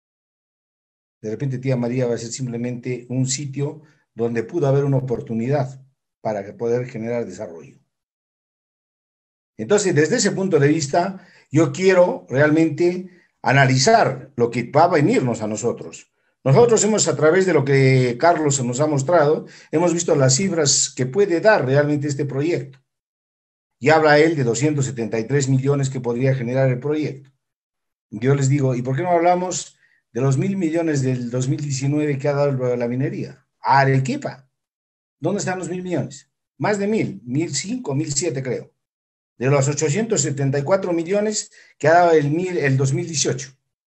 De repente Tía María va a ser simplemente un sitio donde pudo haber una oportunidad para poder generar desarrollo. Entonces, desde ese punto de vista, yo quiero realmente analizar lo que va a venirnos a nosotros. Nosotros hemos, a través de lo que Carlos nos ha mostrado, hemos visto las cifras que puede dar realmente este proyecto. Y habla él de doscientos setenta y tres millones que podría generar el proyecto. Yo les digo, ¿y por qué no hablamos de los mil millones del dos mil diecinueve que ha dado la minería? A Arequipa. ¿Dónde están los mil millones? Más de mil, mil cinco, mil siete creo. De los ochocientos setenta y cuatro millones que ha dado el, mil, el dos mil dieciocho.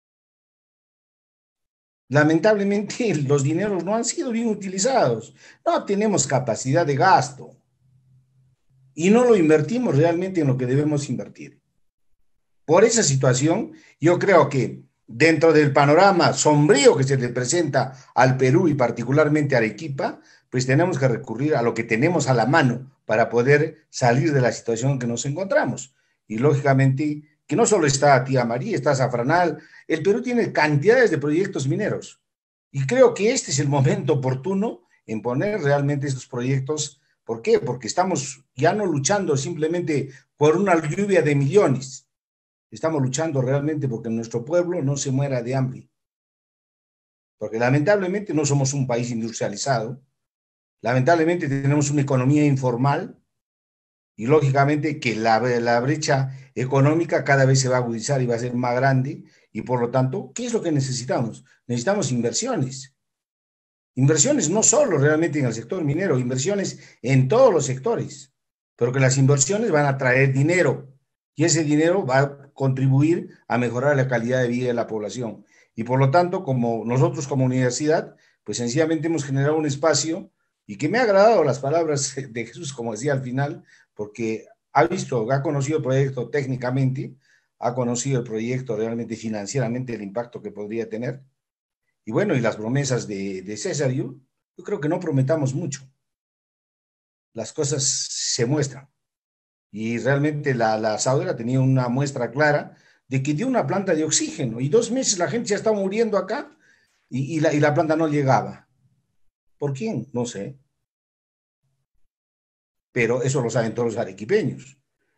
Lamentablemente los dineros no han sido bien utilizados. No tenemos capacidad de gasto. Y no lo invertimos realmente en lo que debemos invertir. Por esa situación, yo creo que dentro del panorama sombrío que se le presenta al Perú y particularmente a Arequipa, pues tenemos que recurrir a lo que tenemos a la mano para poder salir de la situación en que nos encontramos. Y lógicamente, que no solo está Tía María, está Zafranal, el Perú tiene cantidades de proyectos mineros. Y creo que este es el momento oportuno en poner realmente estos proyectos. ¿Por qué? Porque estamos ya no luchando simplemente por una lluvia de millones. Estamos luchando realmente porque nuestro pueblo no se muera de hambre. Porque lamentablemente no somos un país industrializado. Lamentablemente tenemos una economía informal y lógicamente que la, la brecha económica cada vez se va a agudizar y va a ser más grande y por lo tanto, ¿qué es lo que necesitamos? Necesitamos inversiones. Inversiones no solo realmente en el sector minero, inversiones en todos los sectores, pero que las inversiones van a traer dinero y ese dinero va a contribuir a mejorar la calidad de vida de la población. Y por lo tanto, como nosotros como universidad, pues sencillamente hemos generado un espacio y que me ha agradado las palabras de Jesús, como decía al final, porque ha visto, ha conocido el proyecto técnicamente, ha conocido el proyecto realmente financieramente, el impacto que podría tener. Y bueno, y las promesas de, de César, yo, yo creo que no prometamos mucho. Las cosas se muestran. Y realmente la, la Saudera tenía una muestra clara de que dio una planta de oxígeno y dos meses la gente ya estaba muriendo acá y, y, la, y la planta no llegaba. ¿Por quién? No sé. Pero eso lo saben todos los arequipeños.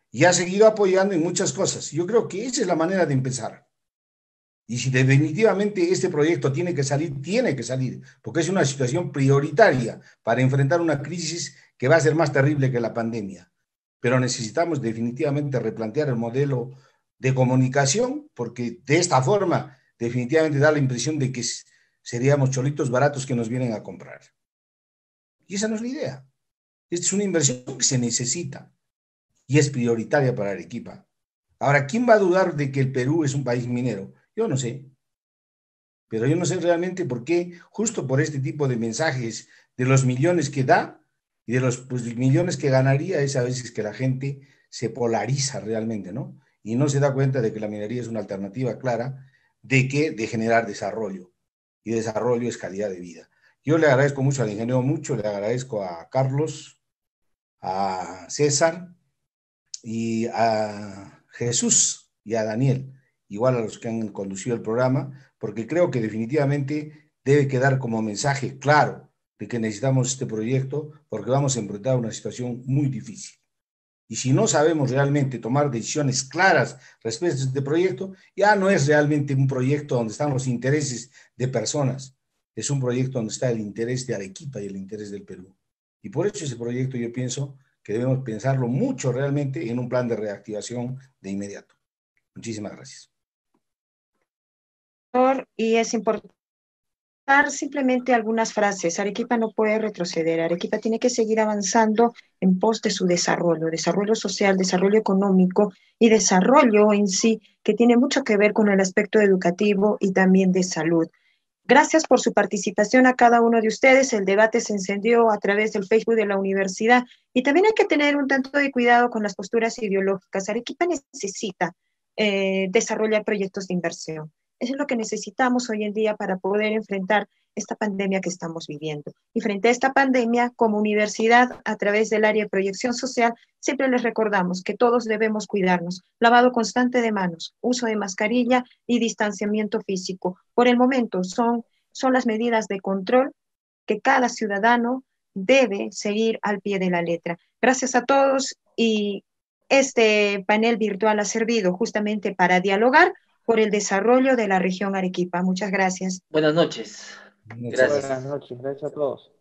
y ha seguido apoyando en muchas cosas. Yo creo que esa es la manera de empezar. Y si definitivamente este proyecto tiene que salir, tiene que salir, porque es una situación prioritaria para enfrentar una crisis que va a ser más terrible que la pandemia. Pero necesitamos definitivamente replantear el modelo de comunicación, porque de esta forma definitivamente da la impresión de que seríamos cholitos baratos que nos vienen a comprar. Y esa no es la idea. Esta es una inversión que se necesita y es prioritaria para Arequipa. Ahora, ¿quién va a dudar de que el Perú es un país minero? Yo no sé. Pero yo no sé realmente por qué, justo por este tipo de mensajes de los millones que da y de los pues, millones que ganaría, es a veces que la gente se polariza realmente, ¿no? Y no se da cuenta de que la minería es una alternativa clara de que de generar desarrollo. Y desarrollo es calidad de vida. Yo le agradezco mucho al ingeniero, mucho, le agradezco a Carlos, a César y a Jesús y a Daniel, igual a los que han conducido el programa, porque creo que definitivamente debe quedar como mensaje claro de que necesitamos este proyecto porque vamos a enfrentar una situación muy difícil. Y si no sabemos realmente tomar decisiones claras respecto a este proyecto, ya no es realmente un proyecto donde están los intereses de personas, es un proyecto donde está el interés de Arequipa y el interés del Perú. Y por eso ese proyecto yo pienso que debemos pensarlo mucho realmente en un plan de reactivación de inmediato. Muchísimas gracias. Y es importante simplemente algunas frases. Arequipa no puede retroceder. Arequipa tiene que seguir avanzando en pos de su desarrollo, desarrollo social, desarrollo económico y desarrollo en sí, que tiene mucho que ver con el aspecto educativo y también de salud. Gracias por su participación a cada uno de ustedes. El debate se encendió a través del Facebook de la universidad y también hay que tener un tanto de cuidado con las posturas ideológicas. Arequipa necesita eh, desarrollar proyectos de inversión. Eso es lo que necesitamos hoy en día para poder enfrentar esta pandemia que estamos viviendo. Y frente a esta pandemia, como universidad, a través del área de proyección social, siempre les recordamos que todos debemos cuidarnos. Lavado constante de manos, uso de mascarilla y distanciamiento físico. Por el momento son, son las medidas de control que cada ciudadano debe seguir al pie de la letra. Gracias a todos y este panel virtual ha servido justamente para dialogar por el desarrollo de la región Arequipa. Muchas gracias. Buenas noches. Gracias. Buenas noches, gracias a todos.